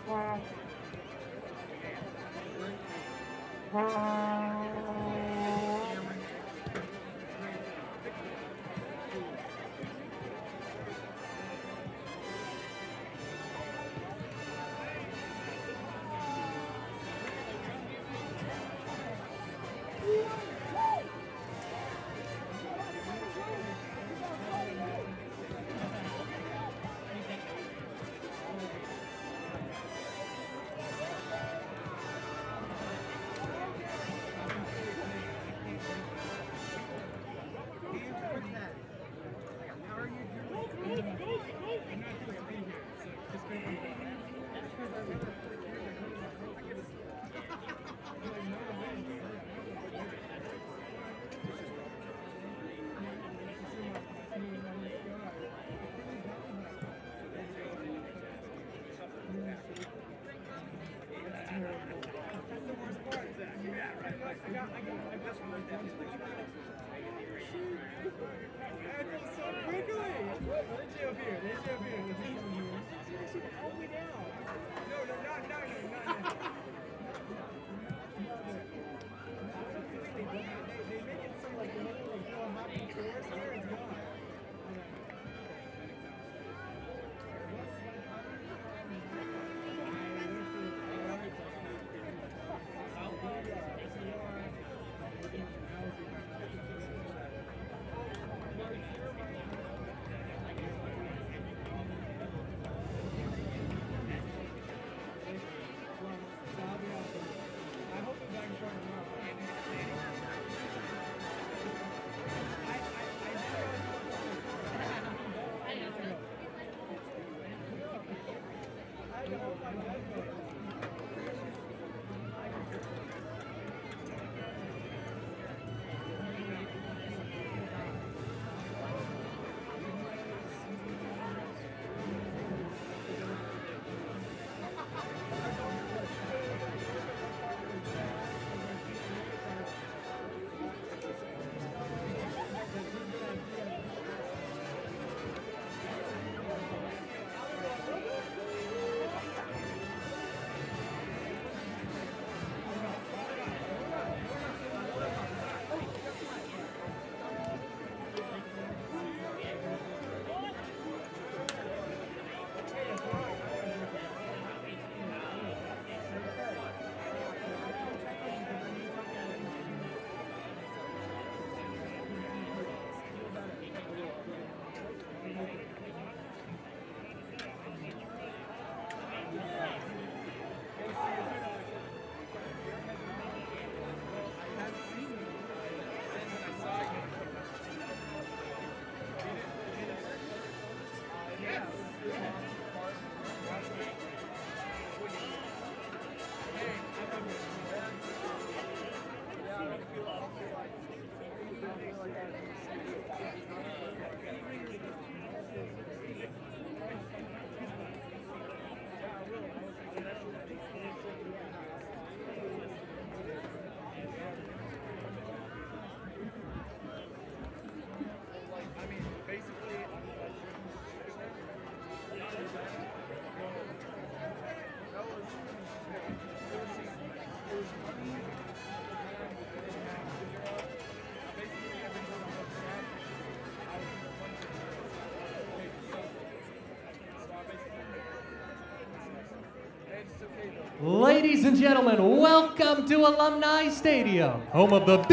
Ladies and gentlemen, welcome to Alumni Stadium, home of the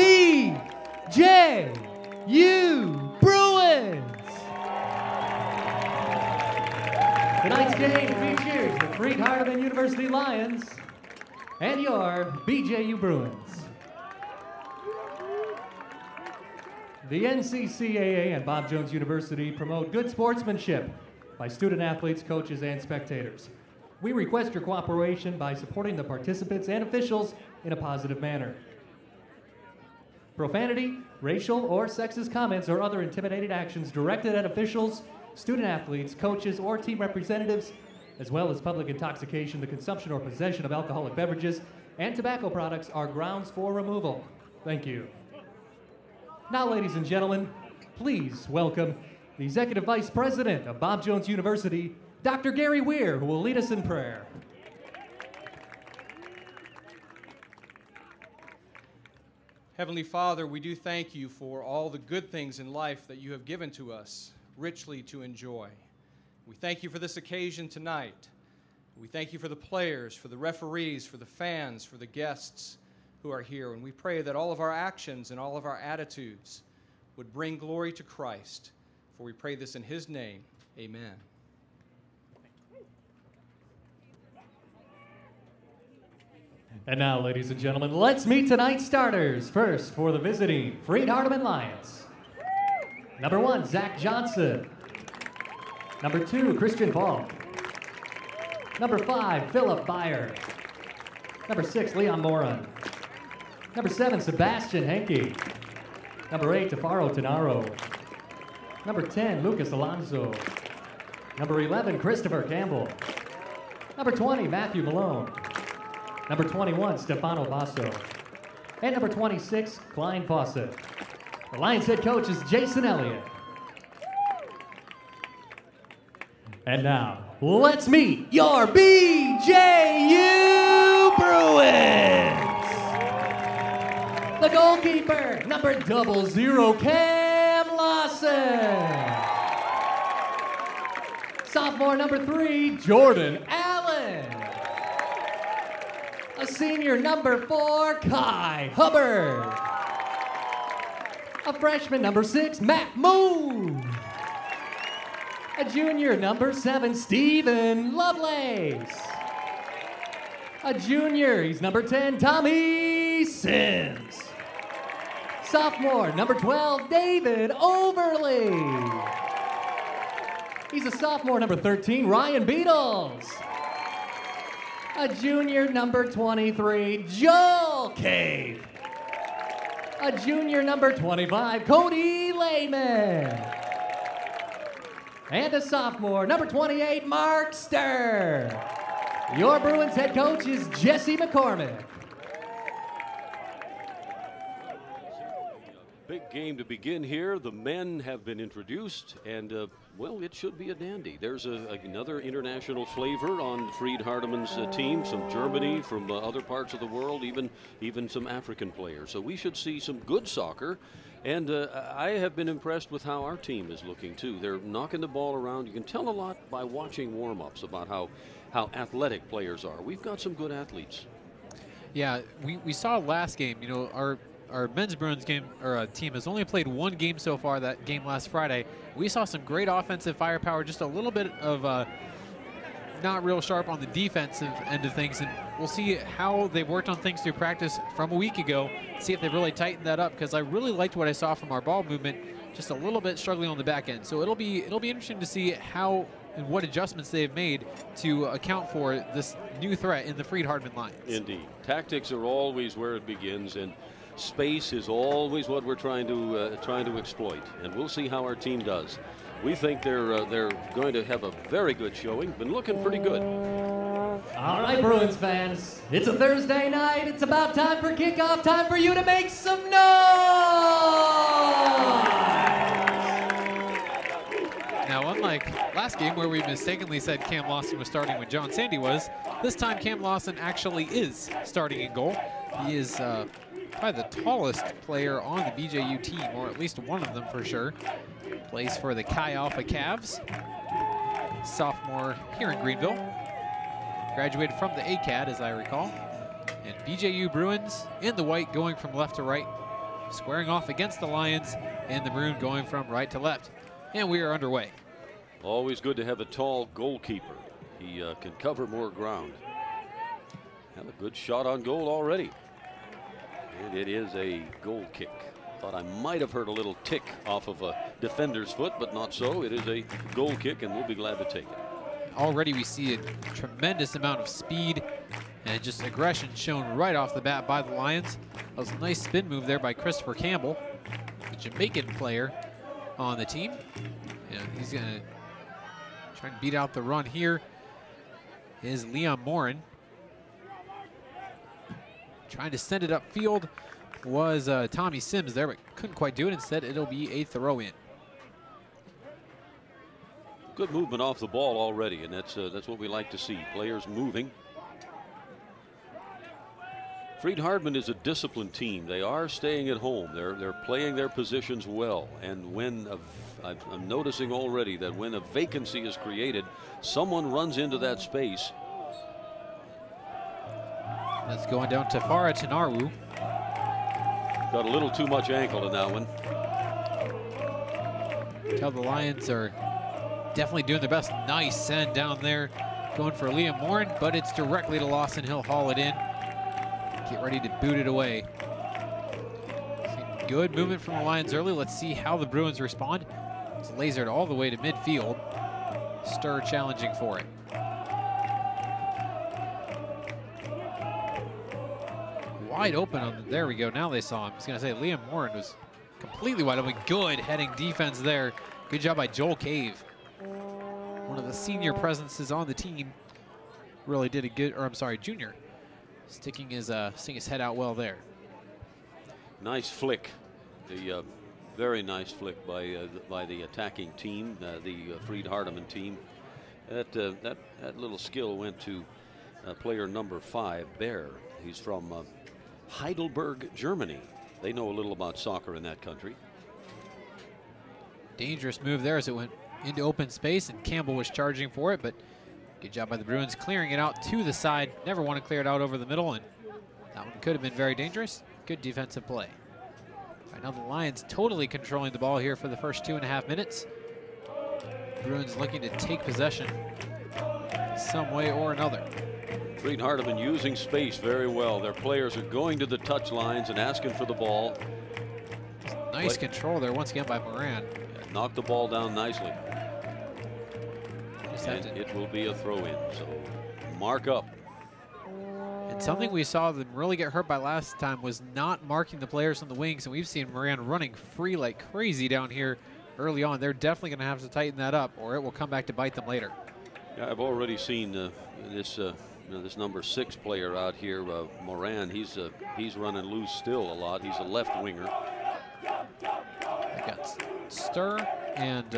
BJU Bruins. Tonight's game features the Freed-Hardeman University Lions and your BJU Bruins. The NCCAA and Bob Jones University promote good sportsmanship by student athletes, coaches, and spectators. We request your cooperation by supporting the participants and officials in a positive manner. Profanity, racial, or sexist comments or other intimidating actions directed at officials, student athletes, coaches, or team representatives, as well as public intoxication, the consumption or possession of alcoholic beverages, and tobacco products are grounds for removal. Thank you. Now, ladies and gentlemen, please welcome the Executive Vice President of Bob Jones University, Dr. Gary Weir, who will lead us in prayer. Heavenly Father, we do thank you for all the good things in life that you have given to us, richly to enjoy. We thank you for this occasion tonight. We thank you for the players, for the referees, for the fans, for the guests who are here. And we pray that all of our actions and all of our attitudes would bring glory to Christ. For we pray this in his name. Amen. And now, ladies and gentlemen, let's meet tonight's starters. First, for the visiting Freed-Hardeman Lions. Number 1, Zach Johnson. Number 2, Christian Falk. Number 5, Philip Beyer. Number 6, Leon Moran. Number 7, Sebastian Henke. Number 8, Tafaro Tenaro. Number 10, Lucas Alonso. Number 11, Christopher Campbell. Number 20, Matthew Malone. Number 21, Stefano Basso. And number 26, Klein Fawcett. The Lions head coach is Jason Elliott. And now, let's meet your BJU Bruins. The goalkeeper, number 00, Cam Lawson. Sophomore, number 3, Jordan Allen. A senior, number 4, Kai Hubbard. A freshman, number 6, Matt Moon. A junior, number 7, Stephen Lovelace. A junior, he's number 10, Tommy Sims. Sophomore, number 12, David Overly. He's a sophomore, number 13, Ryan Beatles. A junior, number 23, Joel Cave. A junior, number 25, Cody Lehman. And a sophomore, number 28, Mark Sturr. Your Bruins head coach is Jesse McCormick. Big game to begin here. The men have been introduced, and well, it should be a dandy. There's another international flavor on Freed-Hardeman's team, some Germany, from other parts of the world, even some African players. So we should see some good soccer, and I have been impressed with how our team is looking too. They're knocking the ball around. You can tell a lot by watching warm-ups about how athletic players are. We've got some good athletes. Yeah, we saw last game, you know, our men's Bruins game or team has only played one game so far, that game last Friday. We saw some great offensive firepower, just a little bit of not real sharp on the defensive end of things, and we'll see how they worked on things through practice from a week ago, see if they really tightened that up, because I really liked what I saw from our ball movement, just a little bit struggling on the back end. So it'll be interesting to see how and what adjustments they've made to account for this new threat in the Freed-Hardeman Lions. Indeed. Tactics are always where it begins, and space is always what we're trying to exploit, and we'll see how our team does. We think they're going to have a very good showing. Been looking pretty good. All right, Bruins fans, it's a Thursday night. It's about time for kickoff. Time for you to make some noise. Now, unlike last game where we mistakenly said Cam Lawson was starting when John Sandy was, this time Cam Lawson actually is starting in goal. He is probably the tallest player on the BJU team, or at least one of them for sure. Plays for the Chi Alpha Cavs. Sophomore here in Greenville. Graduated from the ACAD, as I recall. And BJU Bruins in the white going from left to right, squaring off against the Lions, and the Maroon going from right to left. And we are underway. Always good to have a tall goalkeeper. He can cover more ground. Have a good shot on goal already. And it is a goal kick. Thought I might have heard a little tick off of a defender's foot, but not so. It is a goal kick, and we'll be glad to take it. Already we see a tremendous amount of speed and just aggression shown right off the bat by the Lions. That was a nice spin move there by Christopher Campbell, the Jamaican player on the team. And he's going to try and beat out the run here is Leon Moran. Trying to send it upfield was Tommy Sims there, but couldn't quite do it. Instead, it'll be a throw-in. Good movement off the ball already, and that's what we like to see. Players moving. Freed-Hardeman is a disciplined team. They are staying at home. They're playing their positions well. And when I'm noticing already that when a vacancy is created, someone runs into that space. That's going down to Farah Tanaru. Got a little too much ankle in that one. Tell the Lions are definitely doing their best. Nice send down there. Going for Liam Morin, but it's directly to Lawson. He'll haul it in. Get ready to boot it away. Good movement from the Lions early. Let's see how the Bruins respond. It's lasered all the way to midfield. Stir challenging for it. Wide open on there we go. Now they saw him. I was going to say Liam Morin was completely wide open. Good heading defense there. Good job by Joel Cave. One of the senior presences on the team. Really did a good, or I'm sorry, junior. Sticking his head out well there. Nice flick. The very nice flick by the attacking team, the Freed-Hardeman team. That little skill went to player number 5, Bear. He's from Heidelberg, Germany. They know a little about soccer in that country. Dangerous move there as it went into open space, and Campbell was charging for it, but good job by the Bruins clearing it out to the side. Never want to clear it out over the middle, and that one could have been very dangerous. Good defensive play. Right now the Lions totally controlling the ball here for the first 2.5 minutes. Bruins looking to take possession some way or another. Freed-Hardeman using space very well. Their players are going to the touch lines and asking for the ball. Nice control there once again by Moran. Yeah, knocked the ball down nicely. And it will be a throw-in, so mark up. And something we saw them really get hurt by last time was not marking the players on the wings, and we've seen Moran running free like crazy down here early on. They're definitely going to have to tighten that up, or it will come back to bite them later. Yeah, I've already seen this number 6 player out here, Moran. He's running loose still a lot. He's a left winger. I got Stir and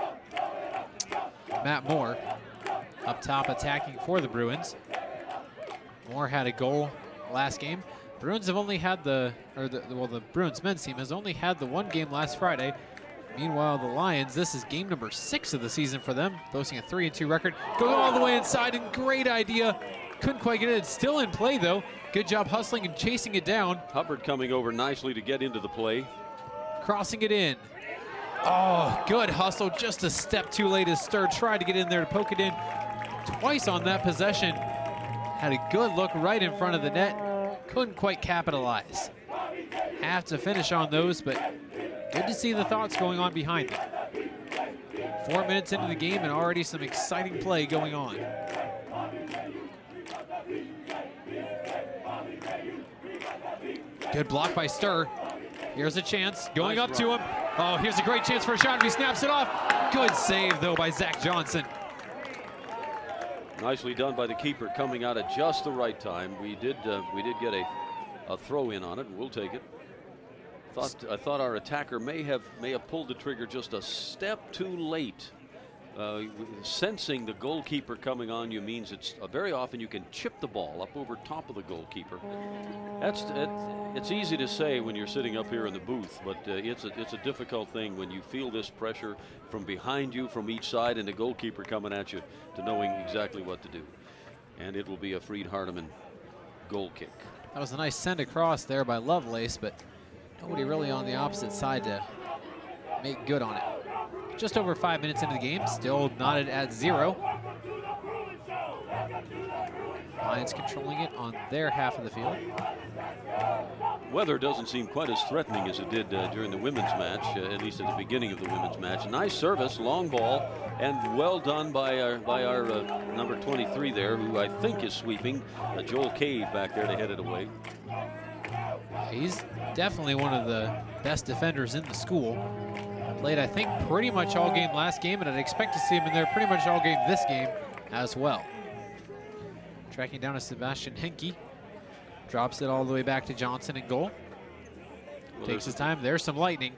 Matt Moore up top attacking for the Bruins. Moore had a goal last game. Bruins have only had the Bruins men's team has only had the 1 game last Friday. Meanwhile, the Lions, this is game number 6 of the season for them, boasting a 3-2 record. Going all the way inside, and great idea. Couldn't quite get it. It's still in play, though. Good job hustling and chasing it down. Hubbard coming over nicely to get into the play. Crossing it in. Oh, good hustle. Just a step too late as Stir tried to get in there to poke it in. Twice on that possession. Had a good look right in front of the net. Couldn't quite capitalize. Have to finish on those, but good to see the thoughts going on behind them. 4 minutes into the game and already some exciting play going on. Good block by Stir. Here's a chance, going up to him. Oh, here's a great chance for a shot if he snaps it off. Good save, though, by Zach Johnson. Nicely done by the keeper, coming out at just the right time. We did get a throw in on it, and we'll take it. I thought our attacker may have pulled the trigger just a step too late. Sensing the goalkeeper coming on you means it's very often you can chip the ball up over top of the goalkeeper. It's easy to say when you're sitting up here in the booth, but it's a difficult thing when you feel this pressure from behind you, from each side, and the goalkeeper coming at you, to knowing exactly what to do. And it will be a Freed-Hardeman goal kick. That was a nice send across there by Lovelace, but nobody really on the opposite side to make good on it. Just over 5 minutes into the game, still knotted at 0. Lions controlling it on their half of the field. Weather doesn't seem quite as threatening as it did during the women's match, at least at the beginning of the women's match. Nice service, long ball, and well done by our number 23 there, who I think is sweeping. Joel Cave back there to head it away. He's definitely one of the best defenders in the school. Played, I think, pretty much all game last game, and I'd expect to see him in there pretty much all game this game as well. Tracking down to Sebastian Henke. Drops it all the way back to Johnson in goal. Well, takes his time. There's some lightning.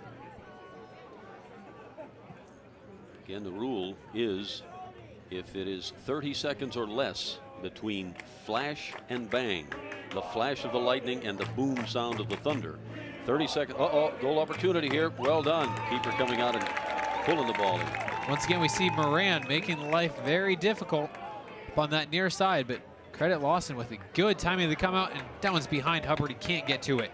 Again, the rule is if it is 30 seconds or less between flash and bang, the flash of the lightning and the boom sound of the thunder. 30 seconds. Goal opportunity here. Well done. Keeper coming out and pulling the ball in. Once again, we see Moran making life very difficult up on that near side, but credit Lawson with a good timing to come out, and that one's behind Hubbard. He can't get to it.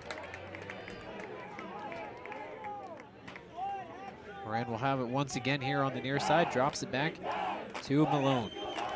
Moran will have it once again here on the near side, drops it back to Malone.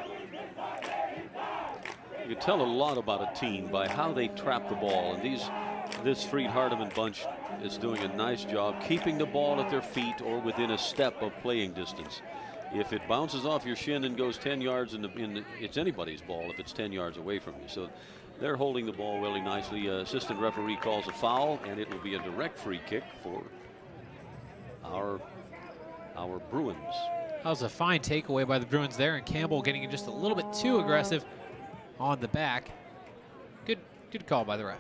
You can tell a lot about a team by how they trap the ball, and this Freed-Hardeman bunch is doing a nice job keeping the ball at their feet or within a step of playing distance. If it bounces off your shin and goes 10 yards it's anybody's ball if it's 10 yards away from you. So they're holding the ball really nicely. Assistant referee calls a foul, and it will be a direct free kick for our Bruins. That was a fine takeaway by the Bruins there, and Campbell getting just a little bit too aggressive on the back. Good call by the ref.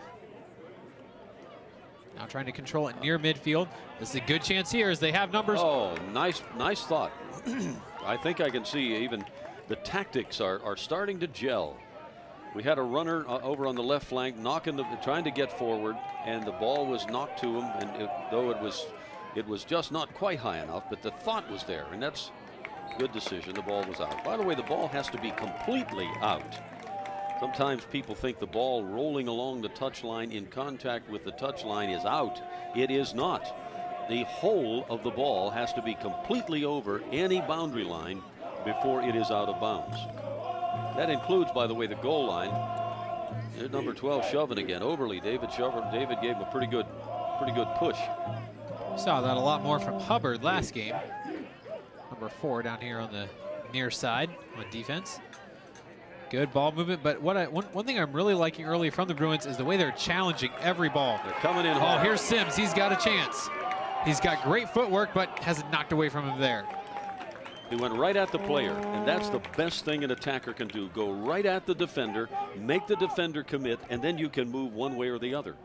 Now trying to control it near midfield. This is a good chance here as they have numbers. Oh, nice thought. I think I can see even the tactics are starting to gel. We had a runner over on the left flank trying to get forward, and the ball was knocked to him, and though it was just not quite high enough, but the thought was there, and that's a good decision. The ball was out. By the way, the ball has to be completely out. Sometimes people think the ball rolling along the touchline in contact with the touchline is out. It is not. The whole of the ball has to be completely over any boundary line before it is out of bounds. That includes, by the way, the goal line. There's number 12 shoving again. Overly, David gave him a pretty good push. Saw that a lot more from Hubbard last game. Number 4 down here on the near side on defense. Good ball movement, but one thing I'm really liking early from the Bruins is the way they're challenging every ball. They're coming in hard. Oh, here's Sims. He's got a chance. He's got great footwork, but has it knocked away from him there. He went right at the player, and that's the best thing an attacker can do. Go right at the defender, make the defender commit, and then you can move one way or the other.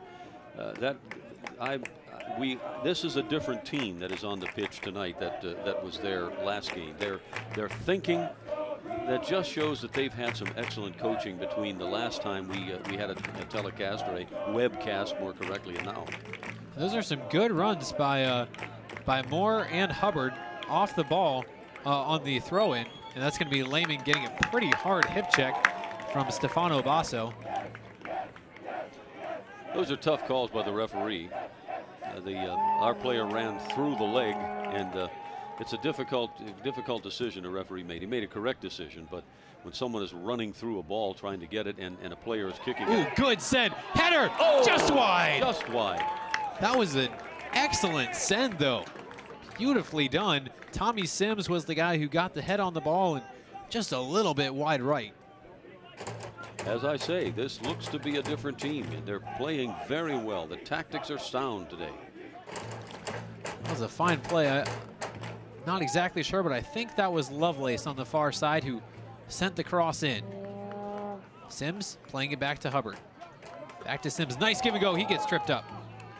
This is a different team that is on the pitch tonight that was there last game. They're thinking. That just shows that they've had some excellent coaching between the last time we had a telecast, or a webcast more correctly, and now. Those are some good runs by Moore and Hubbard off the ball on the throw-in, and that's going to be Lehman getting a pretty hard hip check from Stefano Basso. Those are tough calls by the referee. Our player ran through the leg, and it's a difficult decision a referee made. He made a correct decision, but when someone is running through a ball trying to get it, and a player is kicking it. Ooh, good send. Header, just wide. Just wide. That was an excellent send, though. Beautifully done. Tommy Sims was the guy who got the head on the ball, and just a little bit wide right. As I say, this looks to be a different team, and they're playing very well. The tactics are sound today. That was a fine play. Not exactly sure, but I think that was Lovelace on the far side who sent the cross in. Sims playing it back to Hubbard. Back to Sims. Nice give and go. He gets tripped up.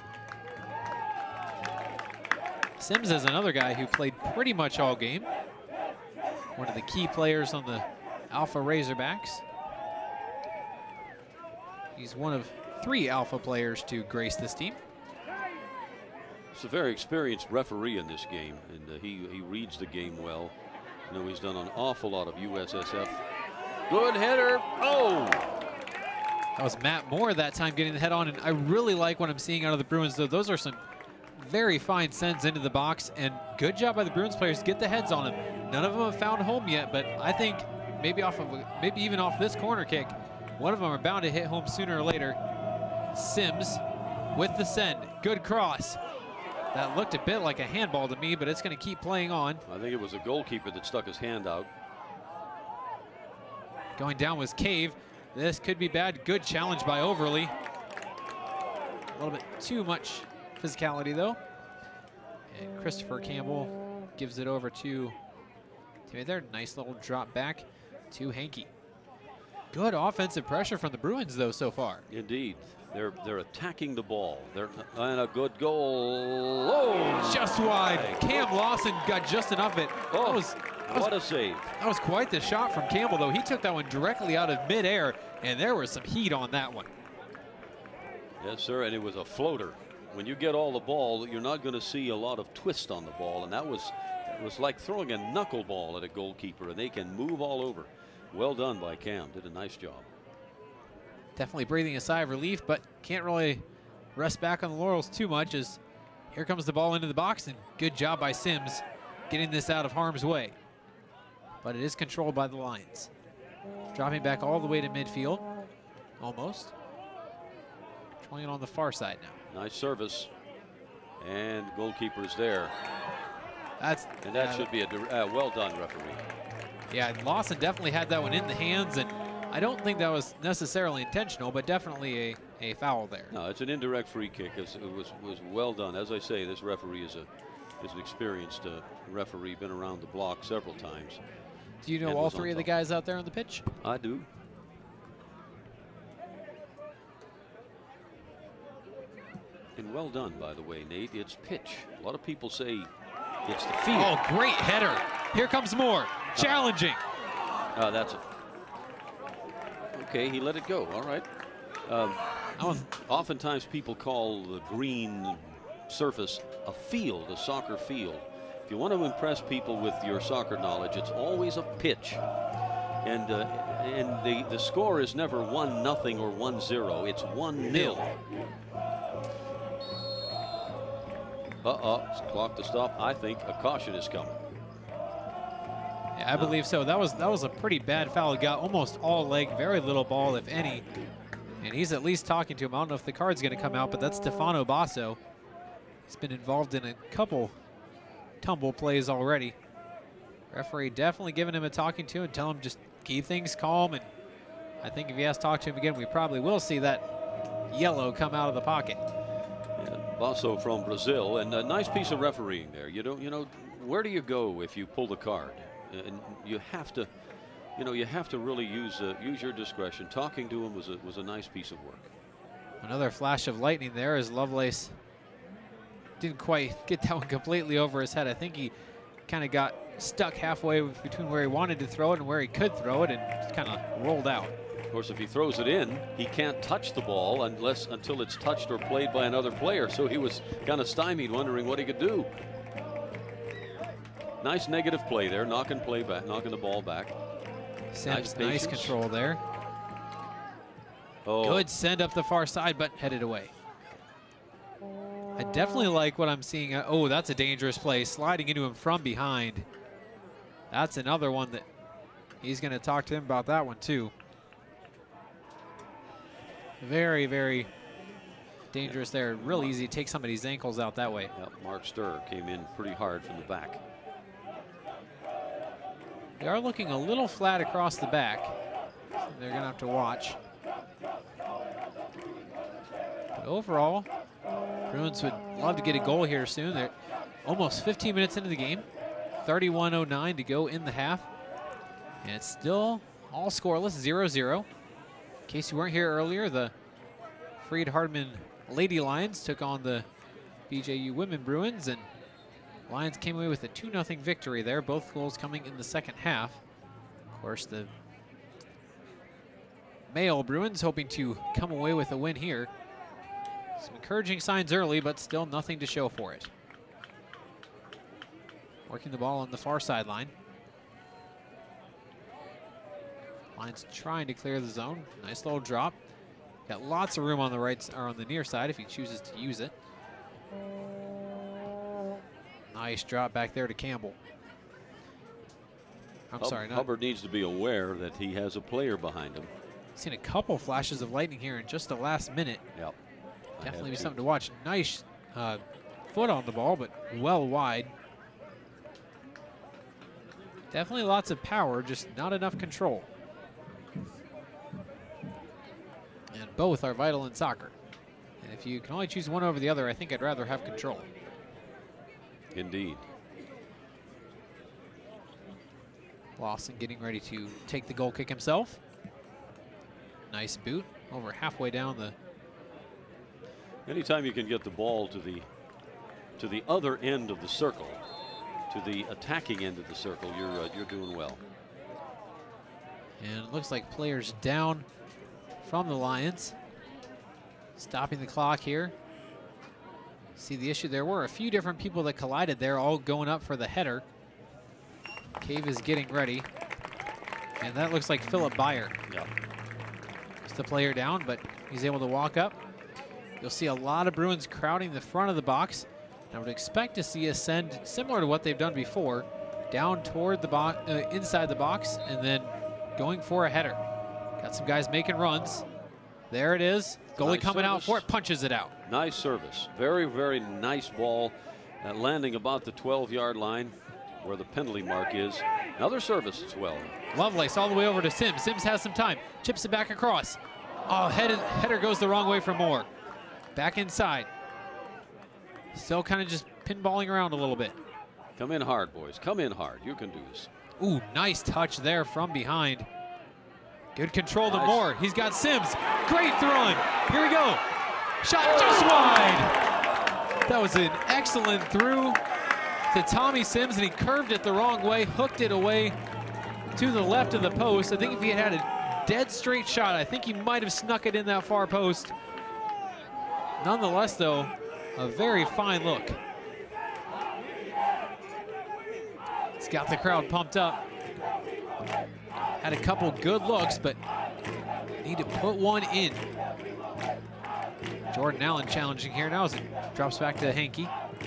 Sims is another guy who played pretty much all game. One of the key players on the Alpha Razorbacks. He's one of 3 Alpha players to grace this team. It's a very experienced referee in this game, and he reads the game well. You know, he's done an awful lot of USSF. Good header. Oh! That was Matt Moore that time getting the head on, and I really like what I'm seeing out of the Bruins, though. Those are some very fine sends into the box, and good job by the Bruins players to get the heads on them. None of them have found home yet, but I think maybe even off this corner kick, one of them are bound to hit home sooner or later. Sims with the send. Good cross. That looked a bit like a handball to me, but it's going to keep playing on. I think it was a goalkeeper that stuck his hand out. Going down was Cave. This could be bad. Good challenge by Overly. A little bit too much physicality, though. And Christopher Campbell gives it over to there. Nice little drop back to Hankey. Good offensive pressure from the Bruins, though, so far. Indeed. They're attacking the ball. And a good goal. Oh! Just wide. Cam Lawson got just enough of it. Oh, what a save. That was quite the shot from Campbell, though. He took that one directly out of midair, and there was some heat on that one. Yes, sir, and it was a floater. When you get all the ball, you're not going to see a lot of twist on the ball, and it was like throwing a knuckleball at a goalkeeper, and they can move all over. Well done by Cam. Did a nice job. Definitely breathing a sigh of relief, but can't really rest back on the laurels too much as here comes the ball into the box, and good job by Sims getting this out of harm's way. But it is controlled by the Lions. Dropping back all the way to midfield, almost. Controlling it on the far side now. Nice service, and goalkeeper's there. That should be a well done, referee. Yeah, Lawson definitely had that one in the hands, and I don't think that was necessarily intentional, but definitely a foul there. No, it's an indirect free kick. It was well done. As I say, this referee is an experienced referee, been around the block several times. Do you know all three of the guys out there on the pitch? I do. And well done, by the way, Nate. It's pitch. A lot of people say it's the field. Oh, great header. Here comes more. Challenging. That's it. Okay, he let it go. All right. Oftentimes people call the green surface a field, a soccer field. If you want to impress people with your soccer knowledge, it's always a pitch. And the score is never 1-0 or 1-0. It's 1-0. Clock to stop. I think a caution is coming. Yeah, I believe so. That was a pretty bad foul. It got almost all leg, very little ball, if any. And he's at least talking to him. I don't know if the card's going to come out, but that's Stefano Basso. He's been involved in a couple tumble plays already. Referee definitely giving him a talking to and telling him just keep things calm. And I think if he has to talk to him again, we probably will see that yellow come out of the pocket. Basso from Brazil, and a nice piece of refereeing there. You know, where do you go if you pull the card? And you have to, you have to really use your discretion. Talking to him was a nice piece of work. Another flash of lightning there as Lovelace didn't quite get that one completely over his head. I think he kind of got stuck halfway between where he wanted to throw it and where he could throw it, and just kind of rolled out. Of course, if he throws it in, he can't touch the ball until it's touched or played by another player. So he was kind of stymied, wondering what he could do. Nice negative play there, knocking the ball back. Sims, nice control there. Oh. Good send up the far side, but headed away. I definitely like what I'm seeing. Oh, that's a dangerous play, sliding into him from behind. That's another one that he's going to talk to him about that one too. Very, very dangerous there. Real easy to take somebody's ankles out that way. Yep, Mark Sturr came in pretty hard from the back. They are looking a little flat across the back. So they're going to have to watch. But overall, Bruins would love to get a goal here soon. They're almost 15 minutes into the game. 31:09 to go in the half. And it's still all scoreless, 0-0. In case you weren't here earlier, the Freed-Hardeman Lady Lions took on the BJU Women Bruins, and Lions came away with a 2-0 victory there, both goals coming in the second half. Of course, the male Bruins hoping to come away with a win here. Some encouraging signs early, but still nothing to show for it. Working the ball on the far sideline. Lions trying to clear the zone. Nice little drop. Got lots of room on the right or on the near side if he chooses to use it. Nice drop back there to Campbell. Hubbard needs to be aware that he has a player behind him. Seen a couple flashes of lightning here in just the last minute. Yep. Definitely be something to watch. Nice foot on the ball, but well wide. Definitely lots of power, just not enough control. And both are vital in soccer. And if you can only choose one over the other, I think I'd rather have control. Indeed. Lawson getting ready to take the goal kick himself. Nice boot over halfway down the. Anytime you can get the ball to the other end of the circle, to the attacking end of the circle, you're doing well. And it looks like players down from the Lions. Stopping the clock here. See the issue, there were a few different people that collided there, all going up for the header. Cave is getting ready. And that looks like Philip Byer. Yeah. Just the player down, but he's able to walk up. You'll see a lot of Bruins crowding the front of the box. I would expect to see a send similar to what they've done before, down toward the box, inside the box, and then going for a header. Got some guys making runs. There it is. Goalie Nice coming out service. for it, punches it out. Nice service. Very, very nice ball. Landing about the 12-yard line where the penalty mark is. Another service as well. Lovelace all the way over to Sims. Sims has some time. Chips it back across. Oh, header goes the wrong way for Moore. Back inside. Still kind of just pinballing around a little bit. Come in hard, boys. Come in hard. You can do this. Ooh, nice touch there from behind. Good control to Nice. Moore. He's got Sims. Great throwing. Here we go. Shot just wide. That was an excellent through to Tommy Sims, and he curved it the wrong way, hooked it away to the left of the post. I think if he had a dead straight shot, I think he might have snuck it in that far post. Nonetheless, though, a very fine look. It's got the crowd pumped up. Had a couple good looks, but need to put one in. Jordan Allen challenging here now as it drops back to Hankey.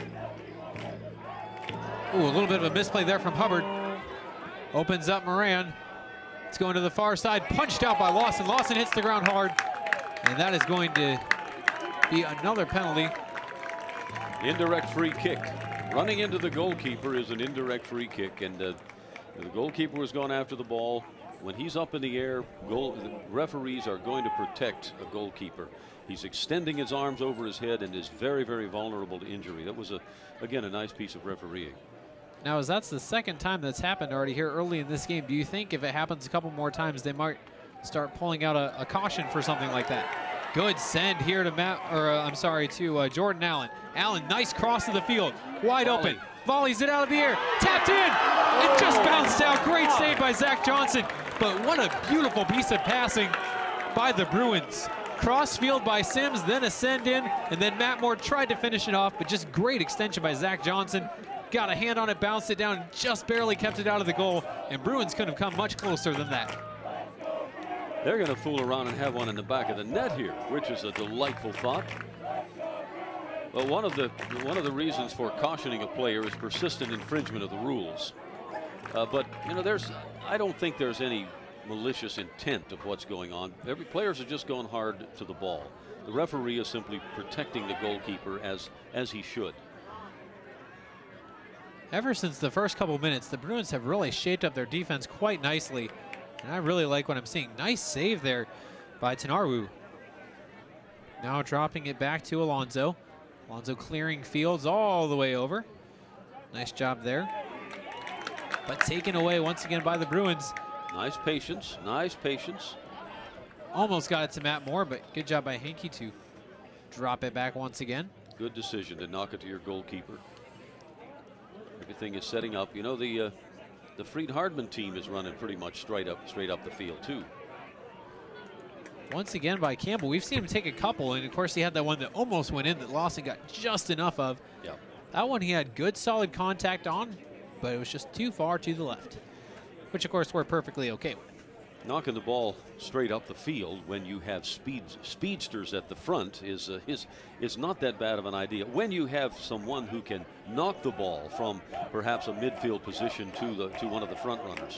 Ooh, a little bit of a misplay there from Hubbard. Opens up Moran. It's going to the far side, punched out by Lawson. Lawson hits the ground hard, and that is going to be another penalty. Indirect free kick. Running into the goalkeeper is an indirect free kick, and the goalkeeper was going after the ball. When he's up in the air, the referees are going to protect a goalkeeper. He's extending his arms over his head and is very, very vulnerable to injury. That was, again, a nice piece of refereeing. Now, as that's the second time that's happened already here early in this game, do you think if it happens a couple more times, they might start pulling out a caution for something like that? Good send here to Jordan Allen. Allen, nice cross of the field, wide open. Volleys it out of the air, tapped in. It just bounced out. Great save by Zach Johnson. But what a beautiful piece of passing by the Bruins. Cross field by Sims, then a send in, and then Matt Moore tried to finish it off, but just great extension by Zach Johnson. Got a hand on it, bounced it down, and just barely kept it out of the goal. And Bruins couldn't have come much closer than that. They're going to fool around and have one in the back of the net here, which is a delightful thought. Well, one of the reasons for cautioning a player is persistent infringement of the rules. But you know, I don't think there's any malicious intent of what's going on. Every players are just going hard to the ball. The referee is simply protecting the goalkeeper as he should. Ever since the first couple minutes, the Bruins have really shaped up their defense quite nicely. And I really like what I'm seeing. Nice save there by Tenaru. Now dropping it back to Alonso. Alonso clearing fields all the way over. Nice job there. But taken away once again by the Bruins. Nice patience, nice patience. Almost got it to Matt Moore, but good job by Hankey to drop it back once again. Good decision to knock it to your goalkeeper. Everything is setting up. You know, the Freed-Hardeman team is running pretty much straight up the field too. Once again by Campbell. We've seen him take a couple, and of course he had that one that almost went in that Lawson got just enough of. Yeah. That one he had good solid contact on, but it was just too far to the left, which of course we're perfectly okay with. Knocking the ball straight up the field when you have speedsters at the front is not that bad of an idea. When you have someone who can knock the ball from perhaps a midfield position to one of the front runners.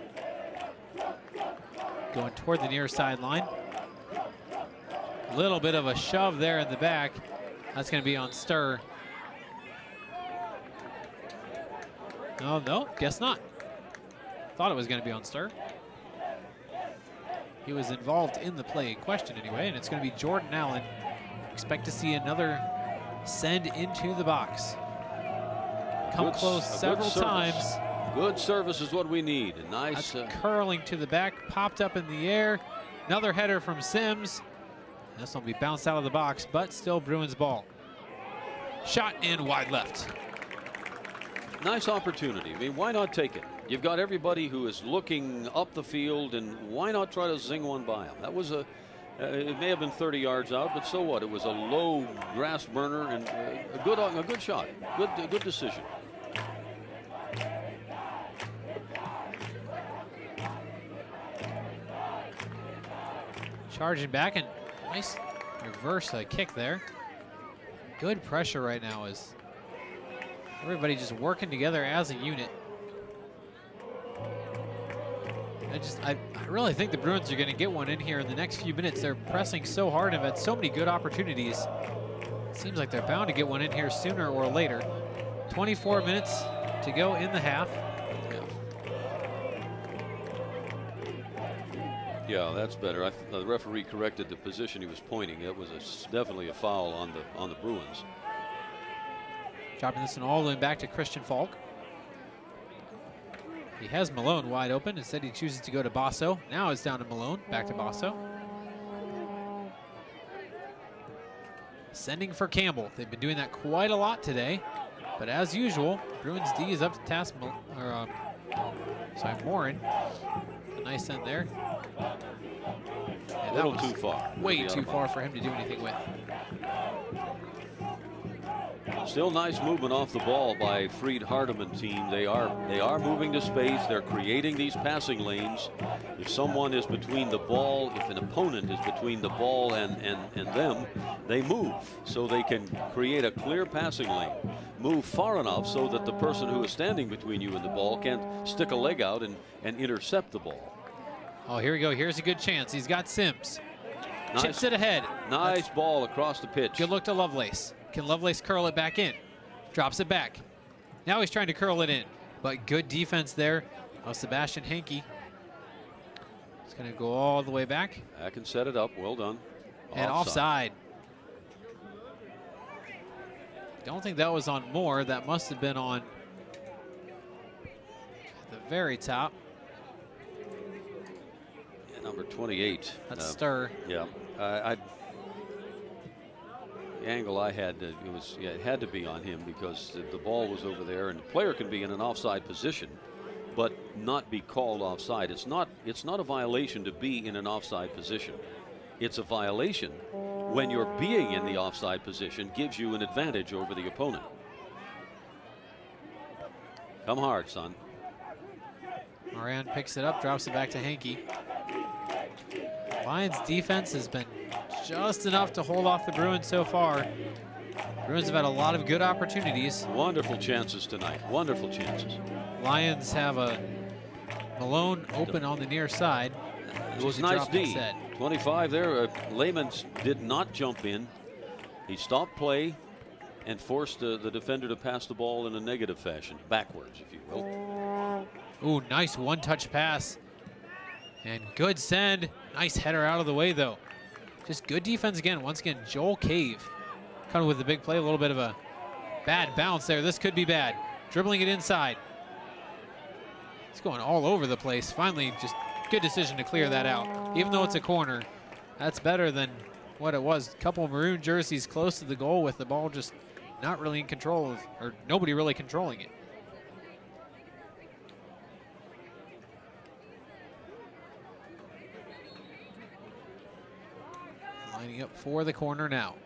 Going toward the near sideline. A little bit of a shove there in the back. That's going to be on Stir. Oh, no, guess not. Thought it was going to be on Stir. He was involved in the play in question anyway, and it's going to be Jordan Allen. Expect to see another send into the box. Come close several times. Good service is what we need. A nice That's curling to the back, popped up in the air. Another header from Sims. This one will be bounced out of the box, but still Bruins ball. Shot in wide left. nice opportunity. I mean, why not take it? You've got everybody who is looking up the field, and why not try to zing one by them? That was It may have been 30 yards out, but so what? It was a low grass burner and a good shot. Good decision. Charging back and nice reverse kick there. Good pressure right now as everybody just working together as a unit. I really think the Bruins are going to get one in here in the next few minutes. They're pressing so hard and have had so many good opportunities. Seems like they're bound to get one in here sooner or later. 24 minutes to go in the half. Yeah, that's better. The referee corrected the position he was pointing. It was definitely a foul on the Bruins. Dropping this one all the way back to Christian Falk. He has Malone wide open. Instead, he chooses to go to Basso. Now it's down to Malone. Back to Basso. Sending for Campbell. They've been doing that quite a lot today. But as usual, Bruins D is up to task. Morin. A nice send there. Yeah, a little too far. Way too far for him to do anything with. Still nice movement off the ball by Freed-Hardeman team. They are moving to space. They're creating these passing lanes. If someone is between the ball, if an opponent is between the ball and them, they move so they can create a clear passing lane. Move far enough so that the person who is standing between you and the ball can't stick a leg out and intercept the ball. Oh, here we go. Here's a good chance. He's got Sims. Nice. Chips it ahead. Nice ball across the pitch. Good look to Lovelace. Can Lovelace curl it back in? Drops it back. Now he's trying to curl it in, but good defense there. Oh, Sebastian Henke. It's going to go all the way back. I can set it up. Well done. And offside. Don't think that was on Moore. That must have been on the very top. Yeah, number 28. That's Stir. Yeah. The angle I had, it had to be on him because the ball was over there, and the player can be in an offside position, but not be called offside. It's not a violation to be in an offside position. It's a violation when you're being in the offside position gives you an advantage over the opponent. Come hard, son. Moran picks it up, drops it back to Henke. Lions defense has been just enough to hold off the Bruins so far. Bruins have had a lot of good opportunities. Wonderful chances tonight. Wonderful chances. Lions have a Malone open on the near side. It was nice D. 25 there. Lehman did not jump in. He stopped play and forced the defender to pass the ball in a negative fashion, backwards, if you will. Ooh, nice one-touch pass. And good send. Nice header out of the way, though. Just good defense again. Once again, Joel Cave coming with the big play. A little bit of a bad bounce there. This could be bad. Dribbling it inside. It's going all over the place. Finally, just good decision to clear that out. Even though it's a corner, that's better than what it was. A couple of maroon jerseys close to the goal with the ball just not really in control of, or nobody really controlling it. Lining up for the corner now.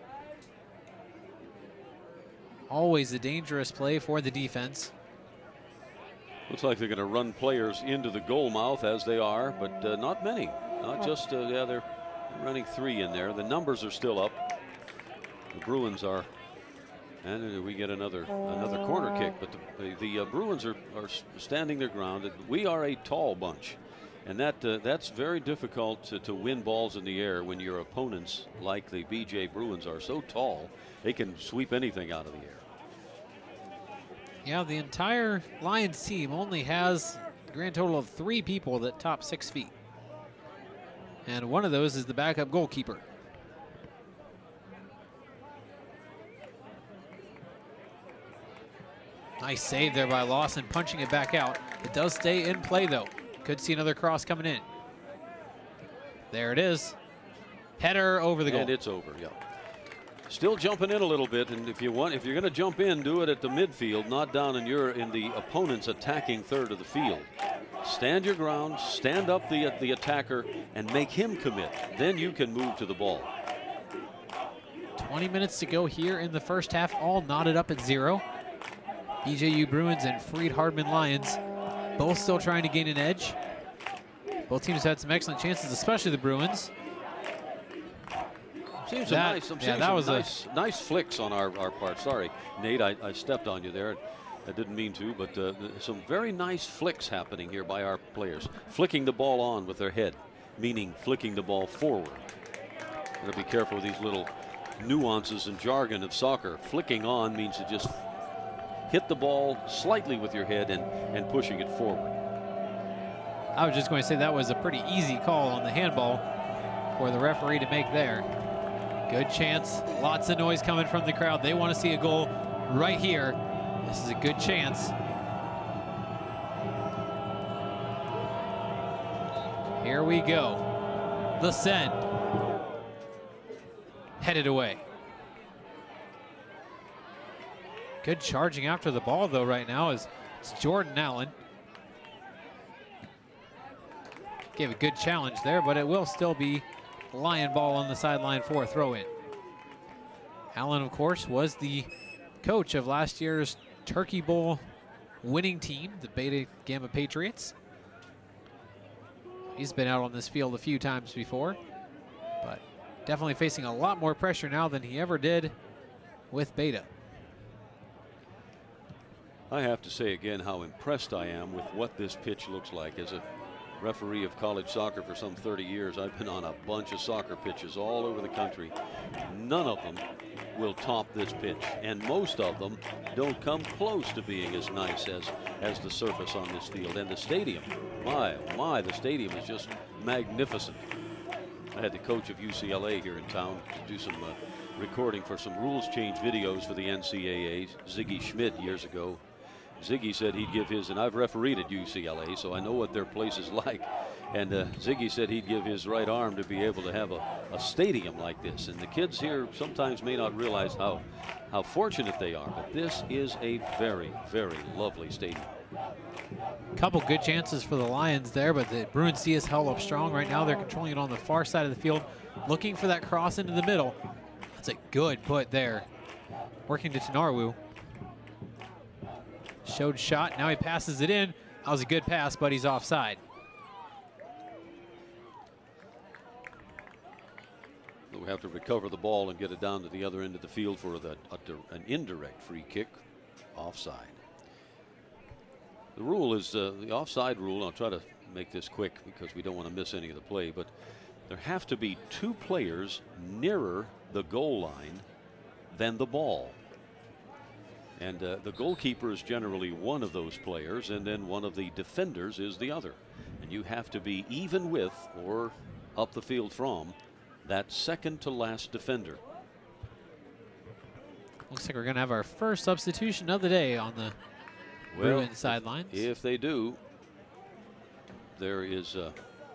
Always a dangerous play for the defense. Looks like they're going to run players into the goal mouth as they are, but not many. Not just, yeah, they're running 3 in there. The numbers are still up. The Bruins are, and we get another corner kick, but the Bruins are standing their ground. We are a tall bunch. And that's very difficult to win balls in the air when your opponents, like the BJ Bruins, are so tall, they can sweep anything out of the air. Yeah, the entire Lions team only has a grand total of 3 people that top 6 feet. And one of those is the backup goalkeeper. Nice save there by Lawson, punching it back out. It does stay in play, though. Could see another cross coming in. There it is. Header over the goal. And it's over, yeah. Still jumping in a little bit, and if you're going to jump in, do it at the midfield, not down in the opponent's attacking third of the field. Stand your ground, stand up the attacker, and make him commit. Then you can move to the ball. 20 minutes to go here in the first half, all knotted up at 0. BJU Bruins and Freed-Hardeman Lions both still trying to gain an edge. Both teams had some excellent chances, especially the Bruins. Seems nice flicks on our part. Sorry, Nate, I stepped on you there. I didn't mean to, but some very nice flicks happening here by our players. Flicking the ball on with their head, meaning flicking the ball forward. Gotta be careful with these little nuances and jargon of soccer. Flicking on means to just hit the ball slightly with your head and pushing it forward. I was just going to say that was a pretty easy call on the handball for the referee to make there. Good chance. Lots of noise coming from the crowd. They want to see a goal right here. This is a good chance. Here we go. The send. Headed away. Good charging after the ball, though, right now is Jordan Allen. Gave a good challenge there, but it will still be Lion ball on the sideline for a throw-in. Allen, of course, was the coach of last year's Turkey Bowl winning team, the Beta Gamma Patriots. He's been out on this field a few times before, but definitely facing a lot more pressure now than he ever did with Beta. I have to say again how impressed I am with what this pitch looks like. As a referee of college soccer for some 30 years, I've been on a bunch of soccer pitches all over the country. None of them will top this pitch, and most of them don't come close to being as nice as the surface on this field. And the stadium, my, the stadium is just magnificent. I had the coach of UCLA here in town to do some recording for some rules change videos for the NCAA, Ziggy Schmidt, years ago. Ziggy said he'd give his, and I've refereed at UCLA, so I know what their place is like. And Ziggy said he'd give his right arm to be able to have a stadium like this. And the kids here sometimes may not realize how fortunate they are, but this is a very, very lovely stadium. Couple good chances for the Lions there, but the Bruins see us held up strong right now. They're controlling it on the far side of the field, looking for that cross into the middle. That's a good put there. Working to Tenarwu. Showed shot, now he passes it in. That was a good pass, but he's offside. We have to recover the ball and get it down to the other end of the field for an indirect free kick. Offside. The rule is the offside rule. I'll try to make this quick because we don't want to miss any of the play, but there have to be 2 players nearer the goal line than the ball. And the goalkeeper is generally one of those players, and then one of the defenders is the other. And you have to be even with or up the field from that second to last defender. Looks like we're going to have our first substitution of the day on the Bruins sidelines. If they do, there's a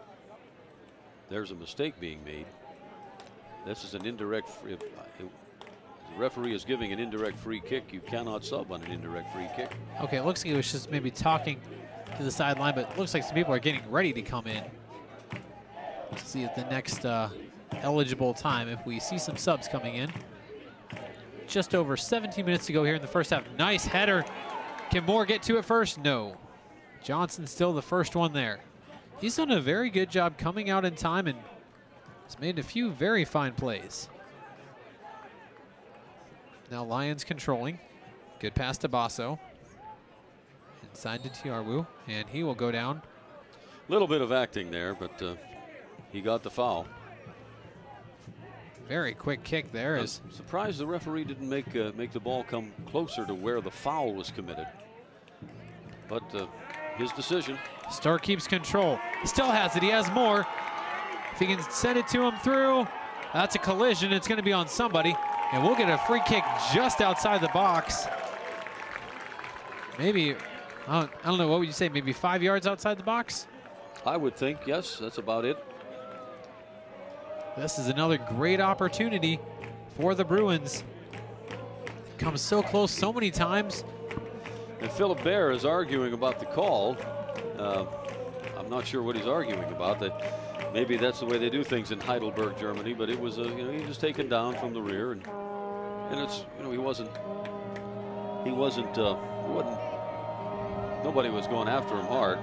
mistake being made. This is an indirect. If the referee is giving an indirect free kick, you cannot sub on an indirect free kick. Okay, it looks like he was just maybe talking to the sideline, but it looks like some people are getting ready to come in. Let's see at the next eligible time if we see some subs coming in. Just over 17 minutes to go here in the first half. Nice header. Can Moore get to it first? No. Johnson still the first one there. He's done a very good job coming out in time and has made a few very fine plays. Now Lions controlling. Good pass to Basso. Inside to Tiarwu, and he will go down. A little bit of acting there, but he got the foul. Very quick kick there. I'm surprised the referee didn't make the ball come closer to where the foul was committed. But his decision. Starr keeps control. Still has it. He has more. If he can send it to him through, that's a collision. It's going to be on somebody. And we'll get a free kick just outside the box. Maybe, I don't know, what would you say, maybe 5 yards outside the box? I would think, yes, that's about it. This is another great opportunity for the Bruins. Comes so close so many times. And Philip Baer is arguing about the call. I'm not sure what he's arguing about. That maybe that's the way they do things in Heidelberg, Germany. But it was he was taken down from the rear, and it's he wasn't nobody was going after him hard.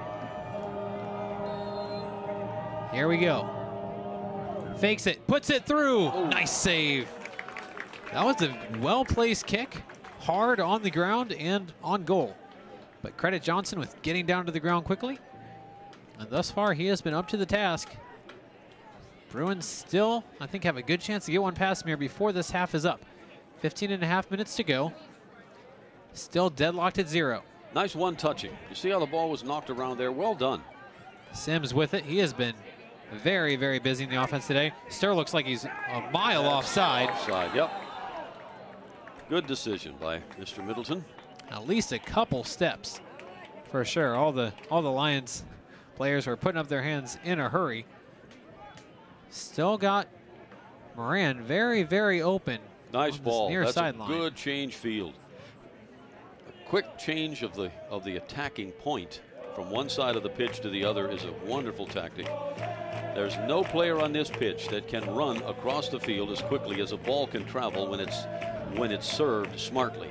Here we go. Fakes it, puts it through. Oh. Nice save. That was a well-placed kick, hard on the ground and on goal. But credit Johnson with getting down to the ground quickly. And thus far, he has been up to the task. Bruins still, I think, have a good chance to get one past him here before this half is up. 15.5 minutes to go. Still deadlocked at 0. Nice one-touching. You see how the ball was knocked around there? Well done. Sims with it. He has been very, very busy in the offense today. Stir looks like he's a mile offside. Offside, yep. Good decision by Mr. Middleton. At least a couple steps, for sure. All the Lions players were putting up their hands in a hurry. Still got Moran very, very open. Nice ball. Near That's sideline. A good change field. A quick change of the attacking point from one side of the pitch to the other is a wonderful tactic. There's no player on this pitch that can run across the field as quickly as a ball can travel when it's served smartly.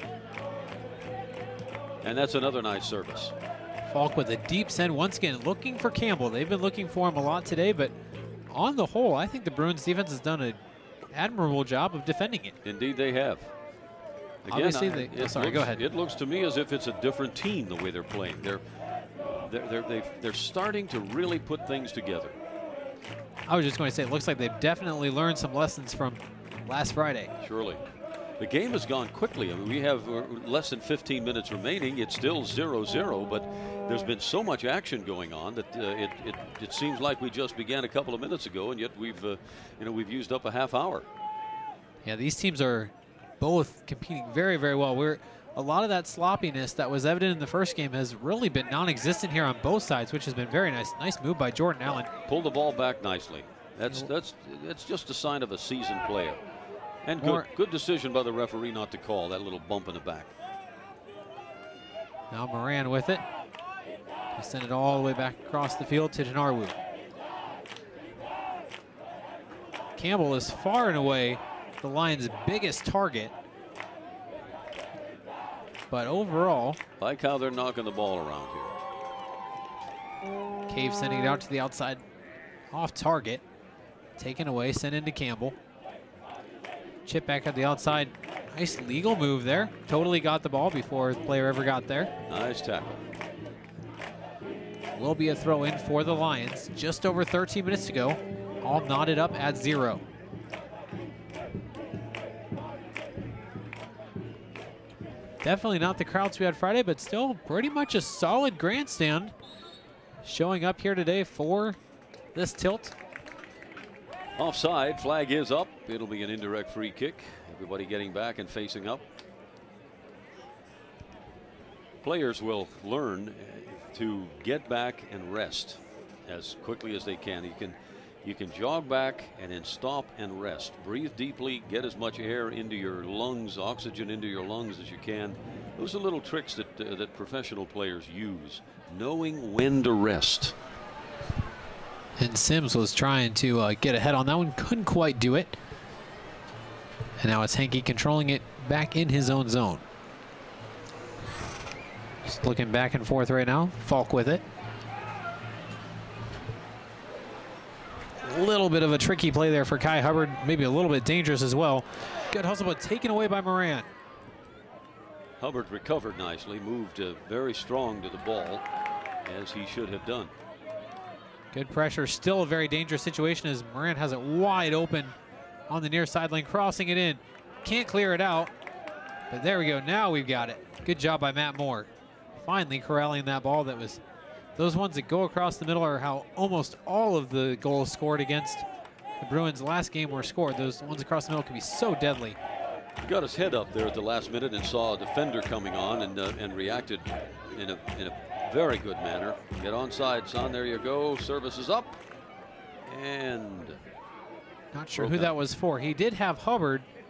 And that's another nice service. Falk with a deep send once again, looking for Campbell. They've been looking for him a lot today, but on the whole, I think the Bruins defense has done an admirable job of defending it. Indeed, they have. Again, Obviously, go ahead. It looks to me as if it's a different team the way they're playing. They're starting to really put things together. I was just going to say, it looks like they've definitely learned some lessons from last Friday. Surely. The game has gone quickly. I mean, we have less than 15 minutes remaining. It's still 0-0, but there's been so much action going on that it seems like we just began a couple of minutes ago, and yet we've used up a half hour. Yeah, these teams are both competing very, very well. A lot of that sloppiness that was evident in the first game has really been non-existent here on both sides, which has been very nice. Nice move by Jordan Allen. Pulled the ball back nicely. That's just a sign of a seasoned player. And good decision by the referee not to call that little bump in the back. Now Moran with it. He sent it all the way back across the field to Denarwu. Campbell is far and away the Lions' biggest target. But overall, like how they're knocking the ball around here. Cave sending it out to the outside, off target. Taken away, sent into Campbell. Chip back at the outside. Nice legal move there. Totally got the ball before the player ever got there. Nice tackle. Will be a throw in for the Lions. Just over 13 minutes to go. All knotted up at 0. Definitely not the crowds we had Friday, but still pretty much a solid grandstand showing up here today for this tilt. Offside, flag is up. It'll be an indirect free kick. Everybody getting back and facing up. Players will learn to get back and rest as quickly as they can. You can jog back and then stop and rest. Breathe deeply, get as much air into your lungs, oxygen into your lungs as you can. Those are little tricks that professional players use, knowing when to rest. And Sims was trying to get ahead on that one, couldn't quite do it. And now it's Henke controlling it back in his own zone. Just looking back and forth right now. Falk with it. A little bit of a tricky play there for Kai Hubbard, maybe a little bit dangerous as well. Good hustle, but taken away by Moran. Hubbard recovered nicely, moved very strong to the ball, as he should have done. Good pressure, still a very dangerous situation as Moran has it wide open on the near sideline, crossing it in. Can't clear it out, but there we go, now we've got it. Good job by Matt Moore. Finally corralling that ball. That was, those ones that go across the middle are how almost all of the goals scored against the Bruins last game were scored. Those ones across the middle can be so deadly. He got his head up there at the last minute and saw a defender coming on and reacted in a very good manner. Get onside, son. There you go. Service is up. And not sure who that was for. He did have Hubbard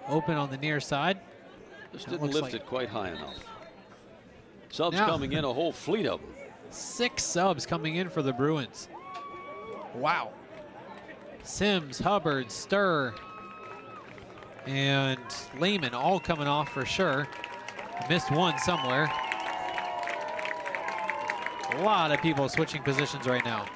open on the near side. Just didn't lift it quite high enough. Subs coming in, a whole fleet of them. 6 subs coming in for the Bruins. Wow. Sims, Hubbard, Stir, and Lehman all coming off for sure. Missed one somewhere. A lot of people switching positions right now.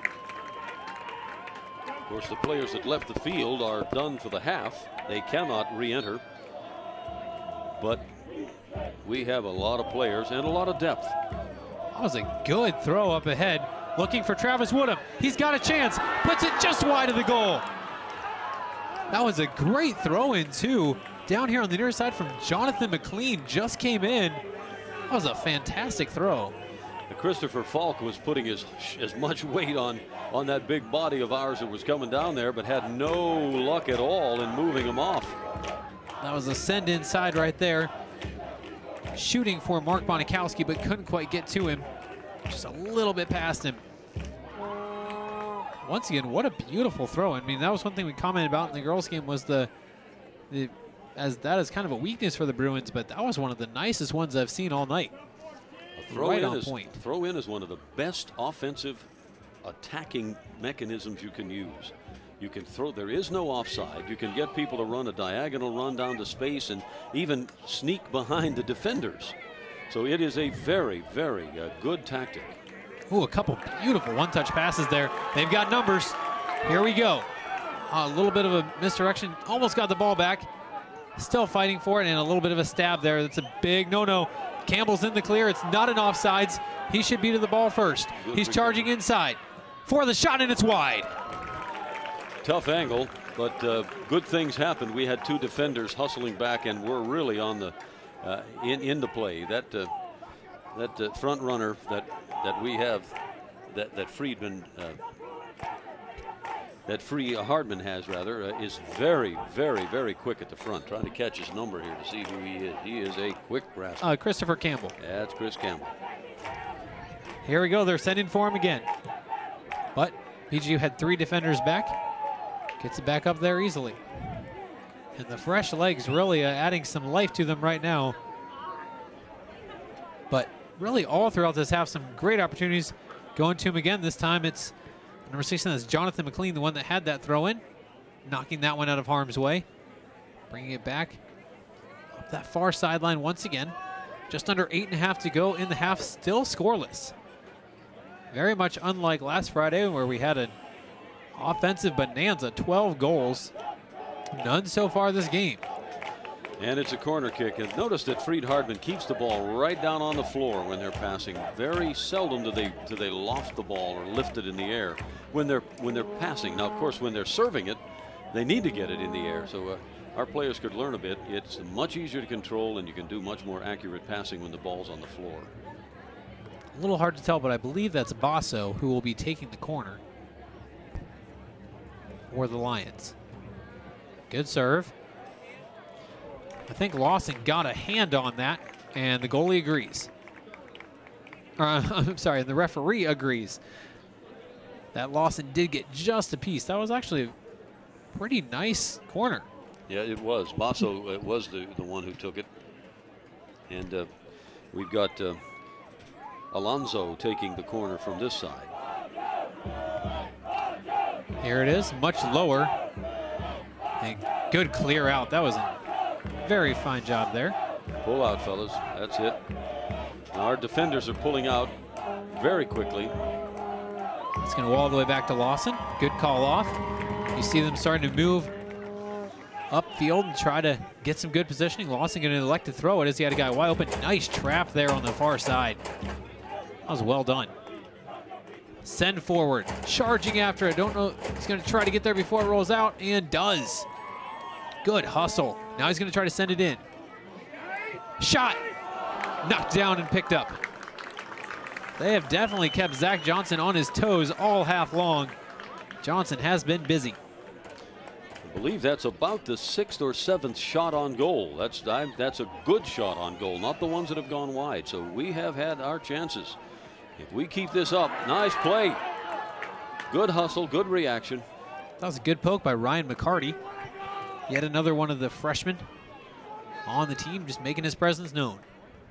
Of course, the players that left the field are done for the half. They cannot re-enter. But we have a lot of players and a lot of depth. That was a good throw up ahead. Looking for Travis Woodham. He's got a chance. Puts it just wide of the goal. That was a great throw in too. Down here on the near side from Jonathan McLean. Just came in. That was a fantastic throw. Christopher Falk was putting as much weight on that big body of ours that was coming down there, but had no luck at all in moving him off. That was a send inside right there. Shooting for Mark Bonikowski, but couldn't quite get to him. Just a little bit past him. Once again, what a beautiful throw. I mean, that was one thing we commented about in the girls' game, was as that is kind of a weakness for the Bruins, but that was one of the nicest ones I've seen all night. Right on point. Throw in is one of the best offensive attacking mechanisms you can use. You can throw, there is no offside. You can get people to run a diagonal run down to space and even sneak behind the defenders. So it is a very, very good tactic. Ooh, a couple beautiful one-touch passes there. They've got numbers. Here we go. A little bit of a misdirection. Almost got the ball back. Still fighting for it, and a little bit of a stab there. That's a big no-no. Campbell's in the clear. It's not an offsides. He should be to the ball first. He's charging inside for the shot, and it's wide. Tough angle, but good things happened. We had 2 defenders hustling back, and we're really on the in the play. That front runner that we have, that Freedman, that Freed-Hardeman has rather, is very, very, very quick at the front. Trying to catch his number here to see who he is. He is a quick grasper. Christopher Campbell. Yeah, it's Chris Campbell. Here we go. They're sending for him again. But BJU had 3 defenders back. Gets it back up there easily. And the fresh legs really adding some life to them right now. But really all throughout this half, some great opportunities going to him again. This time it's number 16, that's Jonathan McLean, the one that had that throw in. Knocking that one out of harm's way. Bringing it back up that far sideline once again. Just under 8.5 to go in the half, still scoreless. Very much unlike last Friday where we had an offensive bonanza, 12 goals. None so far this game. And it's a corner kick. And notice that Freed-Hardeman keeps the ball right down on the floor when they're passing. Very seldom do they loft the ball or lift it in the air when they're passing. Now, of course, when they're serving it, they need to get it in the air. So our players could learn a bit. It's much easier to control, and you can do much more accurate passing when the ball's on the floor. A little hard to tell, but I believe that's Basso who will be taking the corner for the Lions. Good serve. I think Lawson got a hand on that, and the goalie agrees. I'm sorry, the referee agrees. That Lawson did get just a piece. That was actually a pretty nice corner. Yeah, it was. Basso was the one who took it. And we've got Alonso taking the corner from this side. Here it is, much lower. And good clear out. That was a very fine job there. Pull out, fellas. That's it. Now our defenders are pulling out very quickly. It's going to go all the way back to Lawson. Good call off. You see them starting to move upfield and try to get some good positioning. Lawson going to elect to throw it as he had a guy wide open. Nice trap there on the far side. That was well done. Send forward, charging after it. Don't know, he's going to try to get there before it rolls out, and does. Good hustle. Now he's going to try to send it in. Shot, knocked down and picked up. They have definitely kept Zach Johnson on his toes all half long. Johnson has been busy. I believe that's about the 6th or 7th shot on goal. That's a good shot on goal, not the ones that have gone wide. So we have had our chances. If we keep this up, nice play. Good hustle, good reaction. That was a good poke by Ryan McCarty. Yet another one of the freshmen on the team, just making his presence known.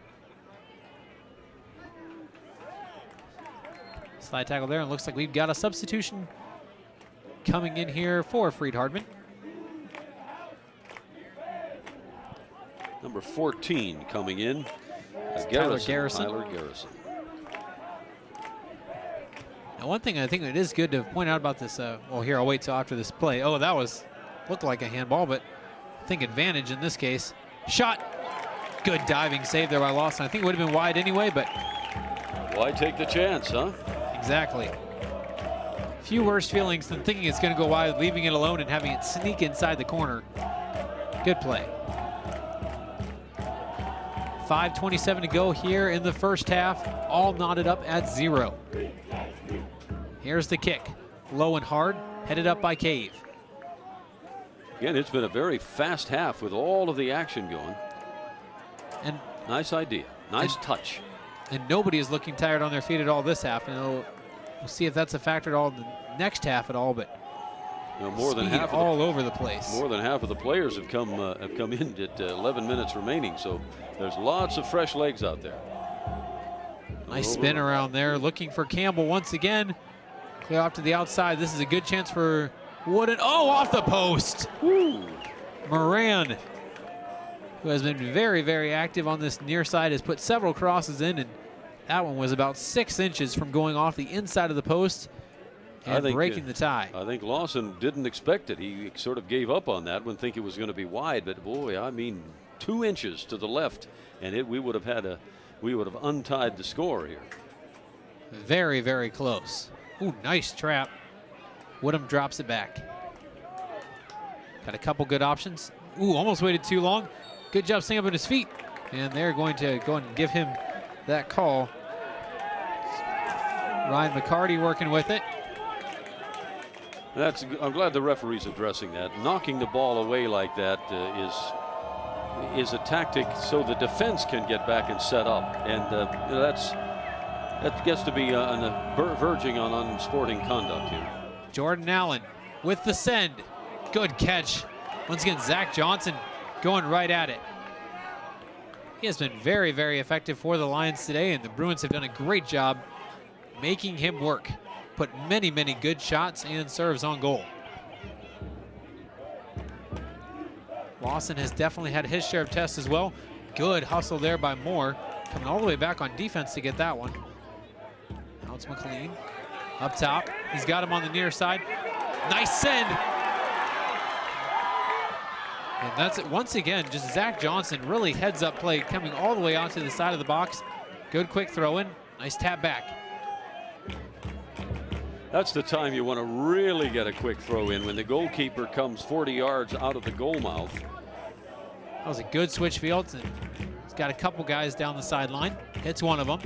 Slide tackle there, and looks like we've got a substitution coming in here for Freed-Hardeman. Number 14 coming in. Tyler Garrison. Tyler Garrison. Now, one thing I think it is good to point out about this, well, here, I'll wait till after this play. Oh, that looked like a handball, but I think advantage in this case. Shot. Good diving save there by Lawson. I think it would have been wide anyway, but. Why take the chance, huh? Exactly. Few worse feelings than thinking it's going to go wide, leaving it alone, and having it sneak inside the corner. Good play. 5:27 to go here in the first half, all knotted up at 0. Here's the kick, low and hard, headed up by Cave. Again, it's been a very fast half with all of the action going. And nice idea, nice touch. And nobody is looking tired on their feet at all this half. And we'll see if that's a factor at all in the next half at all. But more than half all over the place. More than half of the players have come in at 11 minutes remaining. So there's lots of fresh legs out there. Nice spin around there, looking for Campbell once again. Clear off to the outside. This is a good chance for Wooden. Oh, off the post. Woo. Moran, who has been very, very active on this near side, has put several crosses in, and that one was about 6 inches from going off the inside of the post and breaking the tie. I think Lawson didn't expect it. He sort of gave up on that one, thinking it was going to be wide, but boy, I mean, 2 inches to the left, and we would have untied the score here. Very, very close. Ooh, nice trap. Woodham drops it back. Got a couple good options. Ooh, almost waited too long. Good job staying up on his feet. And they're going to go and give him that call. Ryan McCarty working with it. I'm glad the referee's addressing that. Knocking the ball away like that is a tactic so the defense can get back and set up. And that gets to be verging on unsporting conduct here. Jordan Allen with the send. Good catch. Once again, Zach Johnson going right at it. He has been very, very effective for the Lions today, and the Bruins have done a great job making him work. Put many, many good shots and serves on goal. Lawson has definitely had his share of tests as well. Good hustle there by Moore. Coming all the way back on defense to get that one. Now it's McLean. Up top. He's got him on the near side. Nice send. And that's it. Once again, just Zach Johnson, really heads up play, coming all the way out to the side of the box. Good quick throw in. Nice tap back. That's the time you want to really get a quick throw in, when the goalkeeper comes 40 yards out of the goal mouth. That was a good switch field. And he's got a couple guys down the sideline. Hits one of them.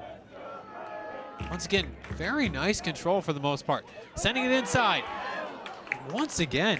Once again, very nice control for the most part. Sending it inside. Once again,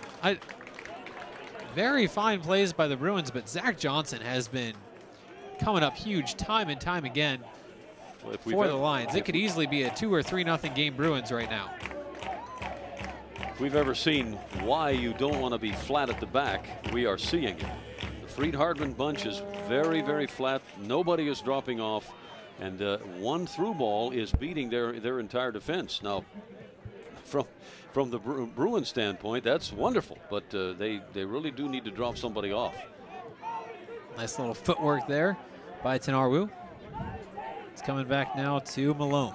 very fine plays by the Bruins, but Zach Johnson has been coming up huge time and time again for the Lions. It could easily be a 2 or 3-0 game Bruins right now. If we've ever seen why you don't want to be flat at the back, we are seeing it. The Freed-Hardeman bunch is very, very flat. Nobody is dropping off. And one through ball is beating their entire defense. Now, from the Bruins standpoint, that's wonderful, but they really do need to drop somebody off. Nice little footwork there by Tenarwu. It's coming back now to Malone.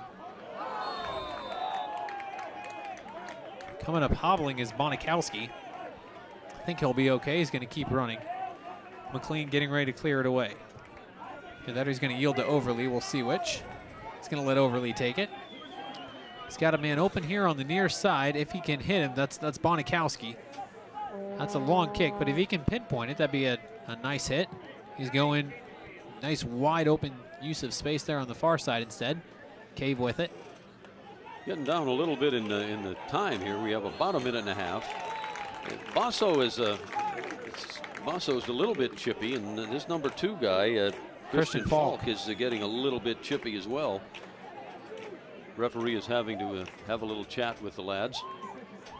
Coming up hobbling is Bonikowski. I think he'll be okay. He's going to keep running. McLean getting ready to clear it away. That he's going to yield to Overly. We'll see which. He's going to let Overly take it. He's got a man open here on the near side. If he can hit him, that's Bonikowski. That's a long kick, but if he can pinpoint it, that'd be a nice hit. He's going nice wide open use of space there on the far side instead. Cave with it. Getting down a little bit in the time here. We have about a minute and a half. Basso is a little bit chippy, and this number 2 guy, Christian Falk, is getting a little bit chippy as well. Referee is having to have a little chat with the lads.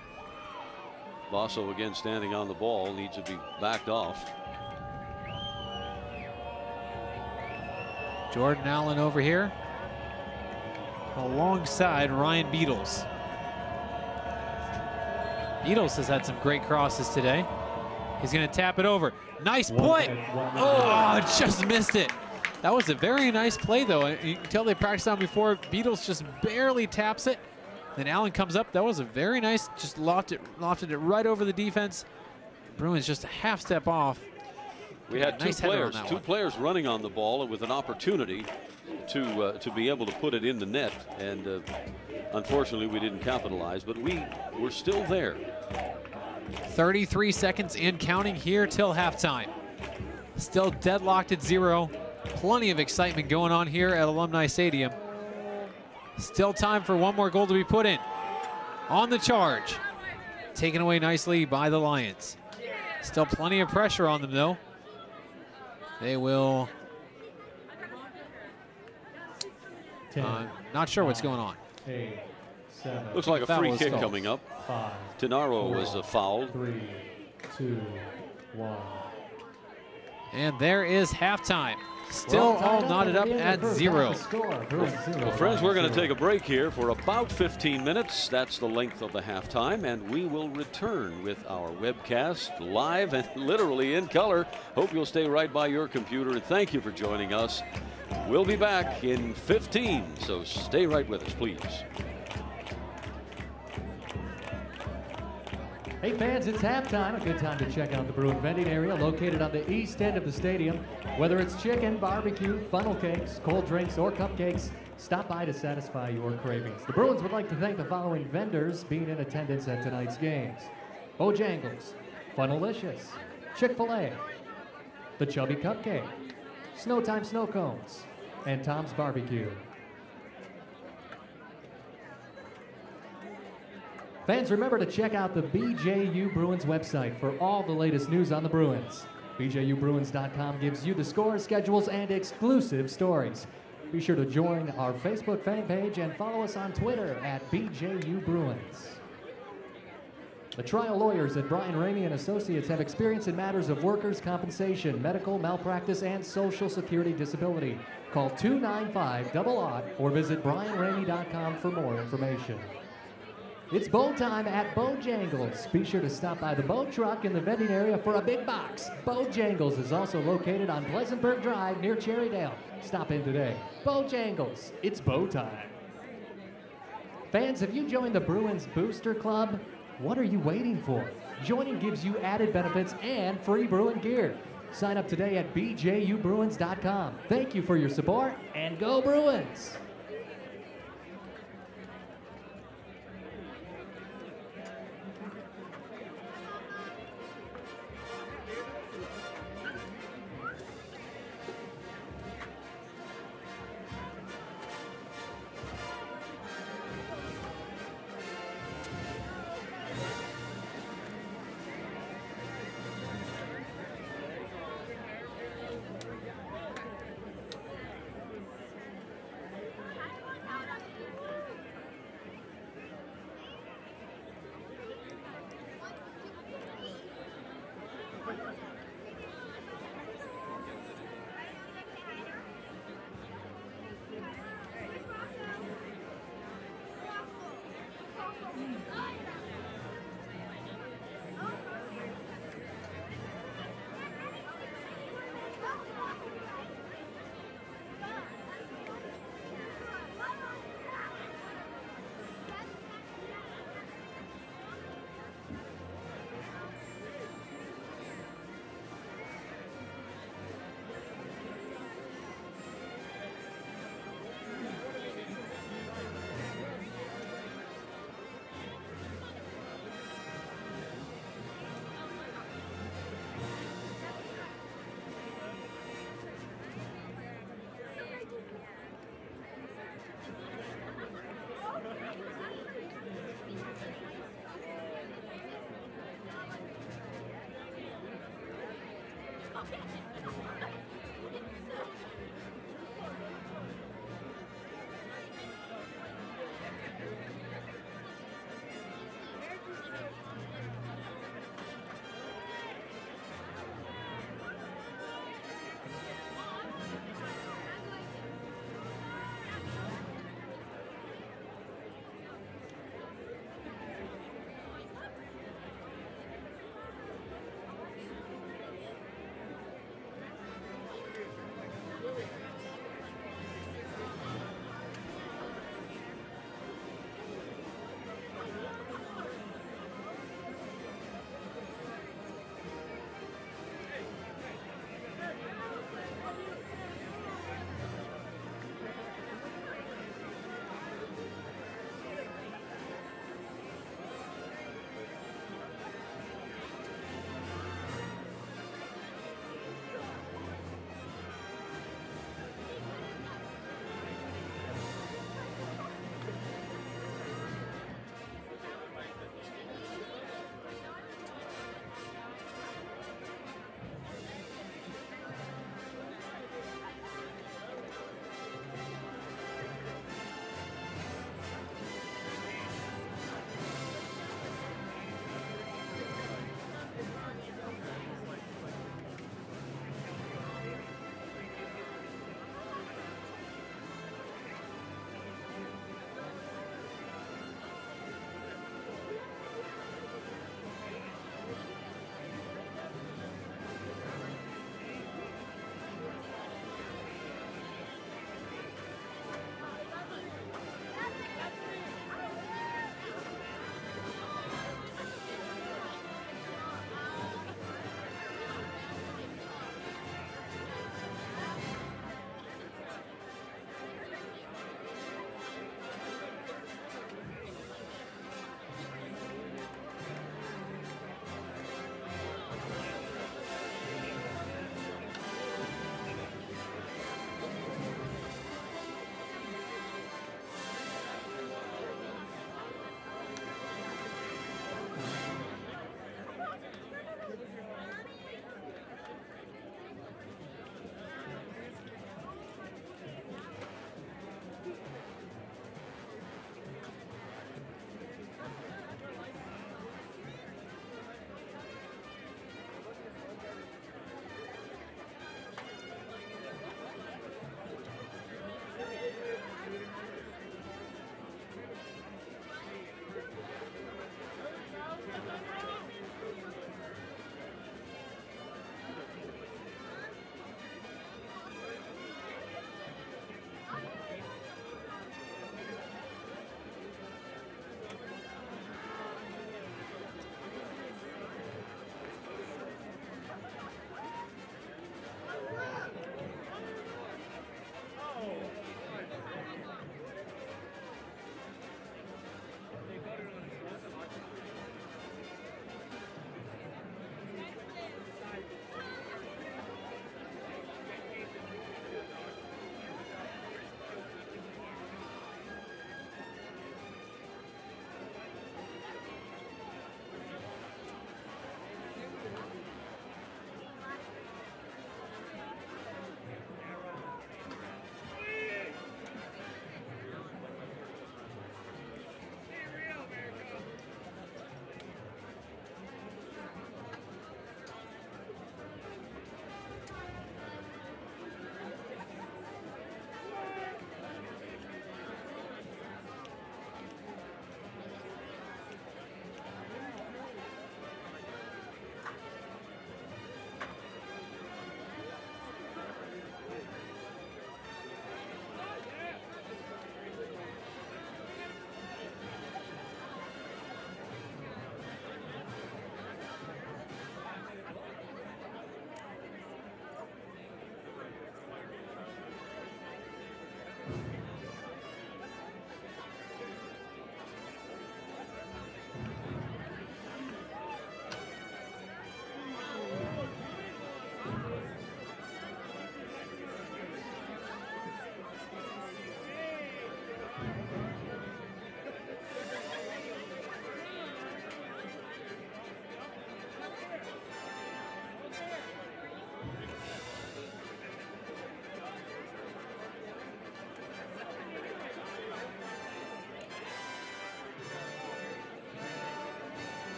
Basso again standing on the ball, needs to be backed off. Jordan Allen over here alongside Ryan Beatles. Beatles has had some great crosses today. He's going to tap it over. Nice play. Oh, just missed it. That was a very nice play, though. You can tell they practiced on before. Beatles just barely taps it. Then Allen comes up. That was a very nice, just lofted it right over the defense. Bruins just a half step off. We had nice two players running on the ball with an opportunity to be able to put it in the net, and unfortunately we didn't capitalize, but we were still there. 33 seconds and counting here till halftime. Still deadlocked at 0. Plenty of excitement going on here at Alumni Stadium. Still time for one more goal to be put in. On the charge. Taken away nicely by the Lions. Still plenty of pressure on them, though. They will... not sure what's going on. 8, 7. Looks like a free kick coming up. 5. Tenaro was fouled. 3, 2, 1. And there is halftime. Still all knotted up at 0. Well, friends, we're going to take a break here for about 15 minutes. That's the length of the halftime, and we will return with our webcast live and literally in color. Hope you'll stay right by your computer, and thank you for joining us. We'll be back in 15, so stay right with us, please. Hey fans, it's halftime. A good time to check out the Bruin vending area located on the east end of the stadium. Whether it's chicken, barbecue, funnel cakes, cold drinks, or cupcakes, stop by to satisfy your cravings. The Bruins would like to thank the following vendors being in attendance at tonight's games: Bojangles, Funnelicious, Chick-fil-A, The Chubby Cupcake, Snowtime Snow Cones, and Tom's Barbecue. Fans, remember to check out the BJU Bruins website for all the latest news on the Bruins. BJUBruins.com gives you the scores, schedules, and exclusive stories. Be sure to join our Facebook fan page and follow us on Twitter at BJU Bruins. The trial lawyers at Brian Ramey and Associates have experience in matters of workers' compensation, medical malpractice, and Social Security disability. Call 295-00 or visit brianramey.com for more information. It's bow time at Bojangles. Be sure to stop by the bow truck in the vending area for a big box. Bojangles is also located on Pleasantburg Drive near Cherrydale. Stop in today. Bojangles, it's bow time. Fans, have you joined the Bruins Booster Club? What are you waiting for? Joining gives you added benefits and free Bruin gear. Sign up today at bjubruins.com. Thank you for your support, and go Bruins!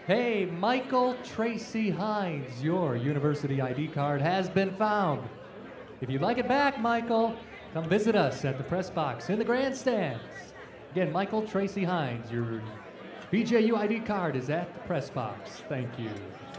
Hey, Michael Tracy Hines, your university ID card has been found. If you'd like it back, Michael, come visit us at the press box in the grandstands. Again, Michael Tracy Hines, your BJU ID card is at the press box. Thank you.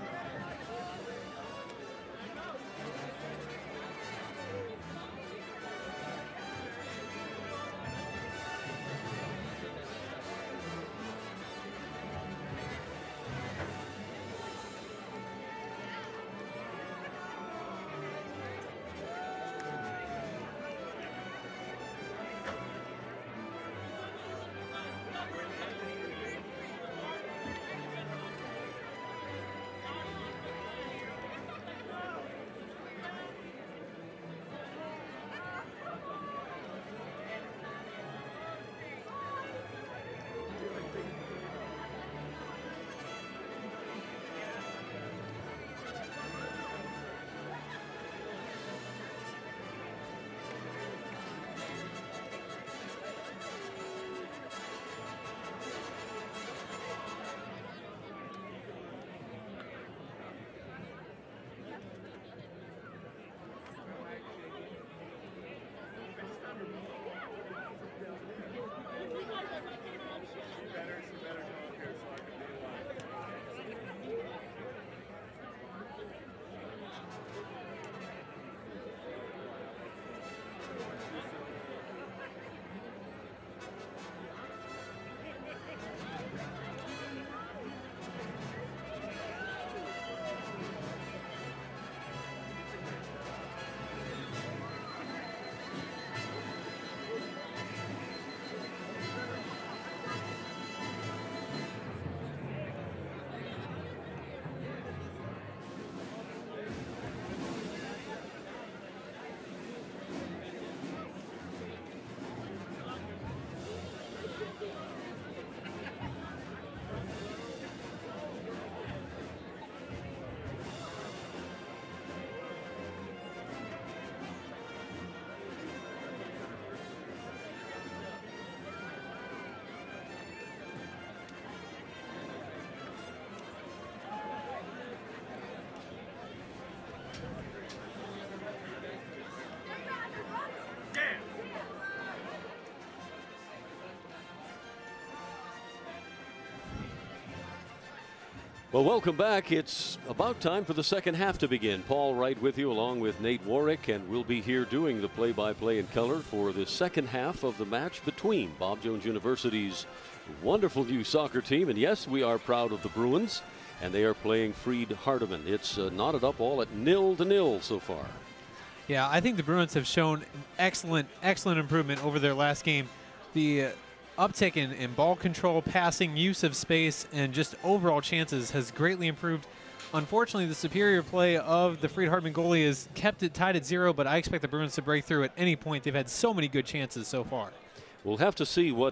Well, welcome back. It's about time for the second half to begin. Paul Wright with you along with Nate Warwick, and we'll be here doing the play-by-play in color for the second half of the match between Bob Jones University's wonderful new soccer team. And yes, we are proud of the Bruins, and they are playing Freed-Hardeman. It's knotted up all at 0-0 so far. Yeah, I think the Bruins have shown excellent improvement over their last game. The uptick in ball control, passing, use of space, and just overall chances has greatly improved. Unfortunately, the superior play of the Freed-Hardeman goalie has kept it tied at 0, but I expect the Bruins to break through at any point. They've had so many good chances so far. We'll have to see what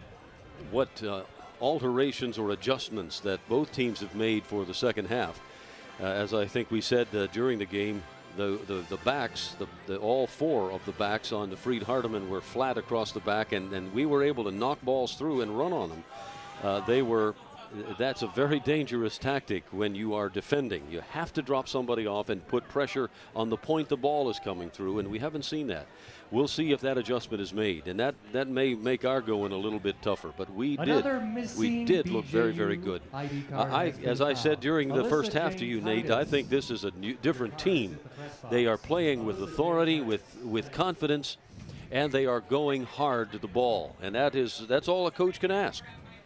alterations or adjustments that both teams have made for the second half. As I think we said during the game, the backs, all four of the backs on the Freed-Hardeman were flat across the back, and we were able to knock balls through and run on them. That's a very dangerous tactic when you are defending. You have to drop somebody off and put pressure on the point the ball is coming through, and we haven't seen that. We'll see if that adjustment is made, and that may make our going a little bit tougher. But we did look very, very good. As I said during the first half to you, Nate, I think this is a different team. They are playing with authority, with confidence, and they are going hard to the ball, and that's all a coach can ask.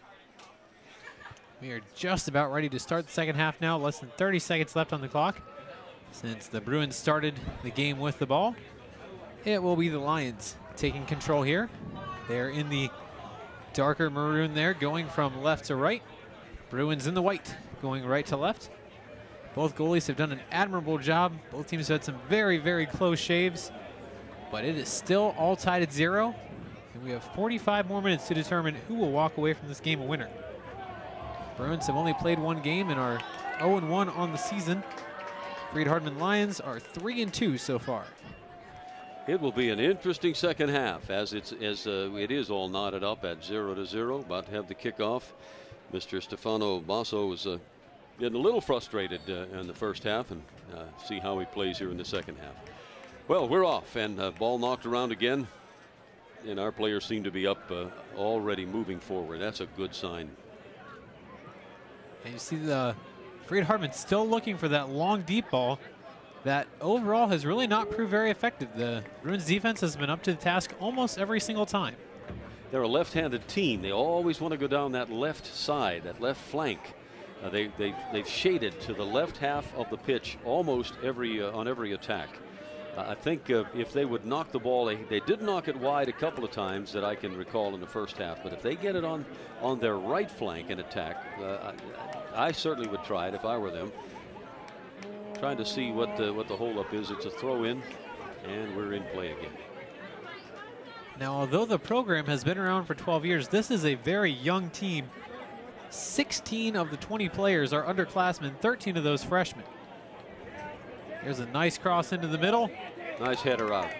We are just about ready to start the second half now. Less than 30 seconds left on the clock since the Bruins started the game with the ball. It will be the Lions taking control here. They're in the darker maroon there, going from left to right. Bruins in the white, going right to left. Both goalies have done an admirable job. Both teams have had some very, very close shaves, but it is still all tied at 0. And we have 45 more minutes to determine who will walk away from this game a winner. Bruins have only played one game and are 0-1 on the season. Freed-Hardeman Lions are 3-2 so far. It will be an interesting second half as it is all knotted up at 0-0. About to have the kickoff. Mr. Stefano Basso is getting a little frustrated in the first half, and see how he plays here in the second half. Well, we're off, and ball knocked around again, and our players seem to be up already moving forward. That's a good sign. And you see the Freed-Hardeman still looking for that long deep ball that overall has really not proved very effective. The Bruins defense has been up to the task almost every single time. They're a left-handed team. They always want to go down that left side, that left flank. They've shaded to the left half of the pitch almost on every attack. I think if they would knock the ball, they did knock it wide a couple of times that I can recall in the first half. But if they get it on their right flank and attack, I certainly would try it if I were them. Trying to see what the holdup is. It's a throw in, and we're in play again. Now, although the program has been around for 12 years, this is a very young team. 16 of the 20 players are underclassmen, 13 of those freshmen. Here's a nice cross into the middle. Nice header out.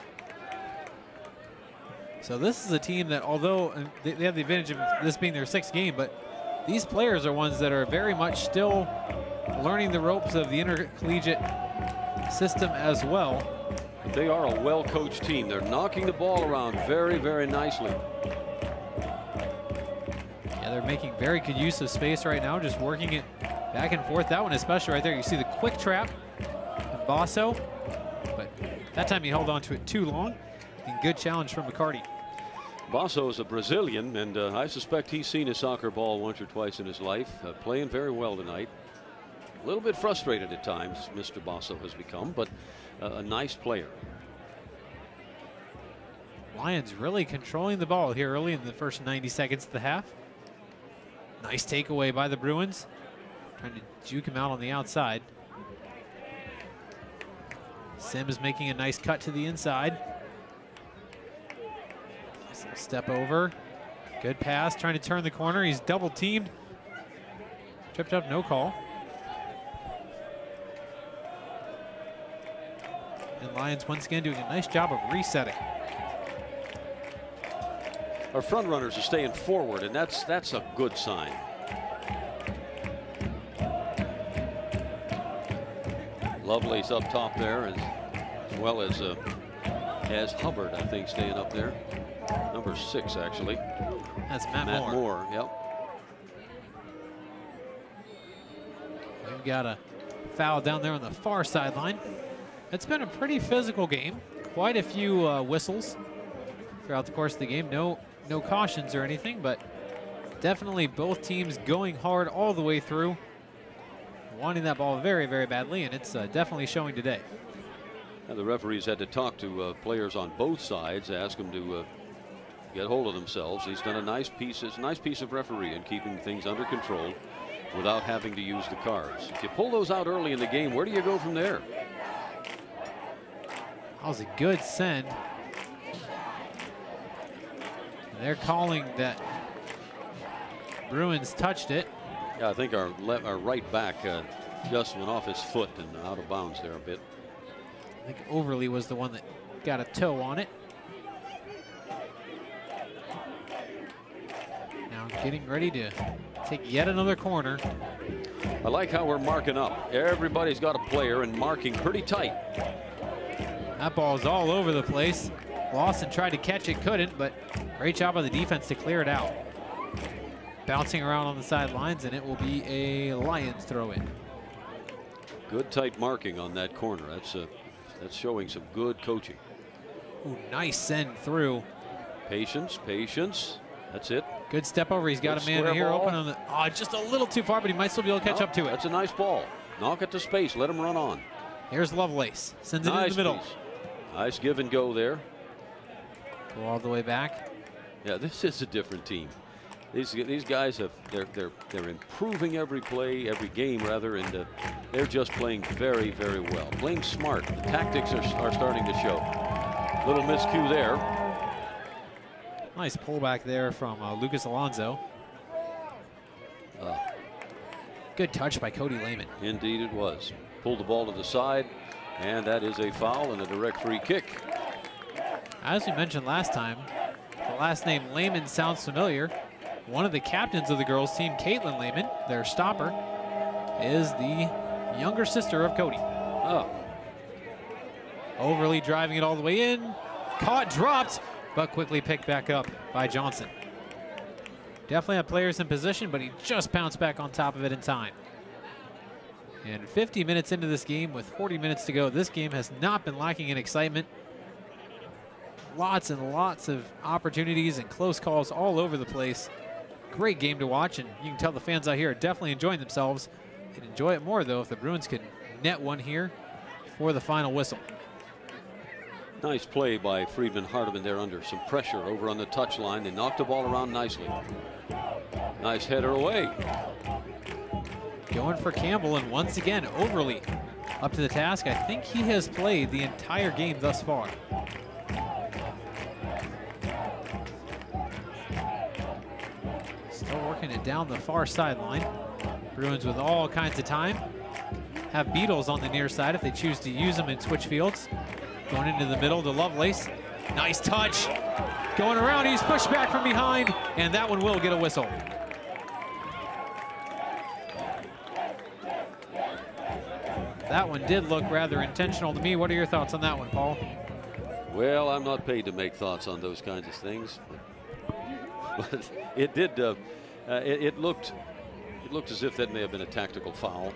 So this is a team that, although they have the advantage of this being their 6th game, but these players are ones that are very much still learning the ropes of the intercollegiate system as well. They are a well-coached team. They're knocking the ball around very, very nicely. Yeah, they're making very good use of space right now, just working it back and forth. That one especially right there. You see the quick trap from Basso, but that time he held on to it too long. And good challenge from McCarty. Basso is a Brazilian, and I suspect he's seen a soccer ball once or twice in his life. Playing very well tonight. A little bit frustrated at times, Mr. Basso has become, but a nice player. Lions really controlling the ball here early in the first 90 seconds of the half. Nice takeaway by the Bruins. Trying to juke him out on the outside. Sims making a nice cut to the inside. Nice little step over. Good pass, trying to turn the corner. He's double teamed. Tripped up, no call. And Lions once again doing a nice job of resetting. Our front runners are staying forward, and that's a good sign. Lovely's up top there, as well as Hubbard, I think, staying up there. Number 6, actually. That's Matt Moore. Yep. We've got a foul down there on the far sideline. It's been a pretty physical game. Quite a few whistles throughout the course of the game. No cautions or anything, but definitely both teams going hard all the way through, wanting that ball very, very badly, and it's definitely showing today. And the referees had to talk to players on both sides, ask them to get hold of themselves. He's done a nice piece. It's a nice piece of refereeing, keeping things under control without having to use the cards. If you pull those out early in the game, where do you go from there? That was a good send. They're calling that Bruins touched it. Yeah, I think our right back just went off his foot and out of bounds there a bit. I think Overly was the one that got a toe on it. Now getting ready to take yet another corner. I like how we're marking up. Everybody's got a player and marking pretty tight. That ball is all over the place. Lawson tried to catch it, couldn't, but great job by the defense to clear it out. Bouncing around on the sidelines, and it will be a Lions throw in. Good tight marking on that corner. That's showing some good coaching. Ooh, nice send through. Patience, patience. That's it. Good step over. He's got a man here open on the. Oh, just a little too far, but he might still be able to catch up to it. That's a nice ball. Knock it to space. Let him run on. Here's Lovelace. Sends it in the middle. Piece. Nice give and go there. Go all the way back. Yeah, this is a different team. These guys they're improving every play, every game rather, and they're just playing very, very well. Playing smart. The tactics are starting to show. Little miscue there. Nice pullback there from Lucas Alonso. Good touch by Cody Lehman. Indeed it was. Pulled the ball to the side, and that is a foul and a direct free kick. As we mentioned last time, the last name Lehman sounds familiar. One of the captains of the girls team, Caitlin Lehman, their stopper. is the younger sister of Cody. Oh. Overly driving it all the way in. Caught, dropped, but quickly picked back up by Johnson. Definitely had players in position, but he just bounced back on top of it in time. And 50 minutes into this game with 40 minutes to go, this game has not been lacking in excitement. Lots and lots of opportunities and close calls all over the place. Great game to watch, and you can tell the fans out here are definitely enjoying themselves. They'd enjoy it more, though, if the Bruins could net one here for the final whistle. Nice play by Freed-Hardeman there under some pressure over on the touchline. They knocked the ball around nicely. Nice header away. Going for Campbell, and once again, Overly up to the task. I think he has played the entire game thus far. Still working it down the far sideline. Bruins with all kinds of time. Have Beatles on the near side if they choose to use them in switch fields. Going into the middle to Lovelace. Nice touch. Going around, he's pushed back from behind, and that one will get a whistle. That one did look rather intentional to me. What are your thoughts on that one, Paul? Well, I'm not paid to make thoughts on those kinds of things, but it did. It looked as if that may have been a tactical foul.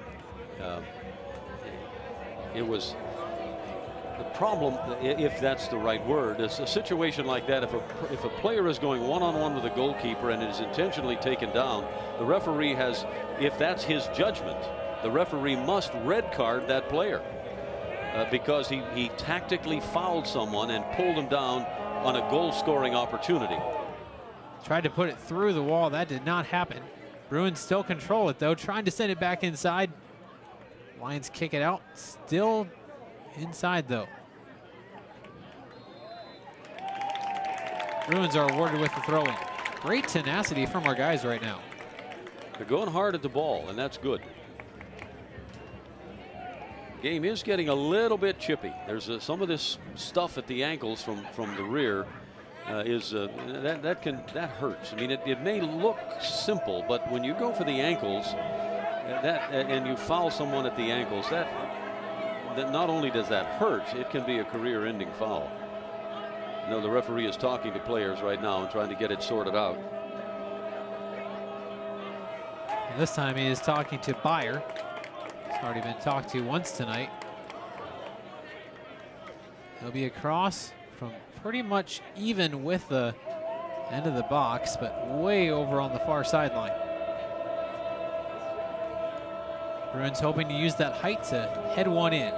It was the problem, if that's the right word, is a situation like that. If a player is going one-on-one with a goalkeeper and is intentionally taken down, the referee has, if that's his judgment, the referee must red card that player because he tactically fouled someone and pulled him down on a goal-scoring opportunity. Tried to put it through the wall. That did not happen. Bruins still control it, though, trying to send it back inside. Lions kick it out. Still inside, though. Bruins are awarded with the throw-in. Great tenacity from our guys right now. They're going hard at the ball, and that's good. Game is getting a little bit chippy. There's some of this stuff at the ankles from the rear that hurts. I mean, it may look simple, but when you go for the ankles and you foul someone at the ankles, that not only does that hurt, it can be a career-ending foul. You know, the referee is talking to players right now and trying to get it sorted out. And this time he is talking to Byer. He's already been talked to once tonight. It'll be a cross from pretty much even with the end of the box, but way over on the far sideline. Bruins hoping to use that height to head one in.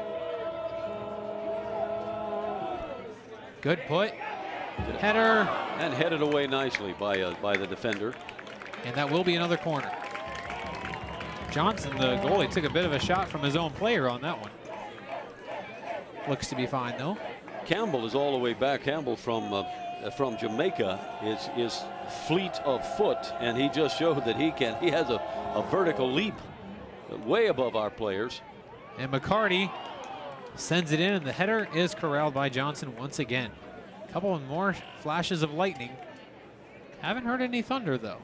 Good put. Header. And headed away nicely by the defender. And that will be another corner. Johnson, the goalie, took a bit of a shot from his own player on that one. Looks to be fine, though. Campbell is all the way back. Campbell from Jamaica is fleet of foot, and he just showed that he has a vertical leap way above our players. And McCarty sends it in, and the header is corralled by Johnson once again. A couple of more flashes of lightning. Haven't heard any thunder, though.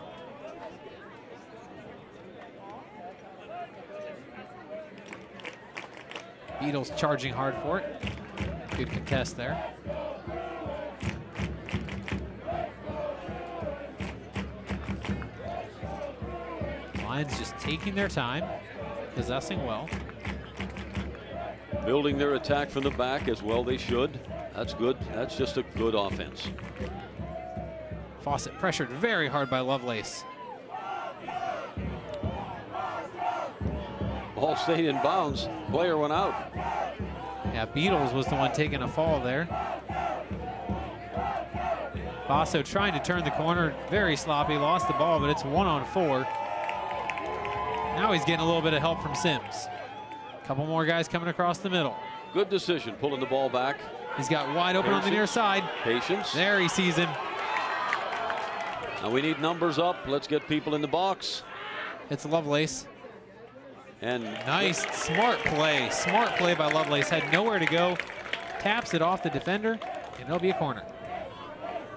Beatles charging hard for it. Good contest there. Lions just taking their time, possessing well. Building their attack from the back as well they should. That's good. That's just a good offense. Fawcett pressured very hard by Lovelace. Ball stayed in bounds. Player went out. Yeah, Beatles was the one taking a fall there. Basso trying to turn the corner. Very sloppy. Lost the ball, but it's 1-on-4. Now he's getting a little bit of help from Sims. A couple more guys coming across the middle. Good decision, pulling the ball back. He's got wide open on the near side. Patience. There he sees him. Now we need numbers up. Let's get people in the box. It's Lovelace. And nice, smart play. Smart play by Lovelace. Had nowhere to go. Taps it off the defender, and it'll be a corner.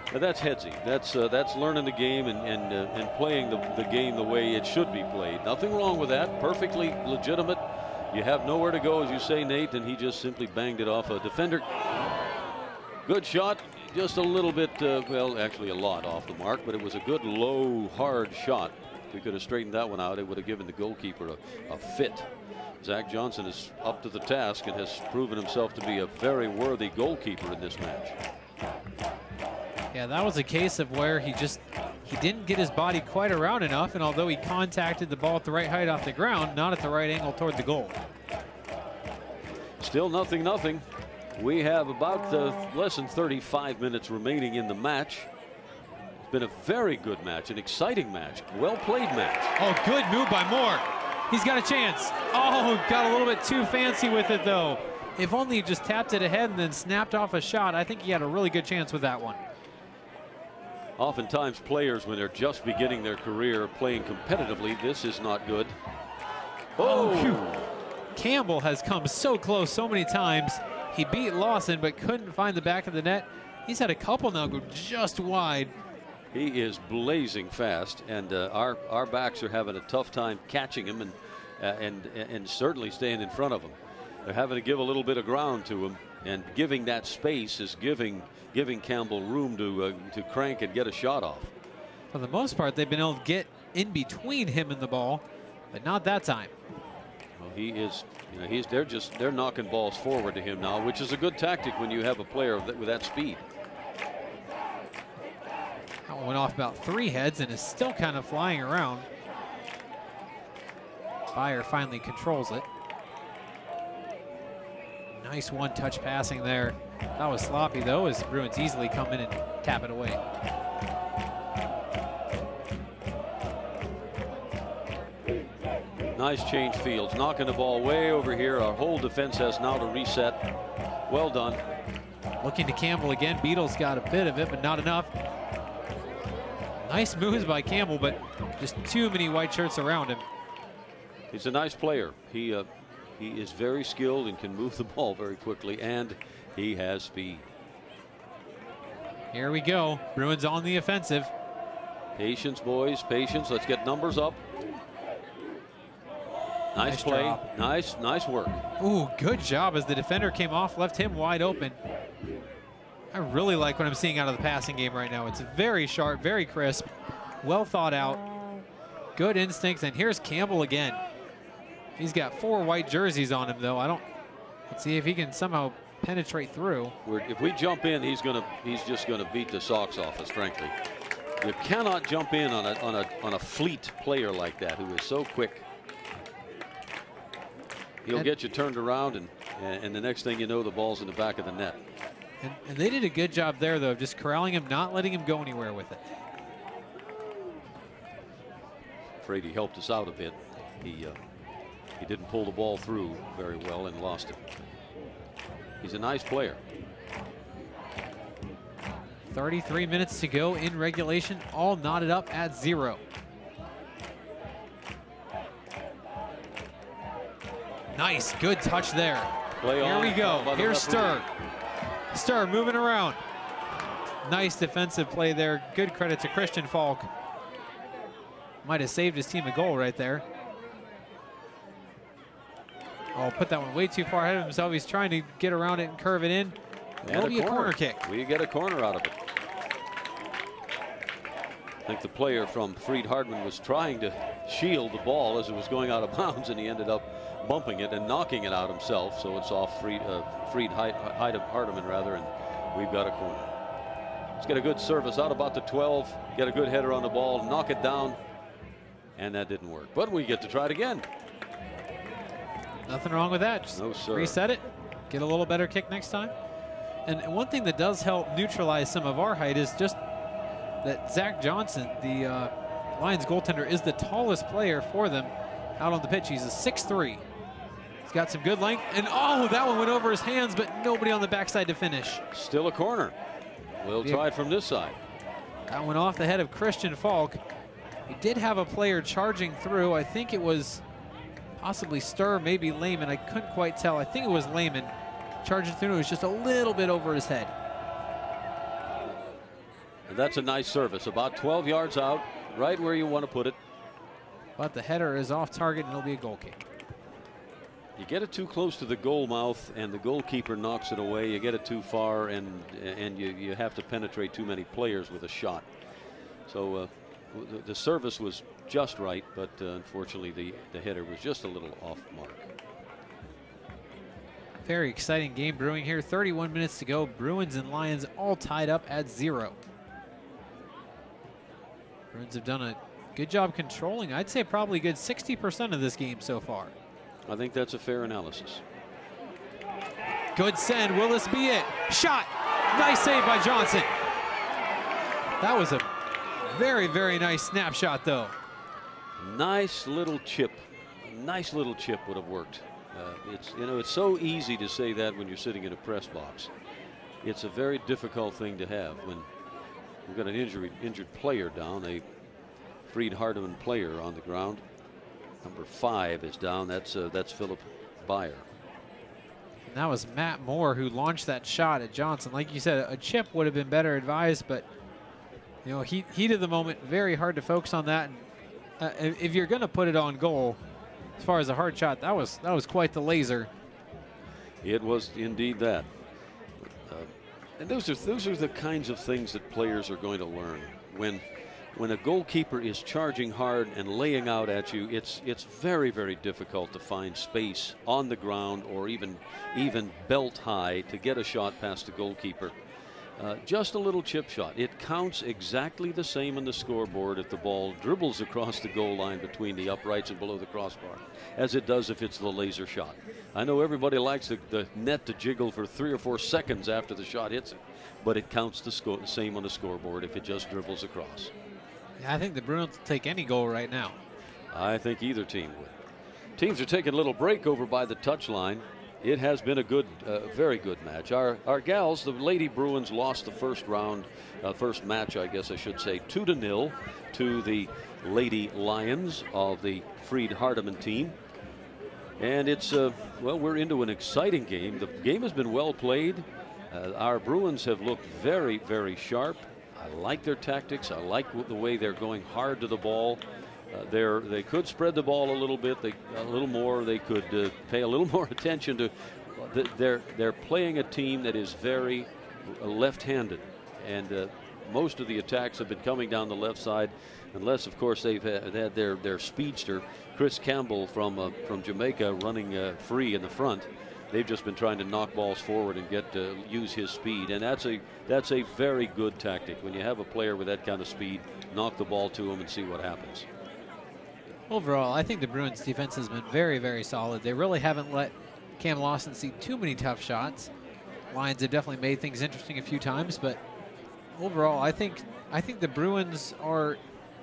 That's headsy. That's learning the game and playing the game the way it should be played. Nothing wrong with that. Perfectly legitimate. You have nowhere to go, as you say, Nate, and he just simply banged it off a defender. Good shot. Just a little bit, well, actually a lot off the mark, but it was a good, low, hard shot. If we could have straightened that one out, it would have given the goalkeeper a fit. Zach Johnson is up to the task and has proven himself to be a very worthy goalkeeper in this match. Yeah, that was a case of where he didn't get his body quite around enough, and although he contacted the ball at the right height off the ground, not at the right angle toward the goal. Still 0-0. We have about less than 35 minutes remaining in the match. It's been a very good match, an exciting match, well-played match. Oh, good move by Moore. He's got a chance. Oh, got a little bit too fancy with it, though. If only he just tapped it ahead and then snapped off a shot, I think he had a really good chance with that one. Oftentimes players, when they're just beginning their career playing competitively, this is not good. Oh, Campbell has come so close so many times. He beat Lawson but couldn't find the back of the net. He's had a couple now go just wide. He is blazing fast, and our backs are having a tough time catching him and certainly staying in front of him. They're having to give a little bit of ground to him, and giving that space is giving Campbell room to crank and get a shot off. For the most part, they've been able to get in between him and the ball, but not that time. Well, he is, you know, they're knocking balls forward to him now, which is a good tactic when you have a player with that speed. That one went off about 3 heads and is still kind of flying around. Beyer finally controls it. Nice one-touch passing there. That was sloppy, though, as Bruins easily come in and tap it away. Nice change fields, knocking the ball way over here. Our whole defense has now to reset. Well done. Looking to Campbell again. Beatles got a bit of it, but not enough. Nice moves by Campbell, but just too many white shirts around him. He's a nice player. He is very skilled and can move the ball very quickly, and he has speed. Here we go. Bruins on the offensive. Patience, boys, patience. Let's get numbers up. Nice play. Drop. Nice work. Ooh, good job as the defender came off, left him wide open. I really like what I'm seeing out of the passing game right now. It's very sharp, very crisp, well thought out, good instincts, and here's Campbell again. He's got 4 white jerseys on him, though. Let's see if he can somehow penetrate through. If we jump in, he's just gonna beat the socks off us, frankly. You cannot jump in on a fleet player like that who is so quick. He'll get you turned around, and the next thing you know, the ball's in the back of the net. And they did a good job there, though, of just corralling him, not letting him go anywhere with it. Afraid he helped us out a bit. He didn't pull the ball through very well and lost it. He's a nice player. 33 minutes to go in regulation, all knotted up at 0. Nice, good touch there. Play on. Here we go. Here's Sturr. Sturr moving around. Nice defensive play there. Good credit to Christian Falk. Might have saved his team a goal right there. Oh, put that one way too far ahead of himself. He's trying to get around it and curve it in. It'll be a corner kick. We get a corner out of it. I think the player from Freed-Hardeman was trying to shield the ball as it was going out of bounds, and he ended up bumping it and knocking it out himself. So it's off Freed-Hardeman rather, and we've got a corner. Let's get a good service out about the 12. Get a good header on the ball, knock it down, and that didn't work. But we get to try it again. Nothing wrong with that. Just no, sir. Reset it, get a little better kick next time. And one thing that does help neutralize some of our height is just that Zach Johnson, the Lions goaltender, is the tallest player for them out on the pitch. He's a 6'3". He's got some good length, and oh, that one went over his hands, but nobody on the backside to finish. Still a corner. We'll try it from this side. That went off the head of Christian Falk. He did have a player charging through. I think it was possibly Sturr, maybe Lehman. I couldn't quite tell. I think it was Lehman charging through. It was just a little bit over his head. That's a nice service, about 12 yards out, right where you want to put it. But the header is off target, and it'll be a goal kick. You get it too close to the goal mouth, and the goalkeeper knocks it away. You get it too far, and you have to penetrate too many players with a shot. So the service was just right, but unfortunately the header was just a little off mark. Very exciting game brewing here. 31 minutes to go. Bruins and Lions all tied up at 0. Bruins have done a good job controlling, I'd say probably a good 60% of this game so far. I think that's a fair analysis. Good send. Will this be it? Shot. Nice save by Johnson. That was a very, very nice snapshot, though. Nice little chip. A nice little chip would have worked. It's so easy to say that when you're sitting in a press box. It's a very difficult thing to have when we've got an injured player down, a Freed-Hardeman player on the ground. Number 5 is down. That's Philip Byer. And that was Matt Moore who launched that shot at Johnson. Like you said, a chip would have been better advised, but you know, heat of the moment, very hard to focus on that. And if you're going to put it on goal, as far as a hard shot, that was quite the laser. It was indeed that. And those are the kinds of things that players are going to learn. When a goalkeeper is charging hard and laying out at you, it's very, very difficult to find space on the ground or even belt high to get a shot past the goalkeeper. Just a little chip shot. It counts exactly the same on the scoreboard if the ball dribbles across the goal line between the uprights and below the crossbar as it does if it's the laser shot. I know everybody likes the net to jiggle for 3 or 4 seconds after the shot hits it, but it counts the same on the scoreboard if it just dribbles across. Yeah, I think the Bruins will take any goal right now. I think either team would. Teams are taking a little break over by the touchline. It has been a good, very good match. Our gals, the Lady Bruins, lost the first match, I guess I should say, 2-0 to the Lady Lions of the Freed-Hardeman team. And it's, well, we're into an exciting game. The game has been well played. Our Bruins have looked very, very sharp. I like their tactics. I like the way they're going hard to the ball. They could spread the ball a little bit, a little more. They could pay a little more attention to. They're playing a team that is very left-handed, and most of the attacks have been coming down the left side, unless, of course, they've had their speedster Chris Campbell from Jamaica running free in the front. They've just been trying to knock balls forward and use his speed, and that's a very good tactic. When you have a player with that kind of speed, knock the ball to him and see what happens. Overall, I think the Bruins defense has been very, very solid. They really haven't let Cam Lawson see too many tough shots. Lions have definitely made things interesting a few times, but overall, I think the Bruins are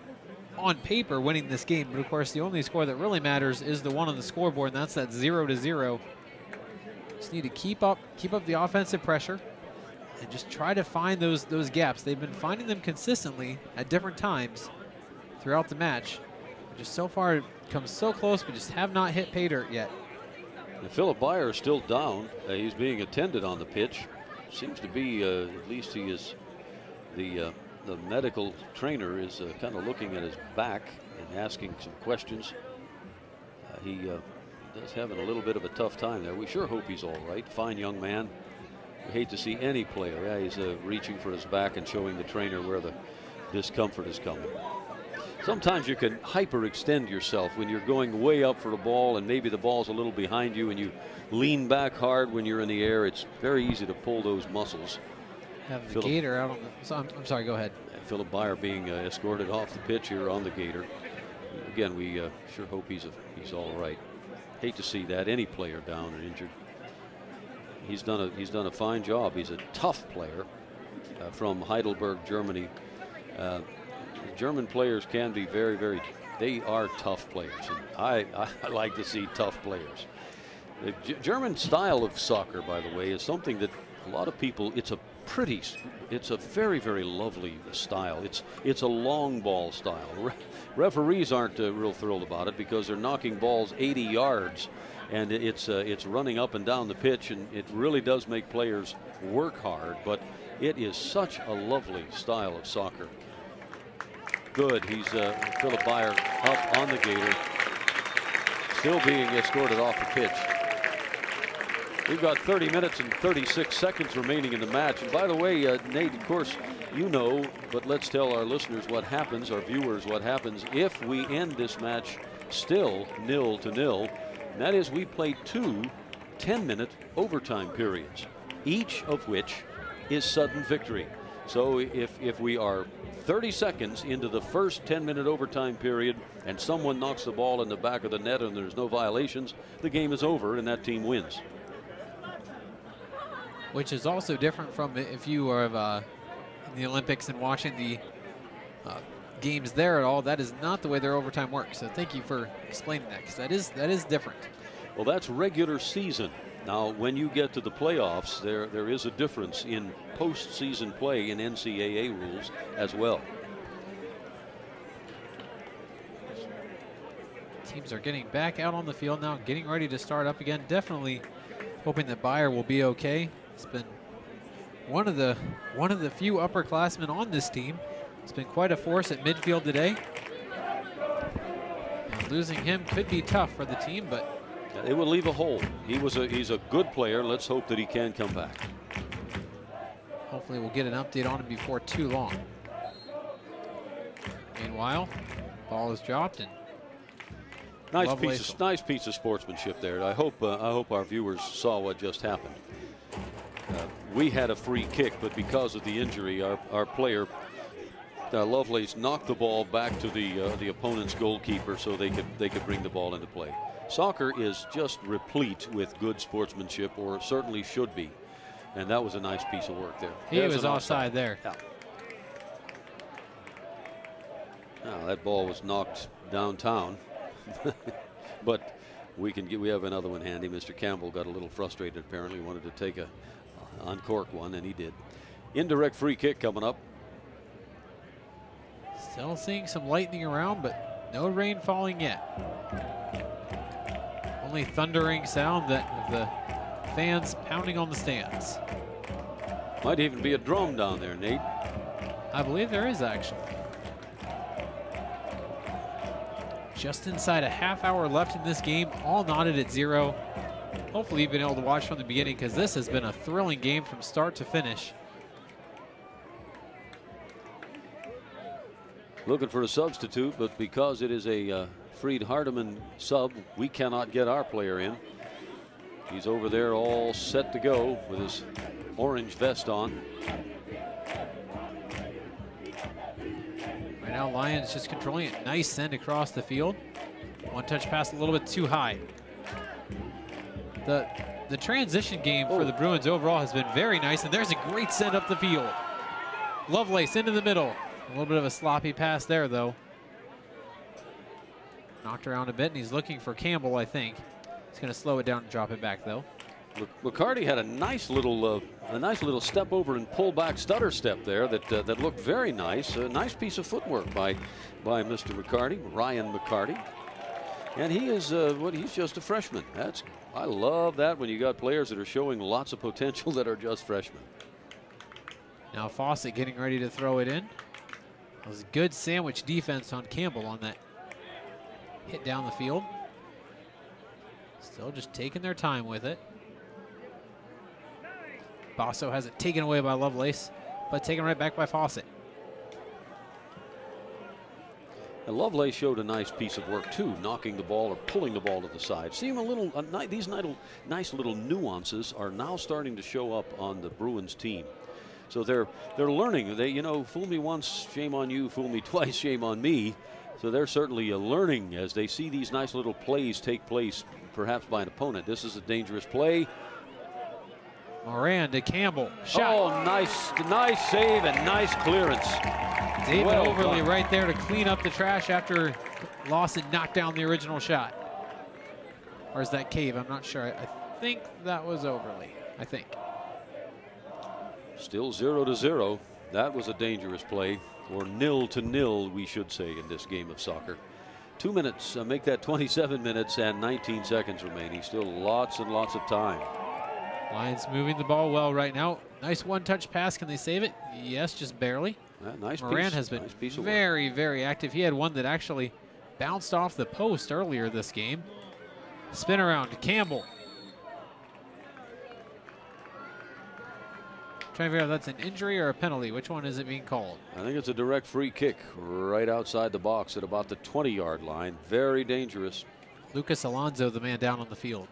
on paper winning this game. But of course, the only score that really matters is the one on the scoreboard, and that's that 0-0. Just need to keep up the offensive pressure and just try to find those gaps. They've been finding them consistently at different times throughout the match. Just so far come so close, but just have not hit pay dirt yet. And Philip Byer is still down. He's being attended on the pitch. Seems to be, at least he is, the medical trainer is kind of looking at his back and asking some questions. He does having a little bit of a tough time there. We sure hope he's all right. Fine young man. We hate to see any player. Yeah, he's reaching for his back and showing the trainer where the discomfort is coming. Sometimes you can hyperextend yourself when you're going way up for the ball and maybe the ball's a little behind you and you lean back hard when you're in the air. It's very easy to pull those muscles. Have the gator out on the. I'm sorry, go ahead. Philip Byer being escorted off the pitch here on the gator. Again, we sure hope he's all right. Hate to see that, any player down and injured. He's done a fine job. He's a tough player from Heidelberg, Germany. German players can be very, very, they are tough players. And I like to see tough players. The German style of soccer, by the way, is something that a lot of people, it's a very, very lovely style. It's a long ball style. Referees aren't real thrilled about it because they're knocking balls 80 yards and it's running up and down the pitch, and it really does make players work hard. But It is such a lovely style of soccer. Good. He's Philip Byer up on the gator. Still being escorted off the pitch. We've got 30 minutes and 36 seconds remaining in the match. And by the way, Nate, of course, you know, but let's tell our listeners what happens, our viewers what happens if we end this match still 0-0. And that is, we play 2 10-minute overtime periods, each of which is sudden victory. So if we are 30 seconds into the first 10-minute overtime period and someone knocks the ball in the back of the net and there's no violations, the game is over and that team wins. Which is also different from if you are in the Olympics and watching the games there at all. That is not the way their overtime works. So thank you for explaining that, because that is different. Well, that's regular season. Now, when you get to the playoffs, there is a difference in postseason play in NCAA rules as well. Teams are getting back out on the field now, getting ready to start up again. Definitely hoping that Byer will be okay. He's been one of the few upperclassmen on this team. It's been quite a force at midfield today. And losing him could be tough for the team, but it will leave a hole. He's a good player. Let's hope that he can come back. Hopefully we'll get an update on him before too long. Meanwhile, ball is dropped and nice piece of sportsmanship there. I hope our viewers saw what just happened. We had a free kick, but because of the injury, our player Lovelace knocked the ball back to the opponent's goalkeeper so they could bring the ball into play. Soccer is just replete with good sportsmanship, or certainly should be. And that was a nice piece of work there. He was offside there. Yeah. Now that ball was knocked downtown, but we have another one handy. Mr. Campbell got a little frustrated apparently, wanted to take a uncork one, and he did. Indirect free kick coming up. Still seeing some lightning around, but no rain falling yet. Only thundering sound of the fans pounding on the stands. Might even be a drum down there, Nate. I believe there is, actually. Just inside a half hour left in this game, all knotted at 0. Hopefully you've been able to watch from the beginning, because this has been a thrilling game from start to finish. Looking for a substitute, but because it is a Freed-Hardeman sub, we cannot get our player in. He's over there all set to go with his orange vest on. Right now Lions just controlling it. Nice send across the field. One touch pass a little bit too high. The transition game for the Bruins overall has been very nice, and there's a great send up the field. Lovelace into the middle. A little bit of a sloppy pass there, though. Knocked around a bit, and he's looking for Campbell, I think. He's going to slow it down and drop it back, though. McCarty had a nice little step over and pull back stutter step there that looked very nice. A nice piece of footwork by Mr. McCarty, Ryan McCarty. And he is he's just a freshman. I love that when you got players that are showing lots of potential that are just freshmen. Now Fawcett getting ready to throw it in. That was good sandwich defense on Campbell on that hit down the field. Still just taking their time with it. Basso has it taken away by Lovelace, but taken right back by Fawcett. And Lovelace showed a nice piece of work too, knocking the ball or pulling the ball to the side. See him these nice little nuances are now starting to show up on the Bruins team. So they're learning. They, fool me once, shame on you. Fool me twice, shame on me. So they're certainly learning as they see these nice little plays take place, perhaps by an opponent. This is a dangerous play. Moran to Campbell. Shot. Oh, nice save and nice clearance. David Overly right there to clean up the trash after Lawson knocked down the original shot. Or is that Cave? I'm not sure. I think that was Overly. I think. Still 0-0. That was a dangerous play, or 0-0, we should say, in this game of soccer. 2 minutes, make that 27 minutes and 19 seconds remaining. Still lots and lots of time. Lions moving the ball well right now. Nice one-touch pass. Can they save it? Yes, just barely. Nice Moran piece. has been Nice very, very active. He had one that actually bounced off the post earlier this game. Spin around to Campbell. Trying to figure out if that's an injury or a penalty. Which one is it being called? I think it's a direct free kick right outside the box at about the 20-yard line. Very dangerous. Lucas Alonso, the man down on the field.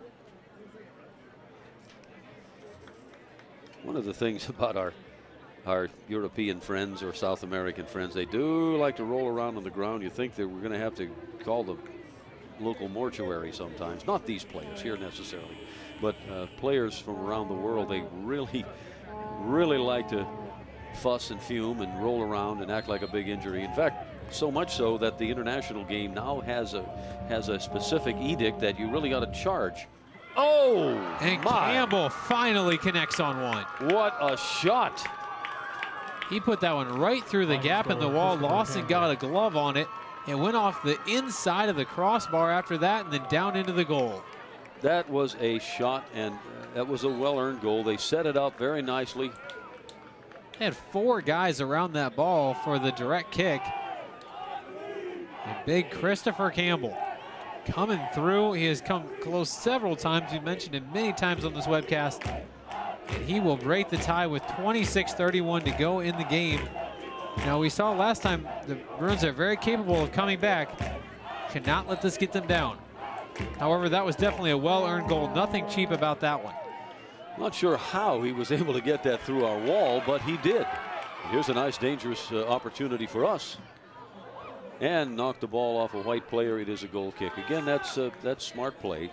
One of the things about our European friends or South American friends, they do like to roll around on the ground. You think that we're going to have to call the local mortuary sometimes. Not these players here necessarily, but players from around the world, they really like to fuss and fume and roll around and act like a big injury. In fact, so much so that the international game now has a specific edict that you really got to charge. Oh, and my. Campbell finally connects on one. What a shot. He put that one right through the gap in the wall. Lawson got a glove on it. It went off the inside of the crossbar after that and then down into the goal. That was a shot, and that was a well-earned goal. They set it up very nicely. They had 4 guys around that ball for the direct kick. And big Christopher Campbell coming through. He has come close several times. We mentioned him many times on this webcast. And he will break the tie with 26:31 to go in the game. Now, we saw last time the Bruins are very capable of coming back. Cannot let this get them down. However, that was definitely a well-earned goal. Nothing cheap about that one. Not sure how he was able to get that through our wall, but he did. Here's a nice, dangerous opportunity for us. And knocked the ball off a white player. It is a goal kick. Again, that's smart play.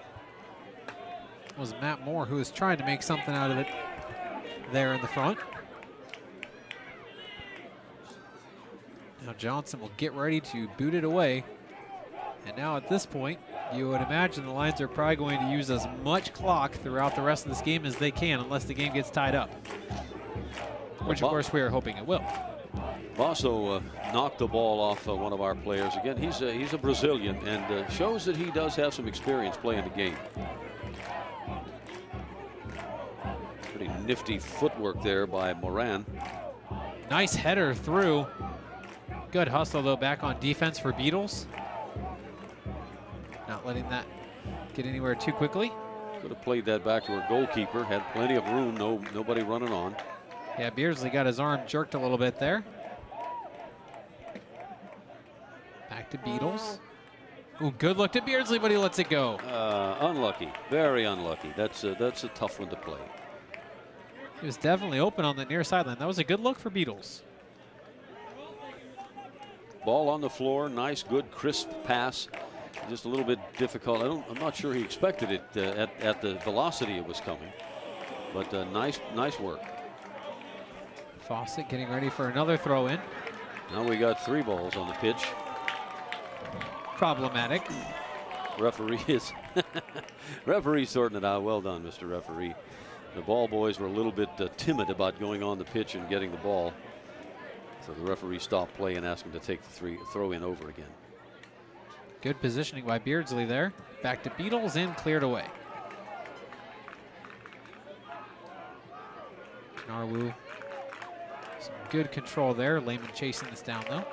It was Matt Moore who was trying to make something out of it there in the front. Now Johnson will get ready to boot it away. And now at this point, you would imagine the Lions are probably going to use as much clock throughout the rest of this game as they can, unless the game gets tied up. Which, of course, we are hoping it will. Basso knocked the ball off one of our players. Again, he's a Brazilian and shows that he does have some experience playing the game. Pretty nifty footwork there by Moran. Nice header through. Good hustle, though, back on defense for Beatles. Not letting that get anywhere too quickly. Could have played that back to our goalkeeper. Had plenty of room. Nobody running on. Yeah, Beardsley got his arm jerked a little bit there. Back to Beatles. Ooh, good look to Beardsley, but he lets it go. Unlucky. Very unlucky. That's a tough one to play. He was definitely open on the near sideline. That was a good look for Beatles. Ball on the floor. Nice, good, crisp pass. Just a little bit difficult. I'm not sure he expected it at the velocity it was coming. But nice work. Fawcett getting ready for another throw in. Now we got 3 balls on the pitch. Problematic. Referee sorting it out. Well done, Mr. Referee. The ball boys were a little bit timid about going on the pitch and getting the ball. So the referee stopped play and asked him to take the throw in over again. Good positioning by Beardsley there. Back to Beatles and cleared away. Narwoo. Some good control there. Lehman chasing this down though.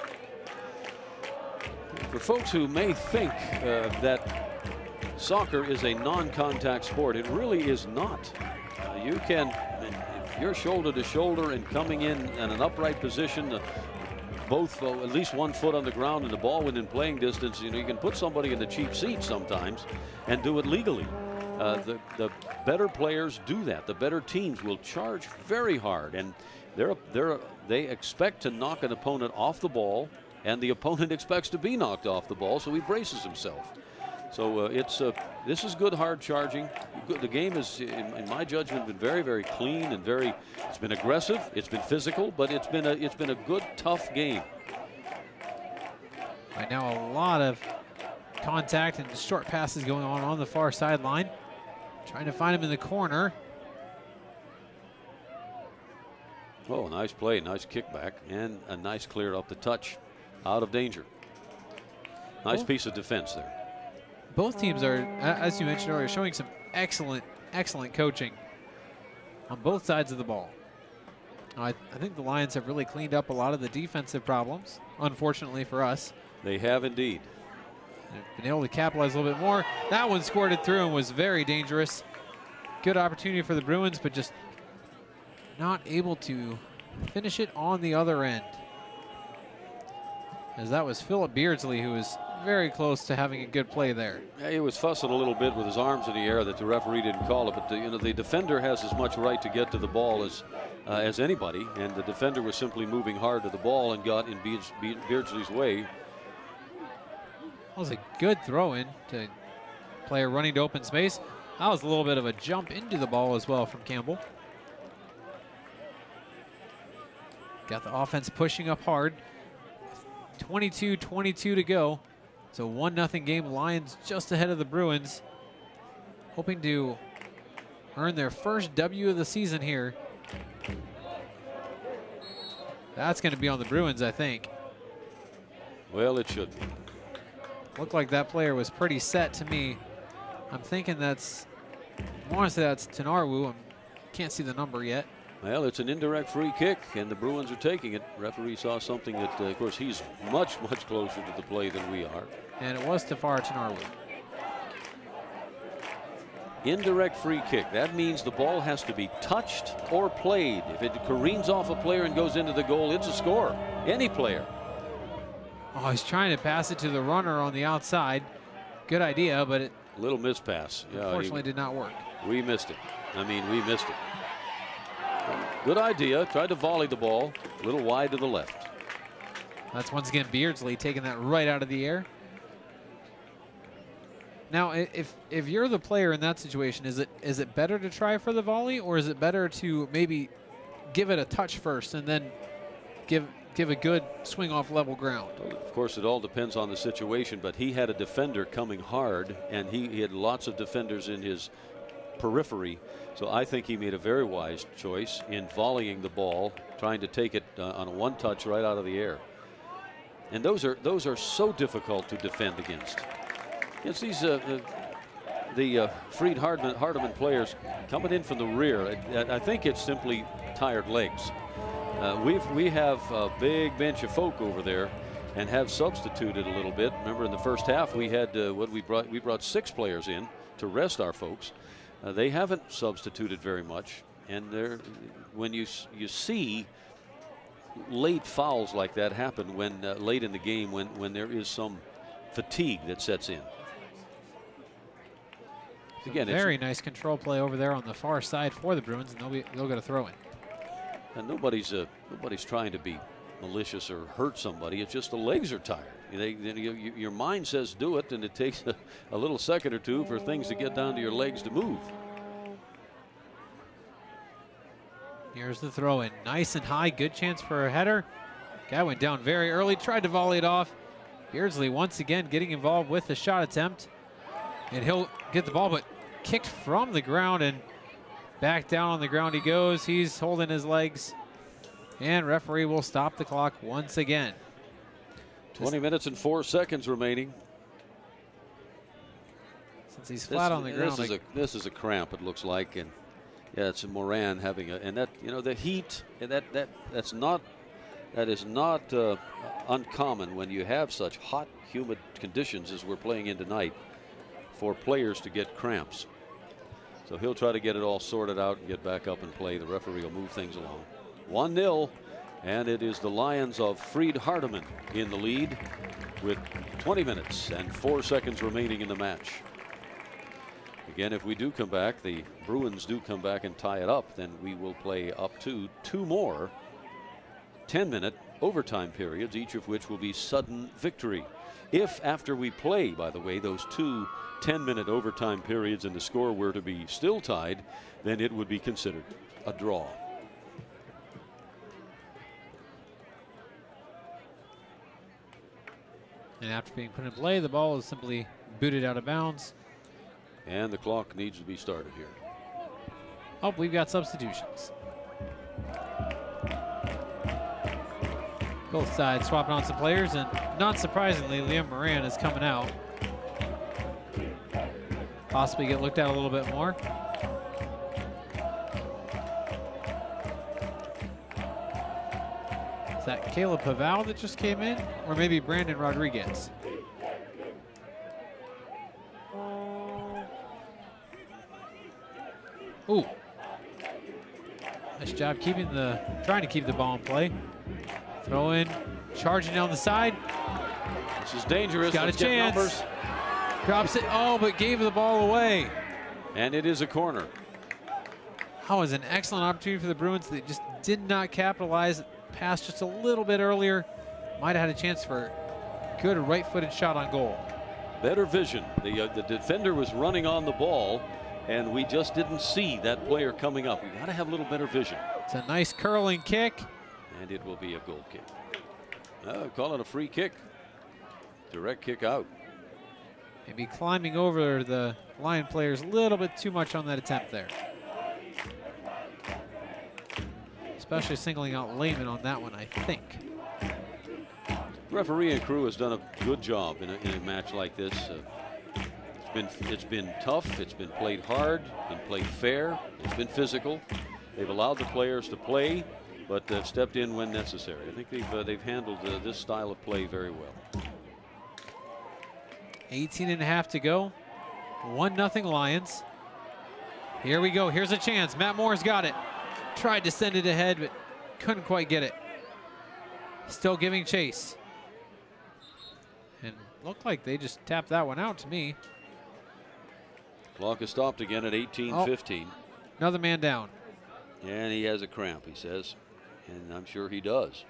For folks who may think that soccer is a non-contact sport, it really is not. You can, if you're shoulder to shoulder and coming in an upright position, both at least 1 foot on the ground and the ball within playing distance, you can put somebody in the cheap seat sometimes and do it legally. The better players do that. The better teams will charge very hard, and they expect to knock an opponent off the ball, and the opponent expects to be knocked off the ball, so he braces himself. So this is good hard charging. The game is, in my judgment, been very, very clean and it's been aggressive, it's been physical, but it's been a good, tough game. Right now, a lot of contact and short passes going on the far sideline. Trying to find him in the corner. Oh, nice play, nice kickback, and a nice clear up the touch, out of danger. Nice piece of defense there. Both teams are, as you mentioned earlier, showing some excellent coaching. on both sides of the ball. I think the Lions have really cleaned up a lot of the defensive problems, unfortunately for us. They have indeed. They've been able to capitalize a little bit more. That one squirted through and was very dangerous. Good opportunity for the Bruins, but just not able to finish it on the other end. As that was Philip Beardsley, who was very close to having a good play there. Yeah, he was fussing a little bit with his arms in the air that the referee didn't call it, but the defender has as much right to get to the ball as anybody, and the defender was simply moving hard to the ball and got in Beardsley's way. That was a good throw in to player running to open space. That was a little bit of a jump into the ball as well from Campbell. Got the offense pushing up hard. 22-22 to go. It's a 1-0 game. Lions just ahead of the Bruins, hoping to earn their first W of the season here. That's going to be on the Bruins, I think. Well, it should be. Looked like that player was pretty set to me. I'm thinking that's, I want to say that's Tenarwu. I can't see the number yet. Well, it's an indirect free kick, and the Bruins are taking it. Referee saw something that, of course, he's much closer to the play than we are. And it was Tafar Tenarwu. Indirect free kick. That means the ball has to be touched or played. If it careens off a player and goes into the goal, it's a score. Any player. Oh, he's trying to pass it to the runner on the outside. Good idea, but it Little mispass. Yeah, unfortunately did not work. We missed it. I mean, we missed it. Good idea. Tried to volley the ball a little wide to the left. That's once again Beardsley taking that right out of the air. Now, if you're the player in that situation, is it better to try for the volley, or is it better to maybe give it a touch first and then give a good swing off level ground? Well, of course, it all depends on the situation, but he had a defender coming hard, and he had lots of defenders in his periphery. So I think he made a very wise choice in volleying the ball, trying to take it on a one touch right out of the air. And those are so difficult to defend against. It's these the Freed-Hardeman players coming in from the rear. I think it's simply tired legs. We have a big bench of folk over there and have substituted a little bit. Remember, in the first half we had we brought 6 players in to rest our folks. They haven't substituted very much, and when you see late fouls like that happen when late in the game when there is some fatigue that sets in. Again, very nice control play over there on the far side for the Bruins, and they'll get a throw in. And nobody's trying to be malicious or hurt somebody. It's just the legs are tired. Your mind says do it, and it takes a little second or two for things to get down to your legs to move. Here's the throw in, nice and high, good chance for a header. Guy went down very early, tried to volley it off. Beardsley once again getting involved with the shot attempt, and he'll get the ball, but kicked from the ground, and back down on the ground he goes. He's holding his legs, and referee will stop the clock once again. 20 minutes and 4 seconds remaining. Since he's flat on the ground. This is a cramp, it looks like, and yeah, it's a Moran having and that, the heat, and that is not uncommon when you have such hot, humid conditions as we're playing in tonight for players to get cramps. So he'll try to get it all sorted out and get back up and play. The referee will move things along. 1-0, and it is the Lions of Freed-Hardeman in the lead with 20 minutes and 4 seconds remaining in the match. Again, if we do come back, the Bruins do come back and tie it up, then we will play up to 2 more 10-minute overtime periods, each of which will be sudden victory. If after we play, by the way, those 2 10-minute overtime periods and the score were to be still tied, then it would be considered a draw. And after being put in play, the ball is simply booted out of bounds. And the clock needs to be started here. Oh, we've got substitutions. Both sides swapping on some players, and not surprisingly, Liam Moran is coming out. Possibly get looked at a little bit more. Is that Caleb Paval that just came in? Or maybe Brandon Rodriguez? Ooh. Nice job trying to keep the ball in play. Throw in, charging down the side. This is dangerous. He's got a chance. Drops it, oh, but gave the ball away. And it is a corner. That was an excellent opportunity for the Bruins. They just did not capitalize. Passed just a little bit earlier. Might have had a chance for a good right-footed shot on goal. Better vision. The defender was running on the ball, and we just didn't see that player coming up. We got to have a little better vision. It's a nice curling kick. And it will be a goal kick. Call it a free kick. Direct kick out. Maybe climbing over the Lion players a little bit too much on that attempt there. Especially singling out Lehman on that one, I think. Referee and crew has done a good job in a match like this. It's been tough. It's been played hard. Been played fair. It's been physical. They've allowed the players to play, but they've stepped in when necessary. I think they've handled this style of play very well. 18.5 to go. 1-0 Lions. Here we go. Here's a chance. Matt Moore's got it. Tried to send it ahead, but couldn't quite get it. Still giving chase. And looked like they just tapped that one out to me. Clock is stopped again at 18:15. Another man down. And he has a cramp, he says. And I'm sure he does.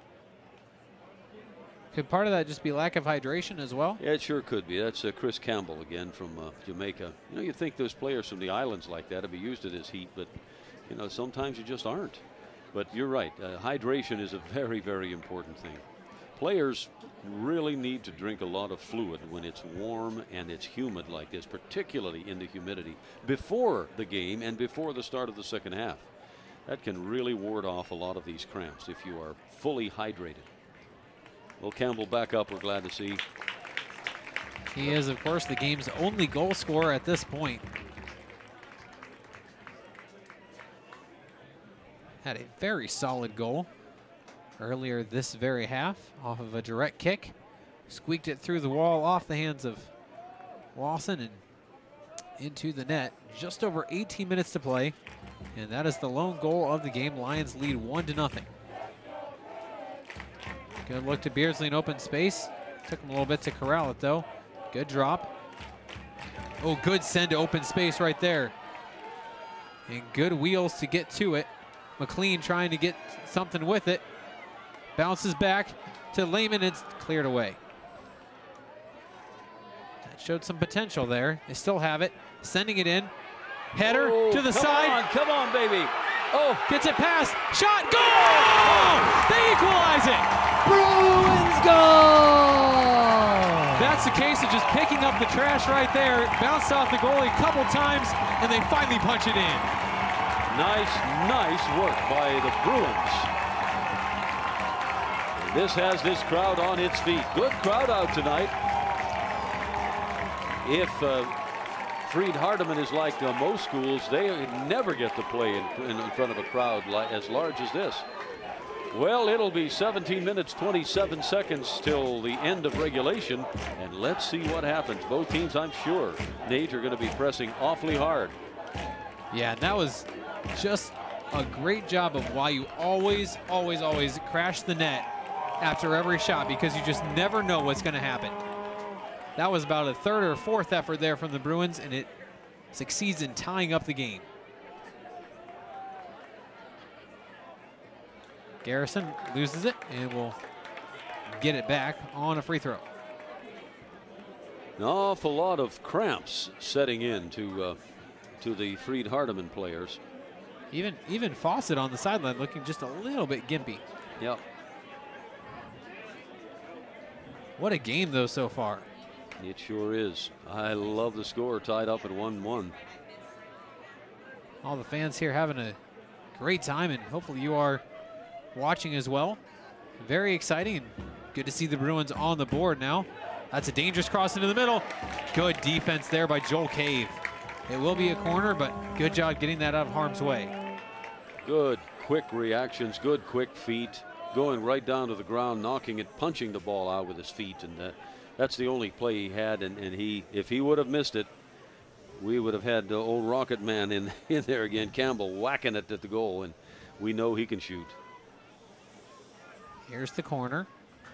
Could part of that just be lack of hydration as well? Yeah, it sure could be. That's Chris Campbell again from Jamaica. You know, you'd think those players from the islands like that would be used to this heat, but, you know, sometimes you just aren't. But you're right. Hydration is a very, very important thing. Players really need to drink a lot of fluid when it's warm and it's humid like this, particularly in the humidity, before the game and before the start of the second half. That can really ward off a lot of these cramps if you are fully hydrated. Well, Campbell back up, we're glad to see. He is, of course, the game's only goal scorer at this point. Had a very solid goal earlier this very half off of a direct kick. Squeaked it through the wall off the hands of Lawson and into the net. Just over 18 minutes to play. And that is the lone goal of the game. Lions lead 1-0. Good look to Beardsley in open space. Took him a little bit to corral it though. Good drop. Oh, good send to open space right there. And good wheels to get to it. McLean trying to get something with it. Bounces back to Lehman. It's cleared away. That showed some potential there. They still have it. Sending it in. Header to the side. Come on, baby. Oh, gets it past. Shot. Goal! They equalize it. Bruins goal! That's the case of just picking up the trash right there. Bounced off the goalie a couple times, and they finally punch it in. Nice work by the Bruins. And this has this crowd on its feet. Good crowd out tonight. If Freed-Hardeman is like most schools, they never get to play in front of a crowd as large as this. Well, it'll be 17 minutes, 27 seconds till the end of regulation, and let's see what happens. Both teams, I'm sure, Nate, are going to be pressing awfully hard. Yeah, that was just a great job of why you always crash the net after every shot, because you just never know what's going to happen. That was about a third or fourth effort there from the Bruins, and it succeeds in tying up the game. Garrison loses it and will get it back on a free throw. An awful lot of cramps setting in to the Freed-Hardeman players. Even Fawcett on the sideline looking just a little bit gimpy. Yep. What a game though so far. It sure is. I love the score tied up at 1-1. All the fans here having a great time, and hopefully you are watching as well. Very exciting and good to see the Bruins on the board now. That's a dangerous cross into the middle. Good defense there by Joel Cave. It will be a corner, but good job getting that out of harm's way. Good quick reactions, good quick feet. going right down to the ground, knocking it, punching the ball out with his feet, and that's the only play he had. And if he would have missed it, we would have had old Rocket Man in there again, Campbell whacking it at the goal, and we know he can shoot. Here's the corner.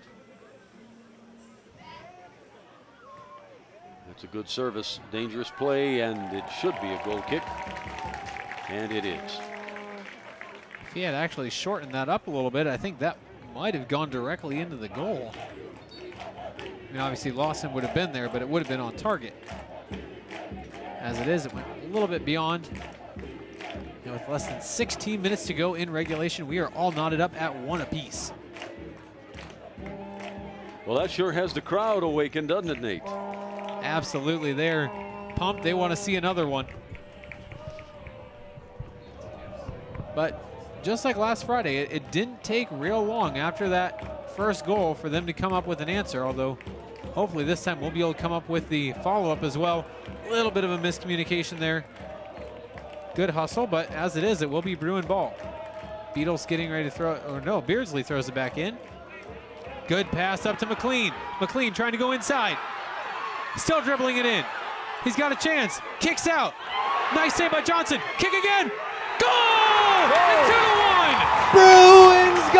That's a good service, dangerous play, and it should be a goal kick, and it is. If he had actually shortened that up a little bit, I think that might have gone directly into the goal. I mean, obviously Lawson would have been there, but it would have been on target. As it is, it went a little bit beyond. And with less than 16 minutes to go in regulation, we are all knotted up at 1 apiece. Well, that sure has the crowd awakened, doesn't it, Nate? Absolutely. They're pumped. They want to see another one. But just like last Friday, it didn't take real long after that first goal for them to come up with an answer, although hopefully this time we'll be able to come up with the follow-up as well. A little bit of a miscommunication there. Good hustle, but as it is, it will be Bruin ball. Beatles getting ready to throw it, or no, Beardsley throws it back in. Good pass up to McLean. McLean trying to go inside. Still dribbling it in. He's got a chance. Kicks out. Nice save by Johnson. Kick again. Goal! And 2-1. Bruins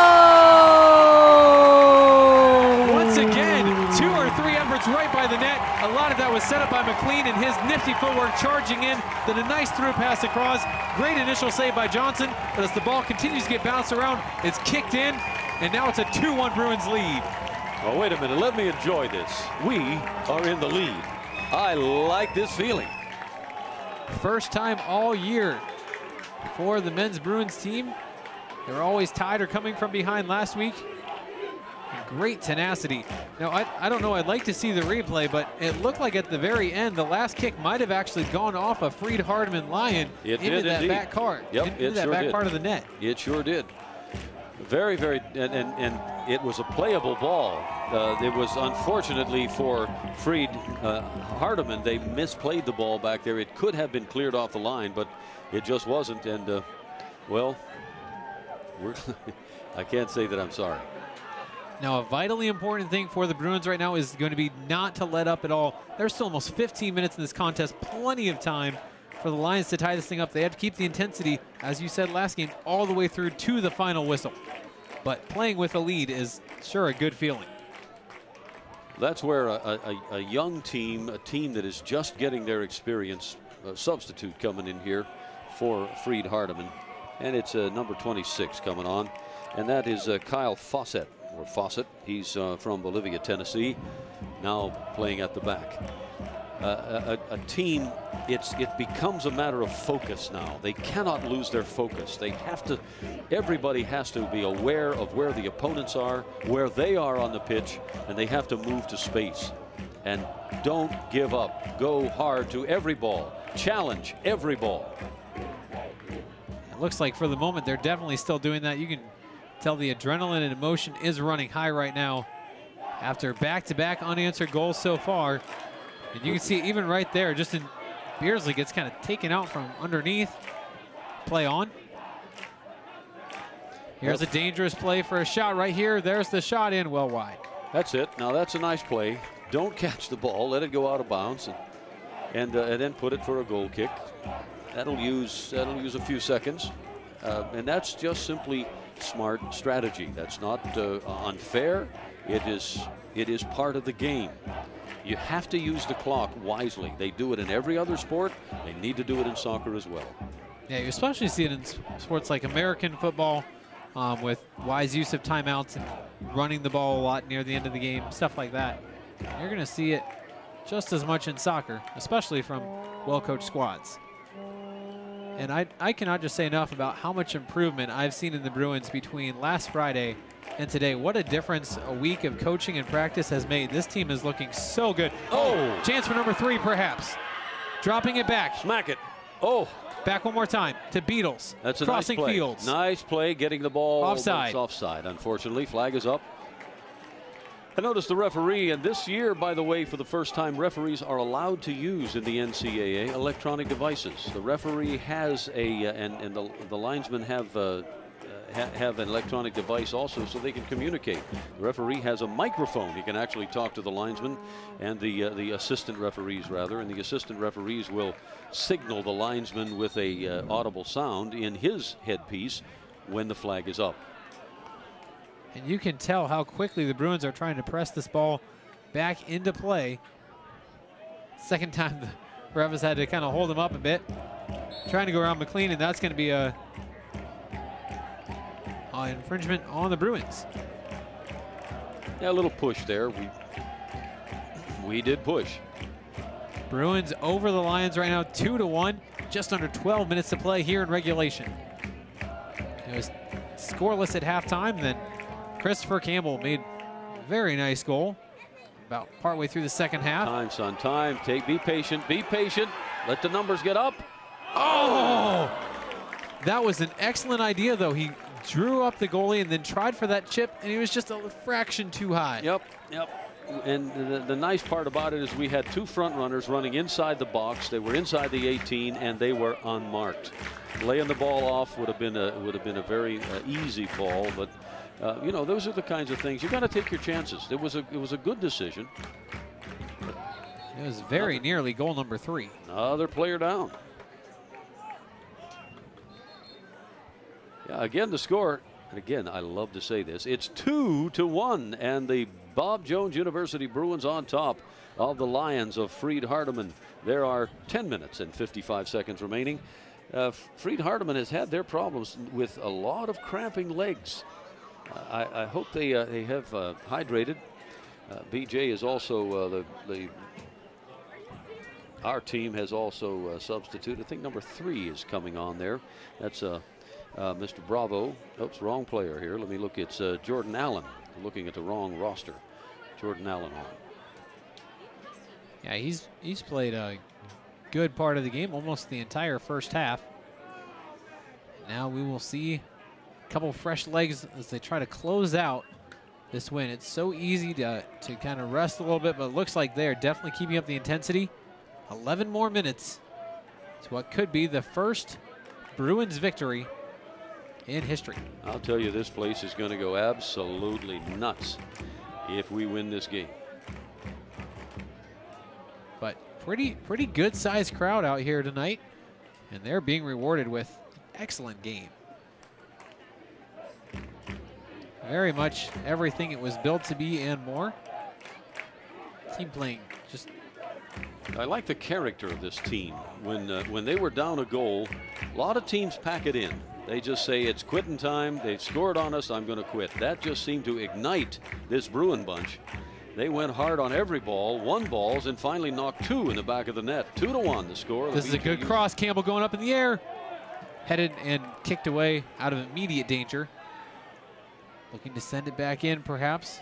goal! Once again, 2 or 3 efforts right by the net. A lot of that was set up by McLean and his nifty footwork charging in. Then a nice through pass across. Great initial save by Johnson. But as the ball continues to get bounced around, it's kicked in. And now it's a 2-1 Bruins lead. Oh, wait a minute. Let me enjoy this. We are in the lead. I like this feeling. First time all year for the men's Bruins team. They were always tied or coming from behind last week. Great tenacity. Now, I don't know. I'd like to see the replay, but it looked like at the very end, the last kick might have actually gone off a Freed-Hardeman Lion into that back part. Yep, into that back part of the net. It sure did. Very, very, and it was a playable ball. It was unfortunately for Freed-Hardeman, they misplayed the ball back there. It could have been cleared off the line, but it just wasn't. And well, I can't say that I'm sorry. Now, a vitally important thing for the Bruins right now is going to be not to let up at all. There's still almost 15 minutes in this contest, plenty of time for the Lions to tie this thing up. They have to keep the intensity, as you said last game, all the way through to the final whistle. But playing with a lead is sure a good feeling. That's where a young team, a team that is just getting their experience, a substitute coming in here for Freed-Hardeman. And it's number 26 coming on. And that is Kyle Fawcett, or Fawcett. He's from Bolivia, Tennessee, now playing at the back. A team, it becomes a matter of focus now. They cannot lose their focus. They have to, everybody has to be aware of where the opponents are, where they are on the pitch, and they have to move to space. And don't give up. Go hard to every ball. Challenge every ball. It looks like for the moment they're definitely still doing that. You can tell the adrenaline and emotion is running high right now after back-to-back unanswered goals so far. And you can see even right there, just in Beardsley gets kind of taken out from underneath. Play on. Here's a dangerous play for a shot right here. There's the shot in, well wide. That's it. Now that's a nice play. Don't catch the ball. Let it go out of bounds, and then put it for a goal kick. That'll use a few seconds, and that's just simply smart strategy. That's not unfair. It is part of the game. You have to use the clock wisely. They do it in every other sport. They need to do it in soccer as well. Yeah, you especially see it in sports like American football with wise use of timeouts and running the ball a lot near the end of the game, stuff like that. You're going to see it just as much in soccer, especially from well-coached squads. And I cannot just say enough about how much improvement I've seen in the Bruins between last Friday and today. What a difference a week of coaching and practice has made. This team is looking so good. Oh, chance for number 3 perhaps. Dropping it back. Smack it. Oh. Back one more time to Beatles. That's a crossing nice play. fields. Nice play, getting the ball. Offside. It's offside, unfortunately. Flag is up. I noticed the referee, and this year, by the way, for the first time, referees are allowed to use in the NCAA electronic devices. The referee has and the linesmen have have an electronic device also so they can communicate. The referee has a microphone. He can actually talk to the linesman and the assistant referees, rather, and the assistant referees will signal the linesman with a audible sound in his headpiece when the flag is up. And you can tell how quickly the Bruins are trying to press this ball back into play. Second time the ref has had to kind of hold him up a bit. Trying to go around McLean, and that's going to be a infringement on the Bruins. Yeah, a little push there. We did push. Bruins over the Lions right now, 2-1. Just under 12 minutes to play here in regulation. It was scoreless at halftime. Then Christopher Campbell made a very nice goal about partway through the second half. Time, son, time. Be patient. Be patient. Let the numbers get up. Oh! That was an excellent idea, though. He drew up the goalie and then tried for that chip, and he was just a fraction too high. Yep. And the nice part about it is we had two front runners running inside the box. They were inside the 18, and they were unmarked. Laying the ball off would have been a very easy ball, but you know, those are the kinds of things you got to take your chances. It was a good decision. It was very nearly goal number 3. Another player down. Yeah, again, the score, and again, I love to say this, it's 2-1, and the Bob Jones University Bruins on top of the Lions of Freed-Hardeman. There are 10 minutes and 55 seconds remaining. Freed-Hardeman has had their problems with a lot of cramping legs. I hope they have hydrated. BJ is also our team has also substituted. I think number 3 is coming on there. That's Mr. Bravo. Oops, wrong player here. Let me look. It's Jordan Allen. Looking at the wrong roster. Jordan Allen on. Yeah, he's played a good part of the game, almost the entire first half. Now we will see a couple fresh legs as they try to close out this win. It's so easy to kind of rest a little bit, but it looks like they're definitely keeping up the intensity. 11 more minutes to what could be the first Bruins victory in history. I'll tell you, this place is going to go absolutely nuts if we win this game. But pretty good sized crowd out here tonight, and they're being rewarded with an excellent game. Very much everything it was built to be and more. Team playing just. I like the character of this team. When they were down a goal, a lot of teams pack it in. They just say it's quitting time. They've scored on us. I'm going to quit. That just seemed to ignite this Bruin bunch. They went hard on every ball, won balls, and finally knocked 2 in the back of the net. 2-1 the score. This is a good cross. Campbell going up in the air. Headed and kicked away out of immediate danger. Looking to send it back in, perhaps.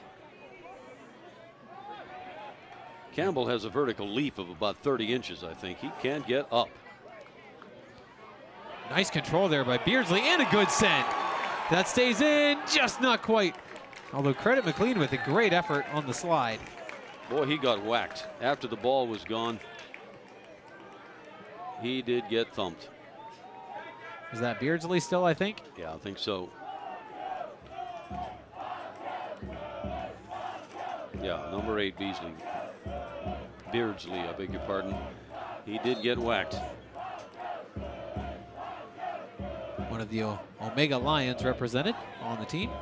Campbell has a vertical leap of about 30 inches, I think. He can get up. Nice control there by Beardsley, and a good send. That stays in, just not quite. Although credit McLean with a great effort on the slide. Boy, he got whacked after the ball was gone. He did get thumped. Is that Beardsley still, I think? Yeah, I think so. Yeah, number 8, Beardsley, I beg your pardon. He did get whacked. One of the Omega Lions represented on the team.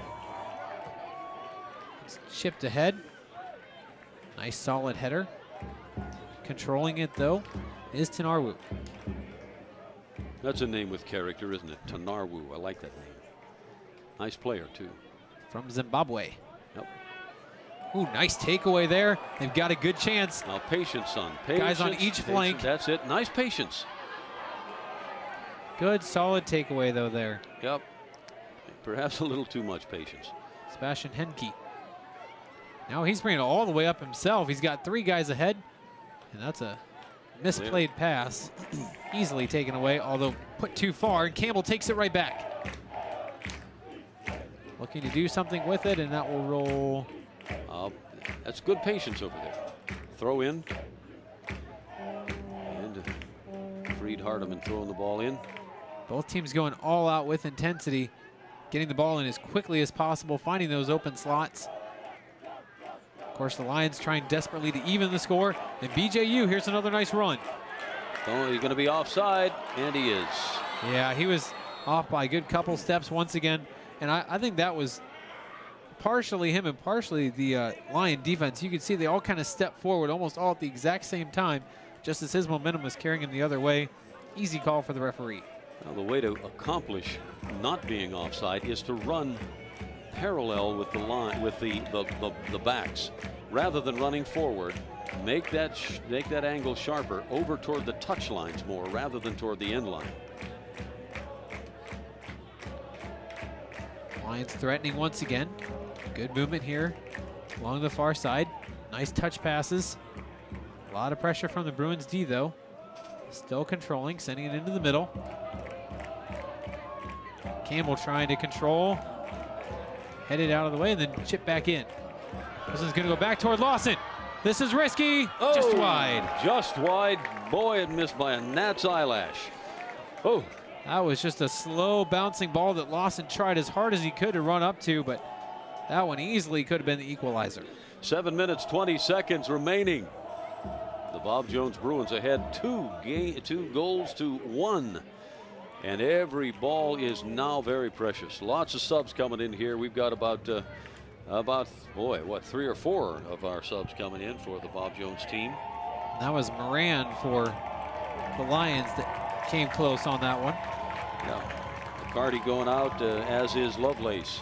It's chipped ahead. Nice solid header. Controlling it though is Tenarwu. That's a name with character, isn't it? Tenarwu. I like that name. Nice player too. From Zimbabwe. Yep. Ooh, nice takeaway there. They've got a good chance. Now patience, son. Patience, guys on each flank. That's it. Nice patience. Good, solid takeaway though there. Yep. Perhaps a little too much patience. Sebastian Henke. Now he's bringing it all the way up himself. He's got 3 guys ahead, and that's a misplayed pass. Easily taken away, although put too far, and Campbell takes it right back. Looking to do something with it, and that will roll. That's good patience over there. Throw in. And Freed-Hardeman throwing the ball in. Both teams going all out with intensity. getting the ball in as quickly as possible, finding those open slots. Of course, the Lions trying desperately to even the score. And BJU, here's another nice run. Oh, he's going to be offside, and he is. Yeah, he was off by a good couple steps once again. And I think that was partially him and partially the Lion defense. You could see they all kind of stepped forward almost all at the exact same time, just as his momentum was carrying him the other way. Easy call for the referee. Now, the way to accomplish not being offside is to run parallel with the line, with the backs, rather than running forward. Make that angle sharper over toward the touch lines more rather than toward the end line. Lions threatening once again. Good movement here along the far side. Nice touch passes. A lot of pressure from the Bruins D though. Still controlling, sending it into the middle. Campbell trying to control. Headed out of the way and then chip back in. This is going to go back toward Lawson. This is risky. Oh, just wide. Just wide. Boy, it missed by a gnat's eyelash. Oh. That was just a slow bouncing ball that Lawson tried as hard as he could to run up to, but that one easily could have been the equalizer. 7 minutes, 20 seconds remaining. The Bob Jones Bruins ahead 2 goals to 1. And every ball is now very precious. Lots of subs coming in here. We've got about 3 or 4 of our subs coming in for the Bob Jones team. That was Moran for the Lions that came close on that one. Yeah, McCarty going out, as is Lovelace.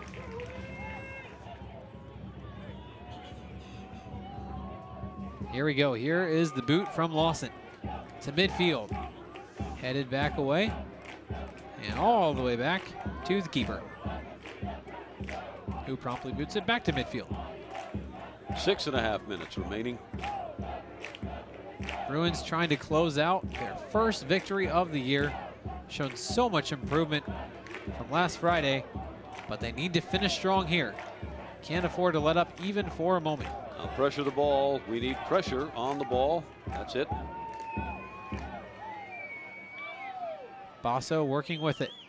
Here we go. Here is the boot from Lawson to midfield. Headed back away and all the way back to the keeper, who promptly boots it back to midfield. 6.5 minutes remaining. Bruins trying to close out their first victory of the year. Shown so much improvement from last Friday, but they need to finish strong here. Can't afford to let up even for a moment. Now pressure the ball. We need pressure on the ball. That's it. Basso working with it.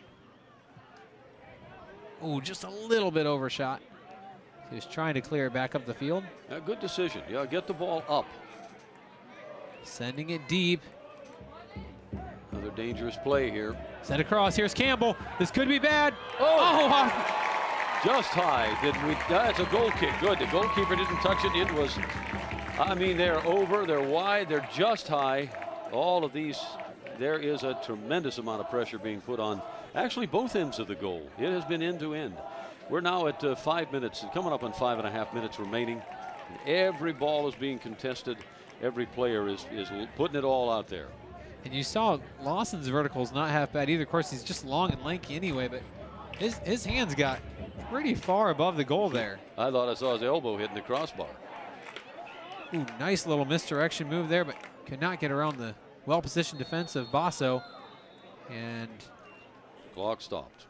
Ooh, just a little bit overshot. He was trying to clear it back up the field. A good decision. Yeah, get the ball up. Sending it deep. Another dangerous play here. Sent across. Here's Campbell. This could be bad. Oh! Just high. That's a goal kick. Good. The goalkeeper didn't touch it. It was, I mean, they're over, they're wide, they're just high. All of these, there is a tremendous amount of pressure being put on actually both ends of the goal. It has been end to end. We're now at 5 minutes, coming up on 5.5 minutes remaining. Every ball is being contested. Every player is putting it all out there. And you saw Lawson's vertical's not half bad either. Of course, he's just long and lanky anyway, but his hands got pretty far above the goal there. I thought I saw his elbow hitting the crossbar. Ooh, nice little misdirection move there, but could not get around the well-positioned defense of Basso. And Clock stopped.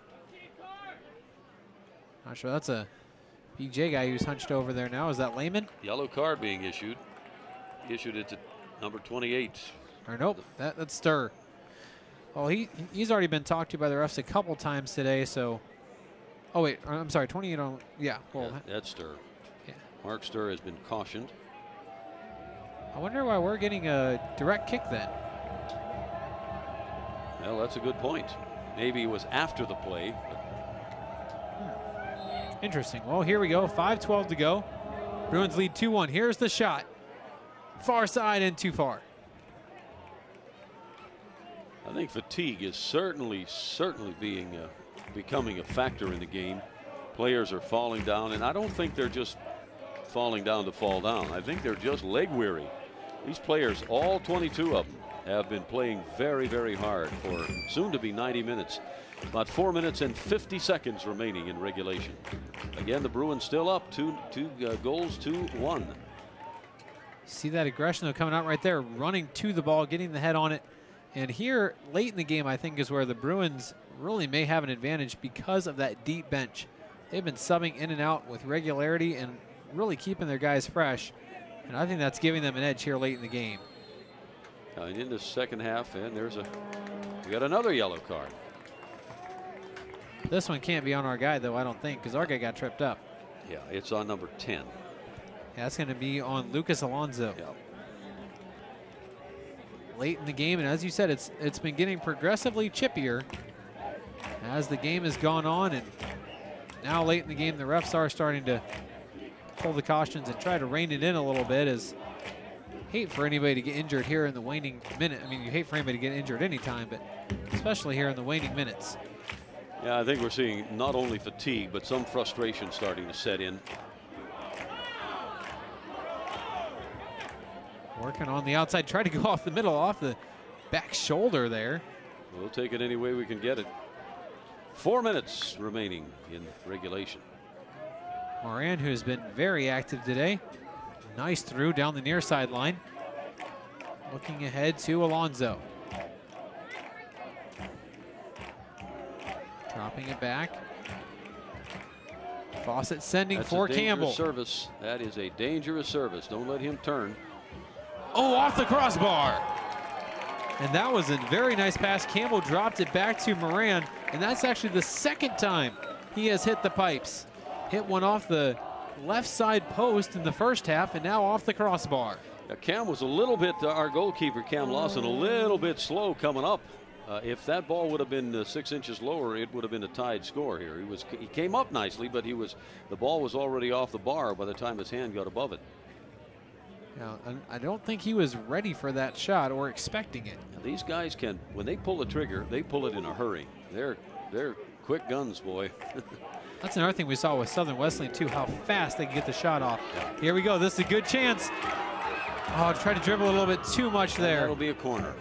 Not sure, that's a BJ guy who's hunched over there now. Is that Lehman? Yellow card being issued. Issued it to number 28. Or nope, that's Stir. Well, he's already been talked to by the refs a couple times today, so. Oh wait, I'm sorry, 28 on, yeah. Well, yeah, that's Stir. Yeah. Mark Stir has been cautioned. I wonder why we're getting a direct kick then. Well, that's a good point. Maybe it was after the play. Interesting. Well, here we go. 5:12 to go. Bruins lead 2-1. Here's the shot. Far side and too far. I think fatigue is certainly becoming a factor in the game. Players are falling down, and I don't think they're just falling down to fall down. I think they're just leg weary. These players, all 22 of them, have been playing very, very hard for soon to be 90 minutes. About 4 minutes and 50 seconds remaining in regulation. Again, the Bruins still up two goals to 1. See that aggression though coming out right there, running to the ball, getting the head on it. And here, late in the game, I think is where the Bruins really may have an advantage because of that deep bench. They've been subbing in and out with regularity and really keeping their guys fresh. And I think that's giving them an edge here late in the game. And in the second half, and we got another yellow card. This one can't be on our guy, though, I don't think, because our guy got tripped up. Yeah, it's on number 10. Yeah, that's going to be on Lucas Alonso. Yeah. Late in the game, and as you said, it's been getting progressively chippier as the game has gone on, and now late in the game, the refs are starting to pull the cautions and try to rein it in a little bit, as hate for anybody to get injured here in the waning minute. I mean, you hate for anybody to get injured anytime, but especially here in the waning minutes. Yeah, I think we're seeing not only fatigue, but some frustration starting to set in. Working on the outside, try to go off the middle, off the back shoulder there. We'll take it any way we can get it. 4 minutes remaining in regulation. Moran, who has been very active today. Nice through down the near sideline. Looking ahead to Alonso. Dropping it back. Fawcett sending for Campbell. Service. That is a dangerous service. Don't let him turn. Oh, off the crossbar. And that was a very nice pass. Campbell dropped it back to Moran, and that's actually the second time he has hit the pipes. Hit one off the left side post in the first half, and now off the crossbar. Now, Cam was a little bit, our goalkeeper, Cam Lawson, a little bit slow coming up. If that ball would have been 6 inches lower, it would have been a tied score here. He came up nicely, but the ball was already off the bar by the time his hand got above it. Now, I don't think he was ready for that shot or expecting it. Now, these guys can, when they pull the trigger, they pull it in a hurry. They're quick guns, boy. That's another thing we saw with Southern Wesleyan too, how fast they can get the shot off. Yeah. Here we go. This is a good chance. Oh, try to dribble a little bit too much there. That'll be a corner.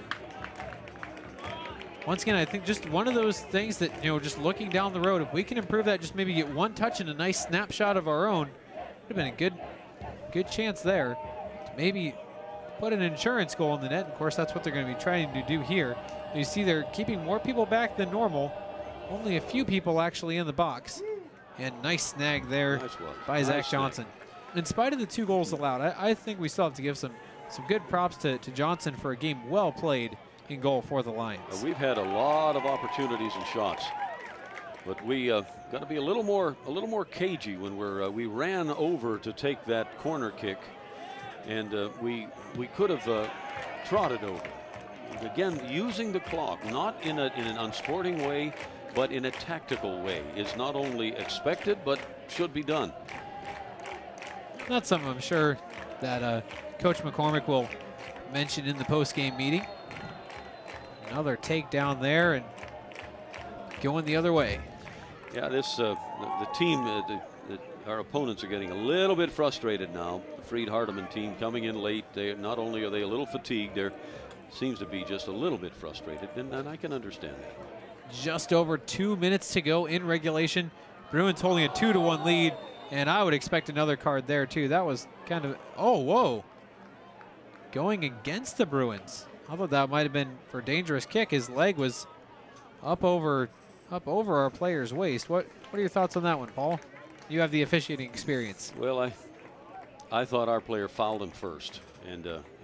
Once again, I think just one of those things that, just looking down the road, if we can improve that, just maybe get one touch and a nice snapshot of our own, would have been a good chance there to maybe put an insurance goal in the net. Of course, that's what they're going to be trying to do here. You see they're keeping more people back than normal. Only a few people actually in the box. And nice snag there by Zach Johnson. In spite of the 2 goals allowed, I think we still have to give some good props to Johnson for a game well played in goal for the Lions. We've had a lot of opportunities and shots, but we got to be a little more cagey when we ran over to take that corner kick, and we could have trotted over. Again, using the clock, not in an unsporting way, but in a tactical way, is not only expected but should be done. That's something I'm sure that Coach McCormick will mention in the post-game meeting. Another takedown there and going the other way. Yeah, the team, our opponents are getting a little bit frustrated now. The Freed-Hardeman team coming in late. Not only are they a little fatigued, there seems to be just a little bit frustrated, and I can understand that. Just over 2 minutes to go in regulation. Bruins holding a 2-1 lead, and I would expect another card there too. That was kind of, oh, whoa. Going against the Bruins. I thought that might have been for a dangerous kick. His leg was up over our player's waist. What are your thoughts on that one, Paul? You have the officiating experience. Well, I thought our player fouled him first, and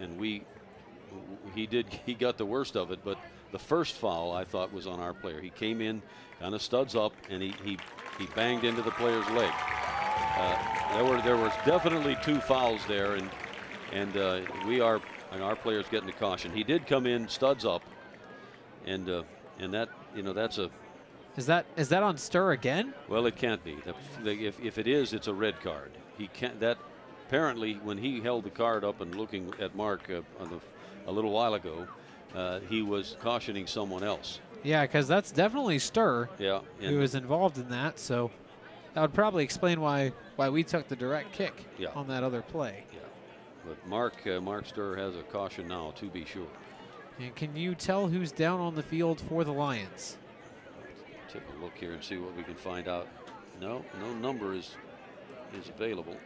he got the worst of it, but the first foul I thought was on our player. He came in, kind of studs up, and he banged into the player's leg. There was definitely 2 fouls there, and our player's getting the caution. He did come in, studs up, and that, that's a. Is that on Stir again? Well, it can't be. If it is, it's a red card. He can't. That apparently, when he held the card up and looking at Mark a little while ago, he was cautioning someone else. Yeah, because that's definitely Stir. Yeah, who was involved in that. So that would probably explain why we took the direct kick on that other play. Yeah, but Mark Stir has a caution now, to be sure. And can you tell who's down on the field for the Lions? Take a look here and see what we can find out. No number is available.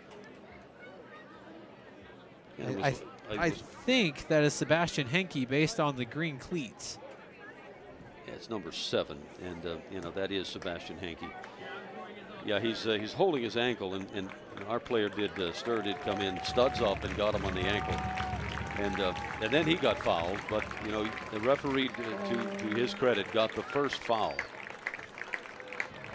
Yeah, I think that is Sebastian Henke based on the green cleats. Yeah, it's number 7, and that is Sebastian Henke. Yeah, he's holding his ankle, and our player Stir did come in, studs up, and got him on the ankle, and then he got fouled. But the referee, to his credit, got the first foul.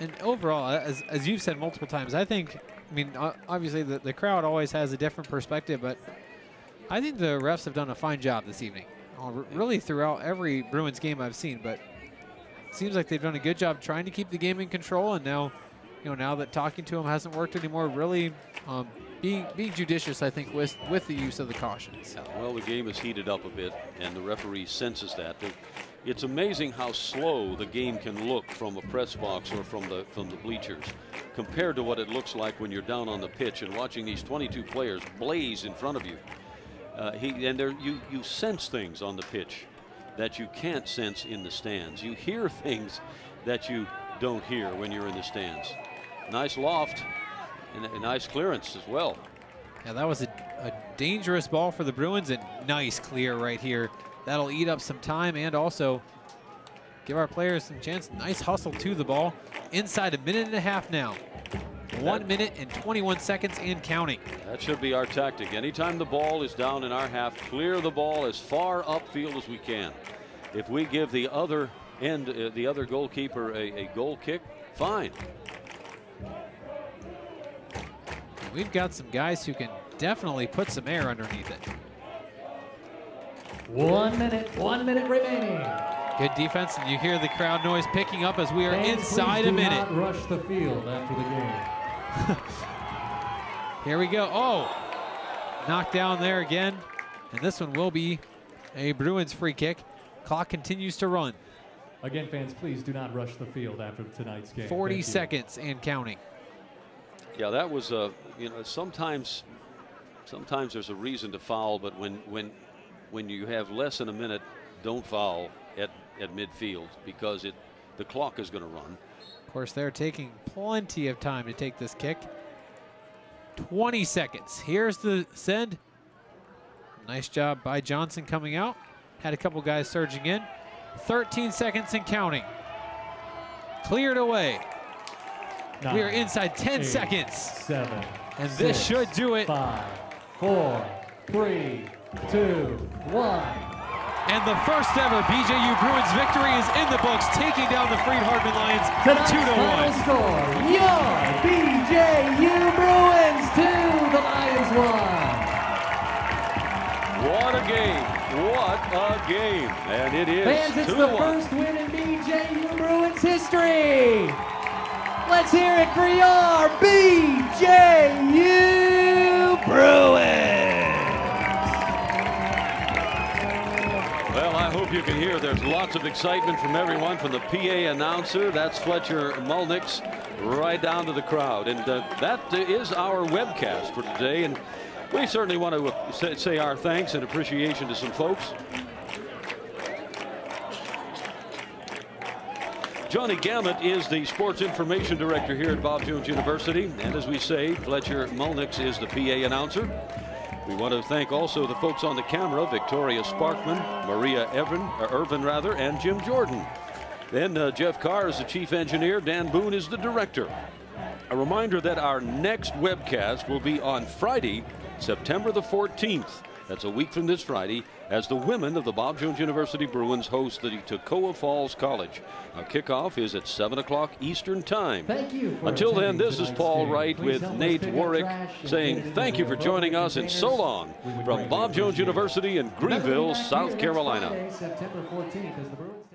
And overall, as you've said multiple times, I think, I mean, obviously the crowd always has a different perspective, but I think the refs have done a fine job this evening. Really throughout every Bruins game I've seen, but it seems like they've done a good job trying to keep the game in control. And now, now that talking to them hasn't worked anymore, really being judicious, I think, with the use of the cautions. Well, the game is heated up a bit, and the referee senses that. It's amazing how slow the game can look from a press box or from the bleachers compared to what it looks like when you're down on the pitch and watching these 22 players blaze in front of you. You sense things on the pitch that you can't sense in the stands. You hear things that you don't hear when you're in the stands. Nice loft and a nice clearance as well. Yeah, that was a dangerous ball for the Bruins, and nice clear right here. That'll eat up some time and also give our players some chance. Nice hustle to the ball. Inside a minute and a half now. 1 minute and 21 seconds and counting. That should be our tactic. Anytime the ball is down in our half, clear the ball as far upfield as we can. If we give the other end, the other goalkeeper a goal kick, fine. We've got some guys who can definitely put some air underneath it. 1 minute remaining. Good defense, and you hear the crowd noise picking up as we are inside a minute. Do not rush the field after the game. Here we go. Oh, knocked down there again, and this one will be a Bruins free kick. Clock continues to run. Again, fans, please do not rush the field after tonight's game. 40 seconds and counting. Yeah, that was sometimes there's a reason to foul, but when you have less than a minute, don't foul at midfield because the clock is going to run. Of course, they're taking plenty of time to take this kick. 20 seconds. Here's the send. Nice job by Johnson coming out. Had a couple guys surging in. 13 seconds and counting. Cleared away. 9, we are inside 10 8, seconds. 7. And 6, this should do it. 5, 4, 3, 2, 1. And the first ever BJU Bruins victory is in the books, taking down the Freed-Hardeman Lions 2-1. Score, your BJU Bruins 2, the Lions 1. What a game. What a game. And it is Fans, it's the first win in BJU Bruins history. Let's hear it for your BJU Bruins. Well, I hope you can hear there's lots of excitement from everyone, from the PA announcer, that's Fletcher Mulnix, right down to the crowd. And that is our webcast for today. And we certainly want to say our thanks and appreciation to some folks. Johnny Gammett is the sports information director here at Bob Jones University. And as we say, Fletcher Mulnix is the PA announcer. We want to thank also the folks on the camera, Victoria Sparkman, Maria Irvin, and Jim Jordan. Then Jeff Carr is the chief engineer. Dan Boone is the director. A reminder that our next webcast will be on Friday, September the 14th. That's a week from this Friday, as the women of the Bob Jones University Bruins host the Toccoa Falls College. Our kickoff is at 7 o'clock Eastern Time. Thank you. Until then, this is Paul Wright with Nate Warwick saying thank you for joining us and so long from Bob Jones University in Greenville, South Carolina. September 14th as the Bruins